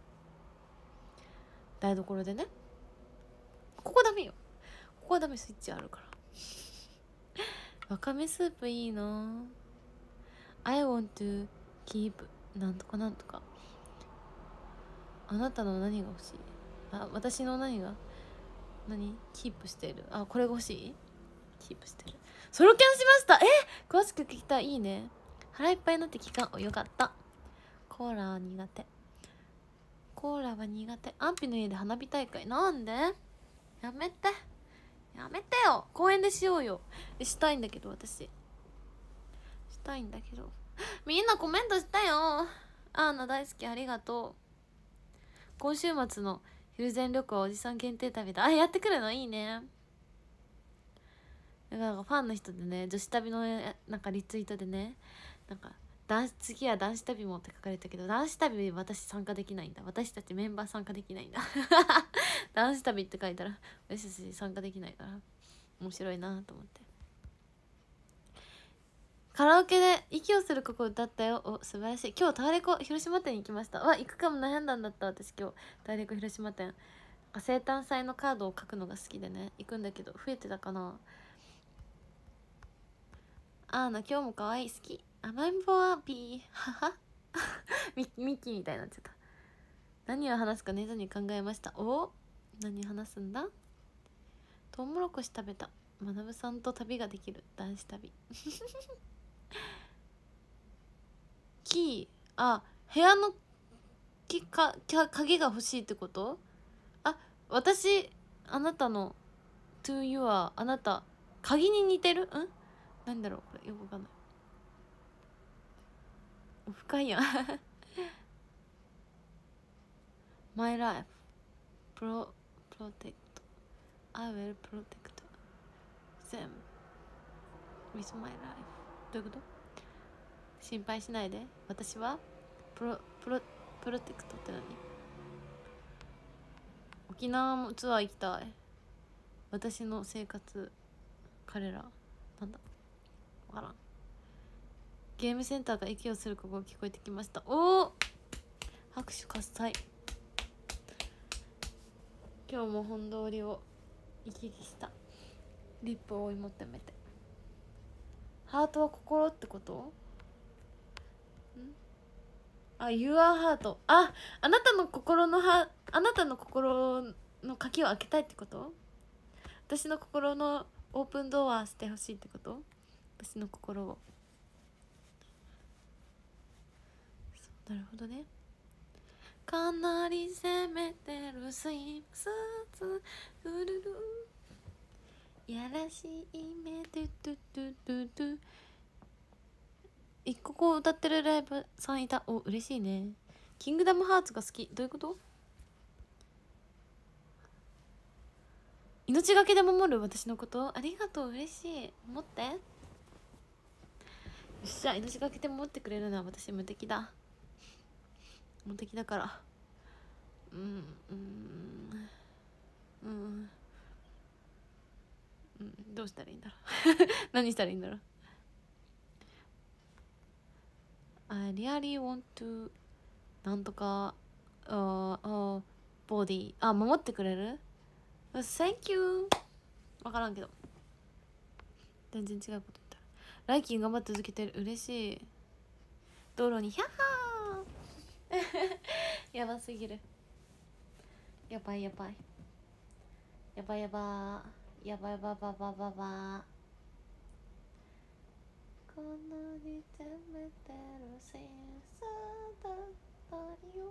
台所でね。ここダメよ。ここはダメスイッチあるからわかめスープいいな。 I want to keep なんとかなんとか。あなたの何が欲しい？あ私の何が何キープしている。あこれが欲しい。キープしてる。ソロキャンしました。え詳しく聞きたい。いいね。腹いっぱいになって期間およかった。コーラは苦手。コーラは苦手。アンピの家で花火大会なんでやめてやめてよ。公園でしようよ。したいんだけど私したいんだけどみんなコメントしたよ。アーナ大好きありがとう。今週末の昼前旅行おじさん限定旅だ。あやってくるのいいね。だからファンの人でね女子旅のなんかリツイートでねなんか男子次は男子旅もって書かれたけど男子旅私参加できないんだ。私たちメンバー参加できないんだ男子旅って書いたら私たち参加できないから面白いなと思って。カラオケで息をするここ歌ったよ。お素晴らしい。今日タワレコ広島店に行きました。わ行くかも悩んだんだった私今日タワレコ広島店。生誕祭のカードを書くのが好きでね行くんだけど増えてたかな。あーな今日も可愛い好き甘えん坊はピーははミミッキーみたいになっちゃった。何を話すか寝ずに考えました。お何話すんだ。トウモロコシ食べた。まなぶさんと旅ができる男子旅キーあ部屋のきかか鍵が欲しいってこと。あ私あなたの to your あなた鍵に似てるんなんだろうこれよくわかんない。深いやんMy life Pro protect I will protect them with my life どういうこと。心配しないで私はプロプロプロテクトって何。沖縄もツアー行きたい。私の生活彼らなんだわからん。ゲームセンターが息をするここが聞こえてきました。おお拍手喝采。今日も本通りを行き来した。リップを追い求めて。ハートは心ってこと。んあ Your heart ああなたの心のはあなたの心の鍵を開けたいってこと。私の心のオープンドアしてほしいってこと。私の心をなるほどね。かなり攻めてるスイスーツルルルやらしい目トゥトゥトゥトゥトゥ。一個こう歌ってるライブさんいた。お嬉しいね。キングダムハーツが好き。どういうこと。命がけで守る私のことありがとう嬉しい。持ってよっしゃ。命がけで守ってくれるのは私無敵だ無敵だからうんうんうんうんどうしたらいいんだろう何したらいいんだろう。I really want to なんとかああボディあ守ってくれる Thank you 分からんけど全然違うこと言ったら。ライキン頑張って続けてる嬉しい。道路にヒャッハーやばすぎる。やばいやばいやばいやばやばいやばばばばば。このに攻めてるセンサーだったよ。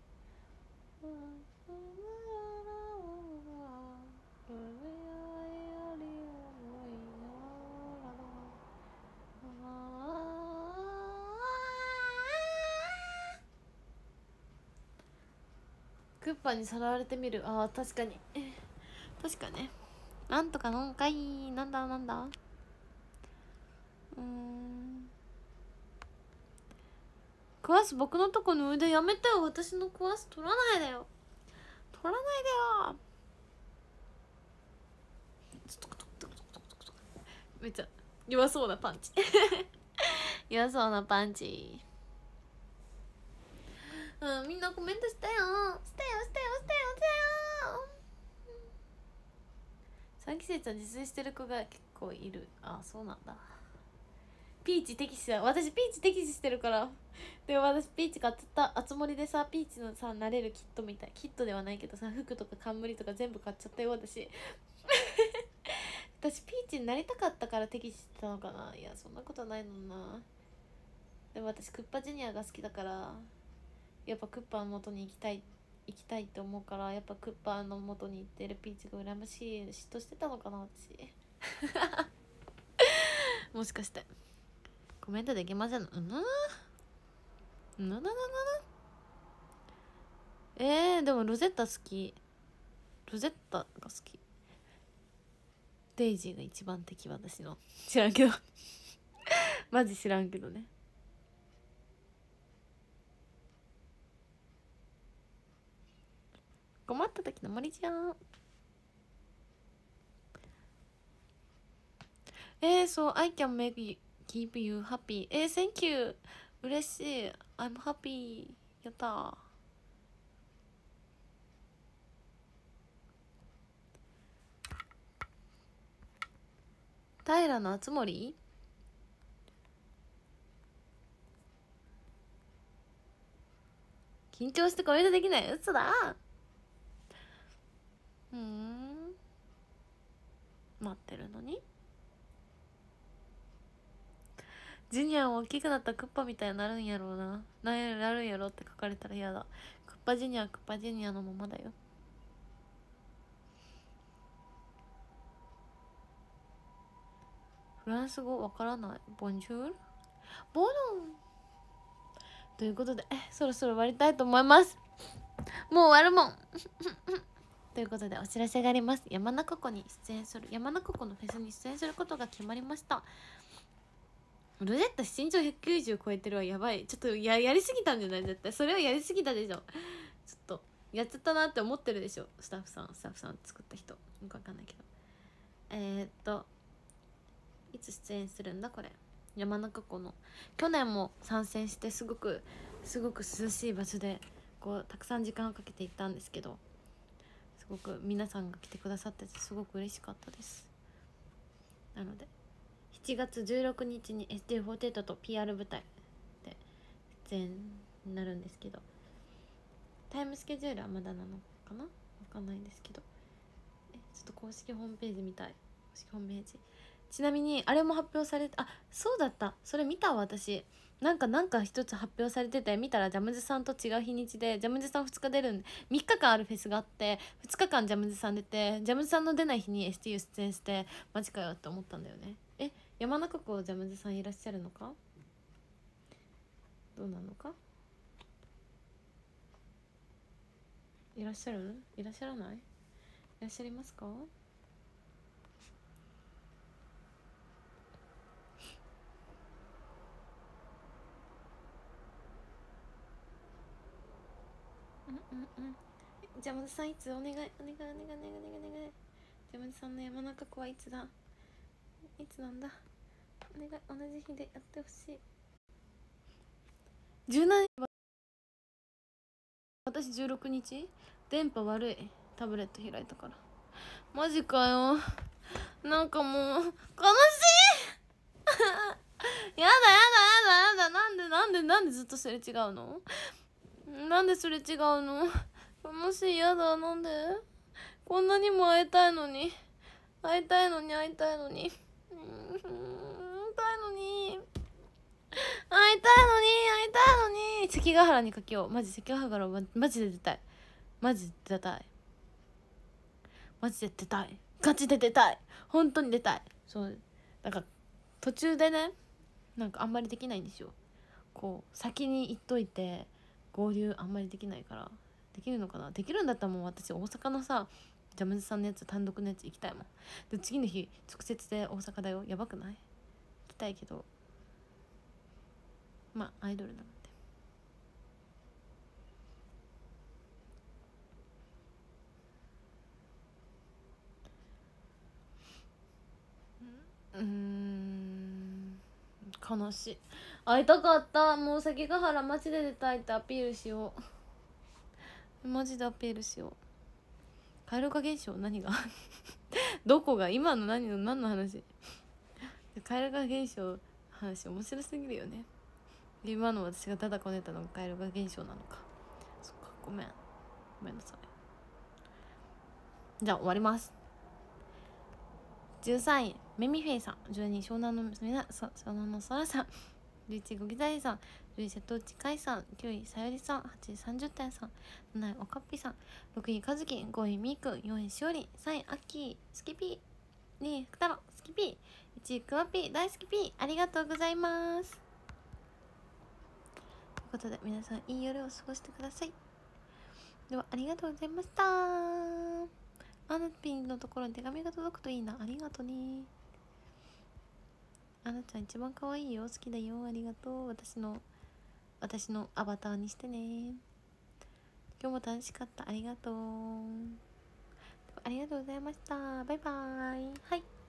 クッパにさらわれてみる。あー確かに確かね。なんとかのんかい。なんだなんだ。うーん食わす僕のとこの腕やめてよ。私の食わす取らないでよ。取らないでよ。めっちゃ弱そうなパンチ弱そうなパンチ。うん、みんなコメントしたよ。したよしたよしたよしたよ。さんきせいちゃん自炊してる子が結構いる。あ、そうなんだ。ピーチ敵視だ。私ピーチ敵視してるから。でも私ピーチ買ってた。あつ森でさ、ピーチのさなれるキットみたい、キットではないけどさ、服とか冠とか全部買っちゃったよ私私ピーチになりたかったから敵視してたのかな。いやそんなことないのな。でも私クッパジュニアが好きだから、やっぱクッパの元に行きたい行きたいって思うから、やっぱクッパの元に行ってるピーチが羨ましい。嫉妬してたのかな私もしかしてコメントできませんの。うんなななななえー、でもロゼッタ好き。ロゼッタが好き。デイジーが一番敵。私の知らんけどマジ知らんけどね。困った時の森ちゃん。えー、そう I can make you keep you happy。 えー、Thank you。 嬉しい。 I'm happy。 やったー。平の熱森緊張してコメントできない。嘘だ。うーん待ってるのに。ジュニアも大きくなったらクッパみたいになるんやろうな。なるんやろって書かれたら嫌だ。クッパジュニアクッパジュニアのままだよ。フランス語わからない。ボンジュールボノンということで、えそろそろ終わりたいと思います。もう終わるもんということでお知らせがあります。山中湖に出演する山中湖のフェスに出演することが決まりました。ロゼッタ身長ひゃくきゅうじゅう超えてるわ。やばい。ちょっと や, やりすぎたんじゃない。絶対それはやりすぎたでしょ。ちょっとやっちゃったなって思ってるでしょ。スタッフさんスタッフさん作った人よくわかんないけど。えー、っといつ出演するんだこれ。山中湖の去年も参戦して、すごくすごく涼しい場所でこうたくさん時間をかけて行ったんですけど、すごく皆さんが来てくださっててすごく嬉しかったです。なのでしちがつじゅうろくにちに エスティーフォーティーエイト と ピーアール 舞台で出演になるんですけど、タイムスケジュールはまだなのかな、わかんないんですけど、えちょっと公式ホームページみたい。公式ホームページ。ちなみにあれも発表されて、あそうだった、それ見たわ私。なんかなんか一つ発表されてて見たら、ジャムズさんと違う日にちで、ジャムズさんふつか出るんで、みっかかんあるフェスがあって、ふつかかんジャムズさん出て、ジャムズさんの出ない日に エスティーユー 出演して、マジかよって思ったんだよね。え山中湖ジャムズさんいらっしゃるのか、どうなのか、いらっしゃるいらっしゃらないいらっしゃいますか。うんうんうん。ジャムズさんいつ、お願いお願いお願いお願いお願い。ジャムズさんの山中湖はいつだ、いつなんだ、お願い同じ日でやってほしい。じゅうななにち、私じゅうろくにち、電波悪い、タブレット開いたから。マジかよ、なんかもう悲しいやだやだやだやだ、なんでなんでなんでずっとすれ違うの。 なんですれ違うの。もし嫌だ。なんでこんなにも会いたいのに会いたいのに会いたいのにうん会いたいのに会いたいのに会いたいのに関ヶ原にかけよう。マジ関ヶ原ママジで出たい。マジで出たい。マジで出たい。ガチで出たい。本当に出たい。そうなんか途中でね、なんかあんまりできないんですよ。こう先に言っといて合流あんまりできないから。できるのかな。できるんだったらもう私大阪のさジャムズさんのやつ単独のやつ行きたいもん。で次の日直接で大阪だよ。やばくない？行きたいけどまあアイドルなので。うーん悲しい。会いたかった。もう関ヶ原マジで出たいってアピールしよう。マジでアピールしよう。蛙化現象何がどこが今の何の何の話。蛙化現象話面白すぎるよね。今の私がただこねたのが蛙化現象なのか。そっかごめんごめんなさい。じゃあ終わります。じゅうさんいメミフェイさん、じゅうにい湘南の娘な湘南の空さん、じゅういちいゴギザリさん、じゅういちい瀬戸内海さん、きゅういさゆりさん、はちいさんじゅってんさん、なないおかっぴさん、ろくいかずき、ごいみーくん、よんいしおり、さんいアッキー、スキピー、にいふくたろスキピー、いちいくわぴー大好きピー。ありがとうございます。ということで皆さんいい夜を過ごしてください。ではありがとうございました。アナピンのところに手紙が届くといいな。ありがとうね。アナちゃん一番可愛いよ。好きだよ。ありがとう。私の私のアバターにしてね。今日も楽しかった。ありがとう。ありがとうございました。バイバーイ。はい。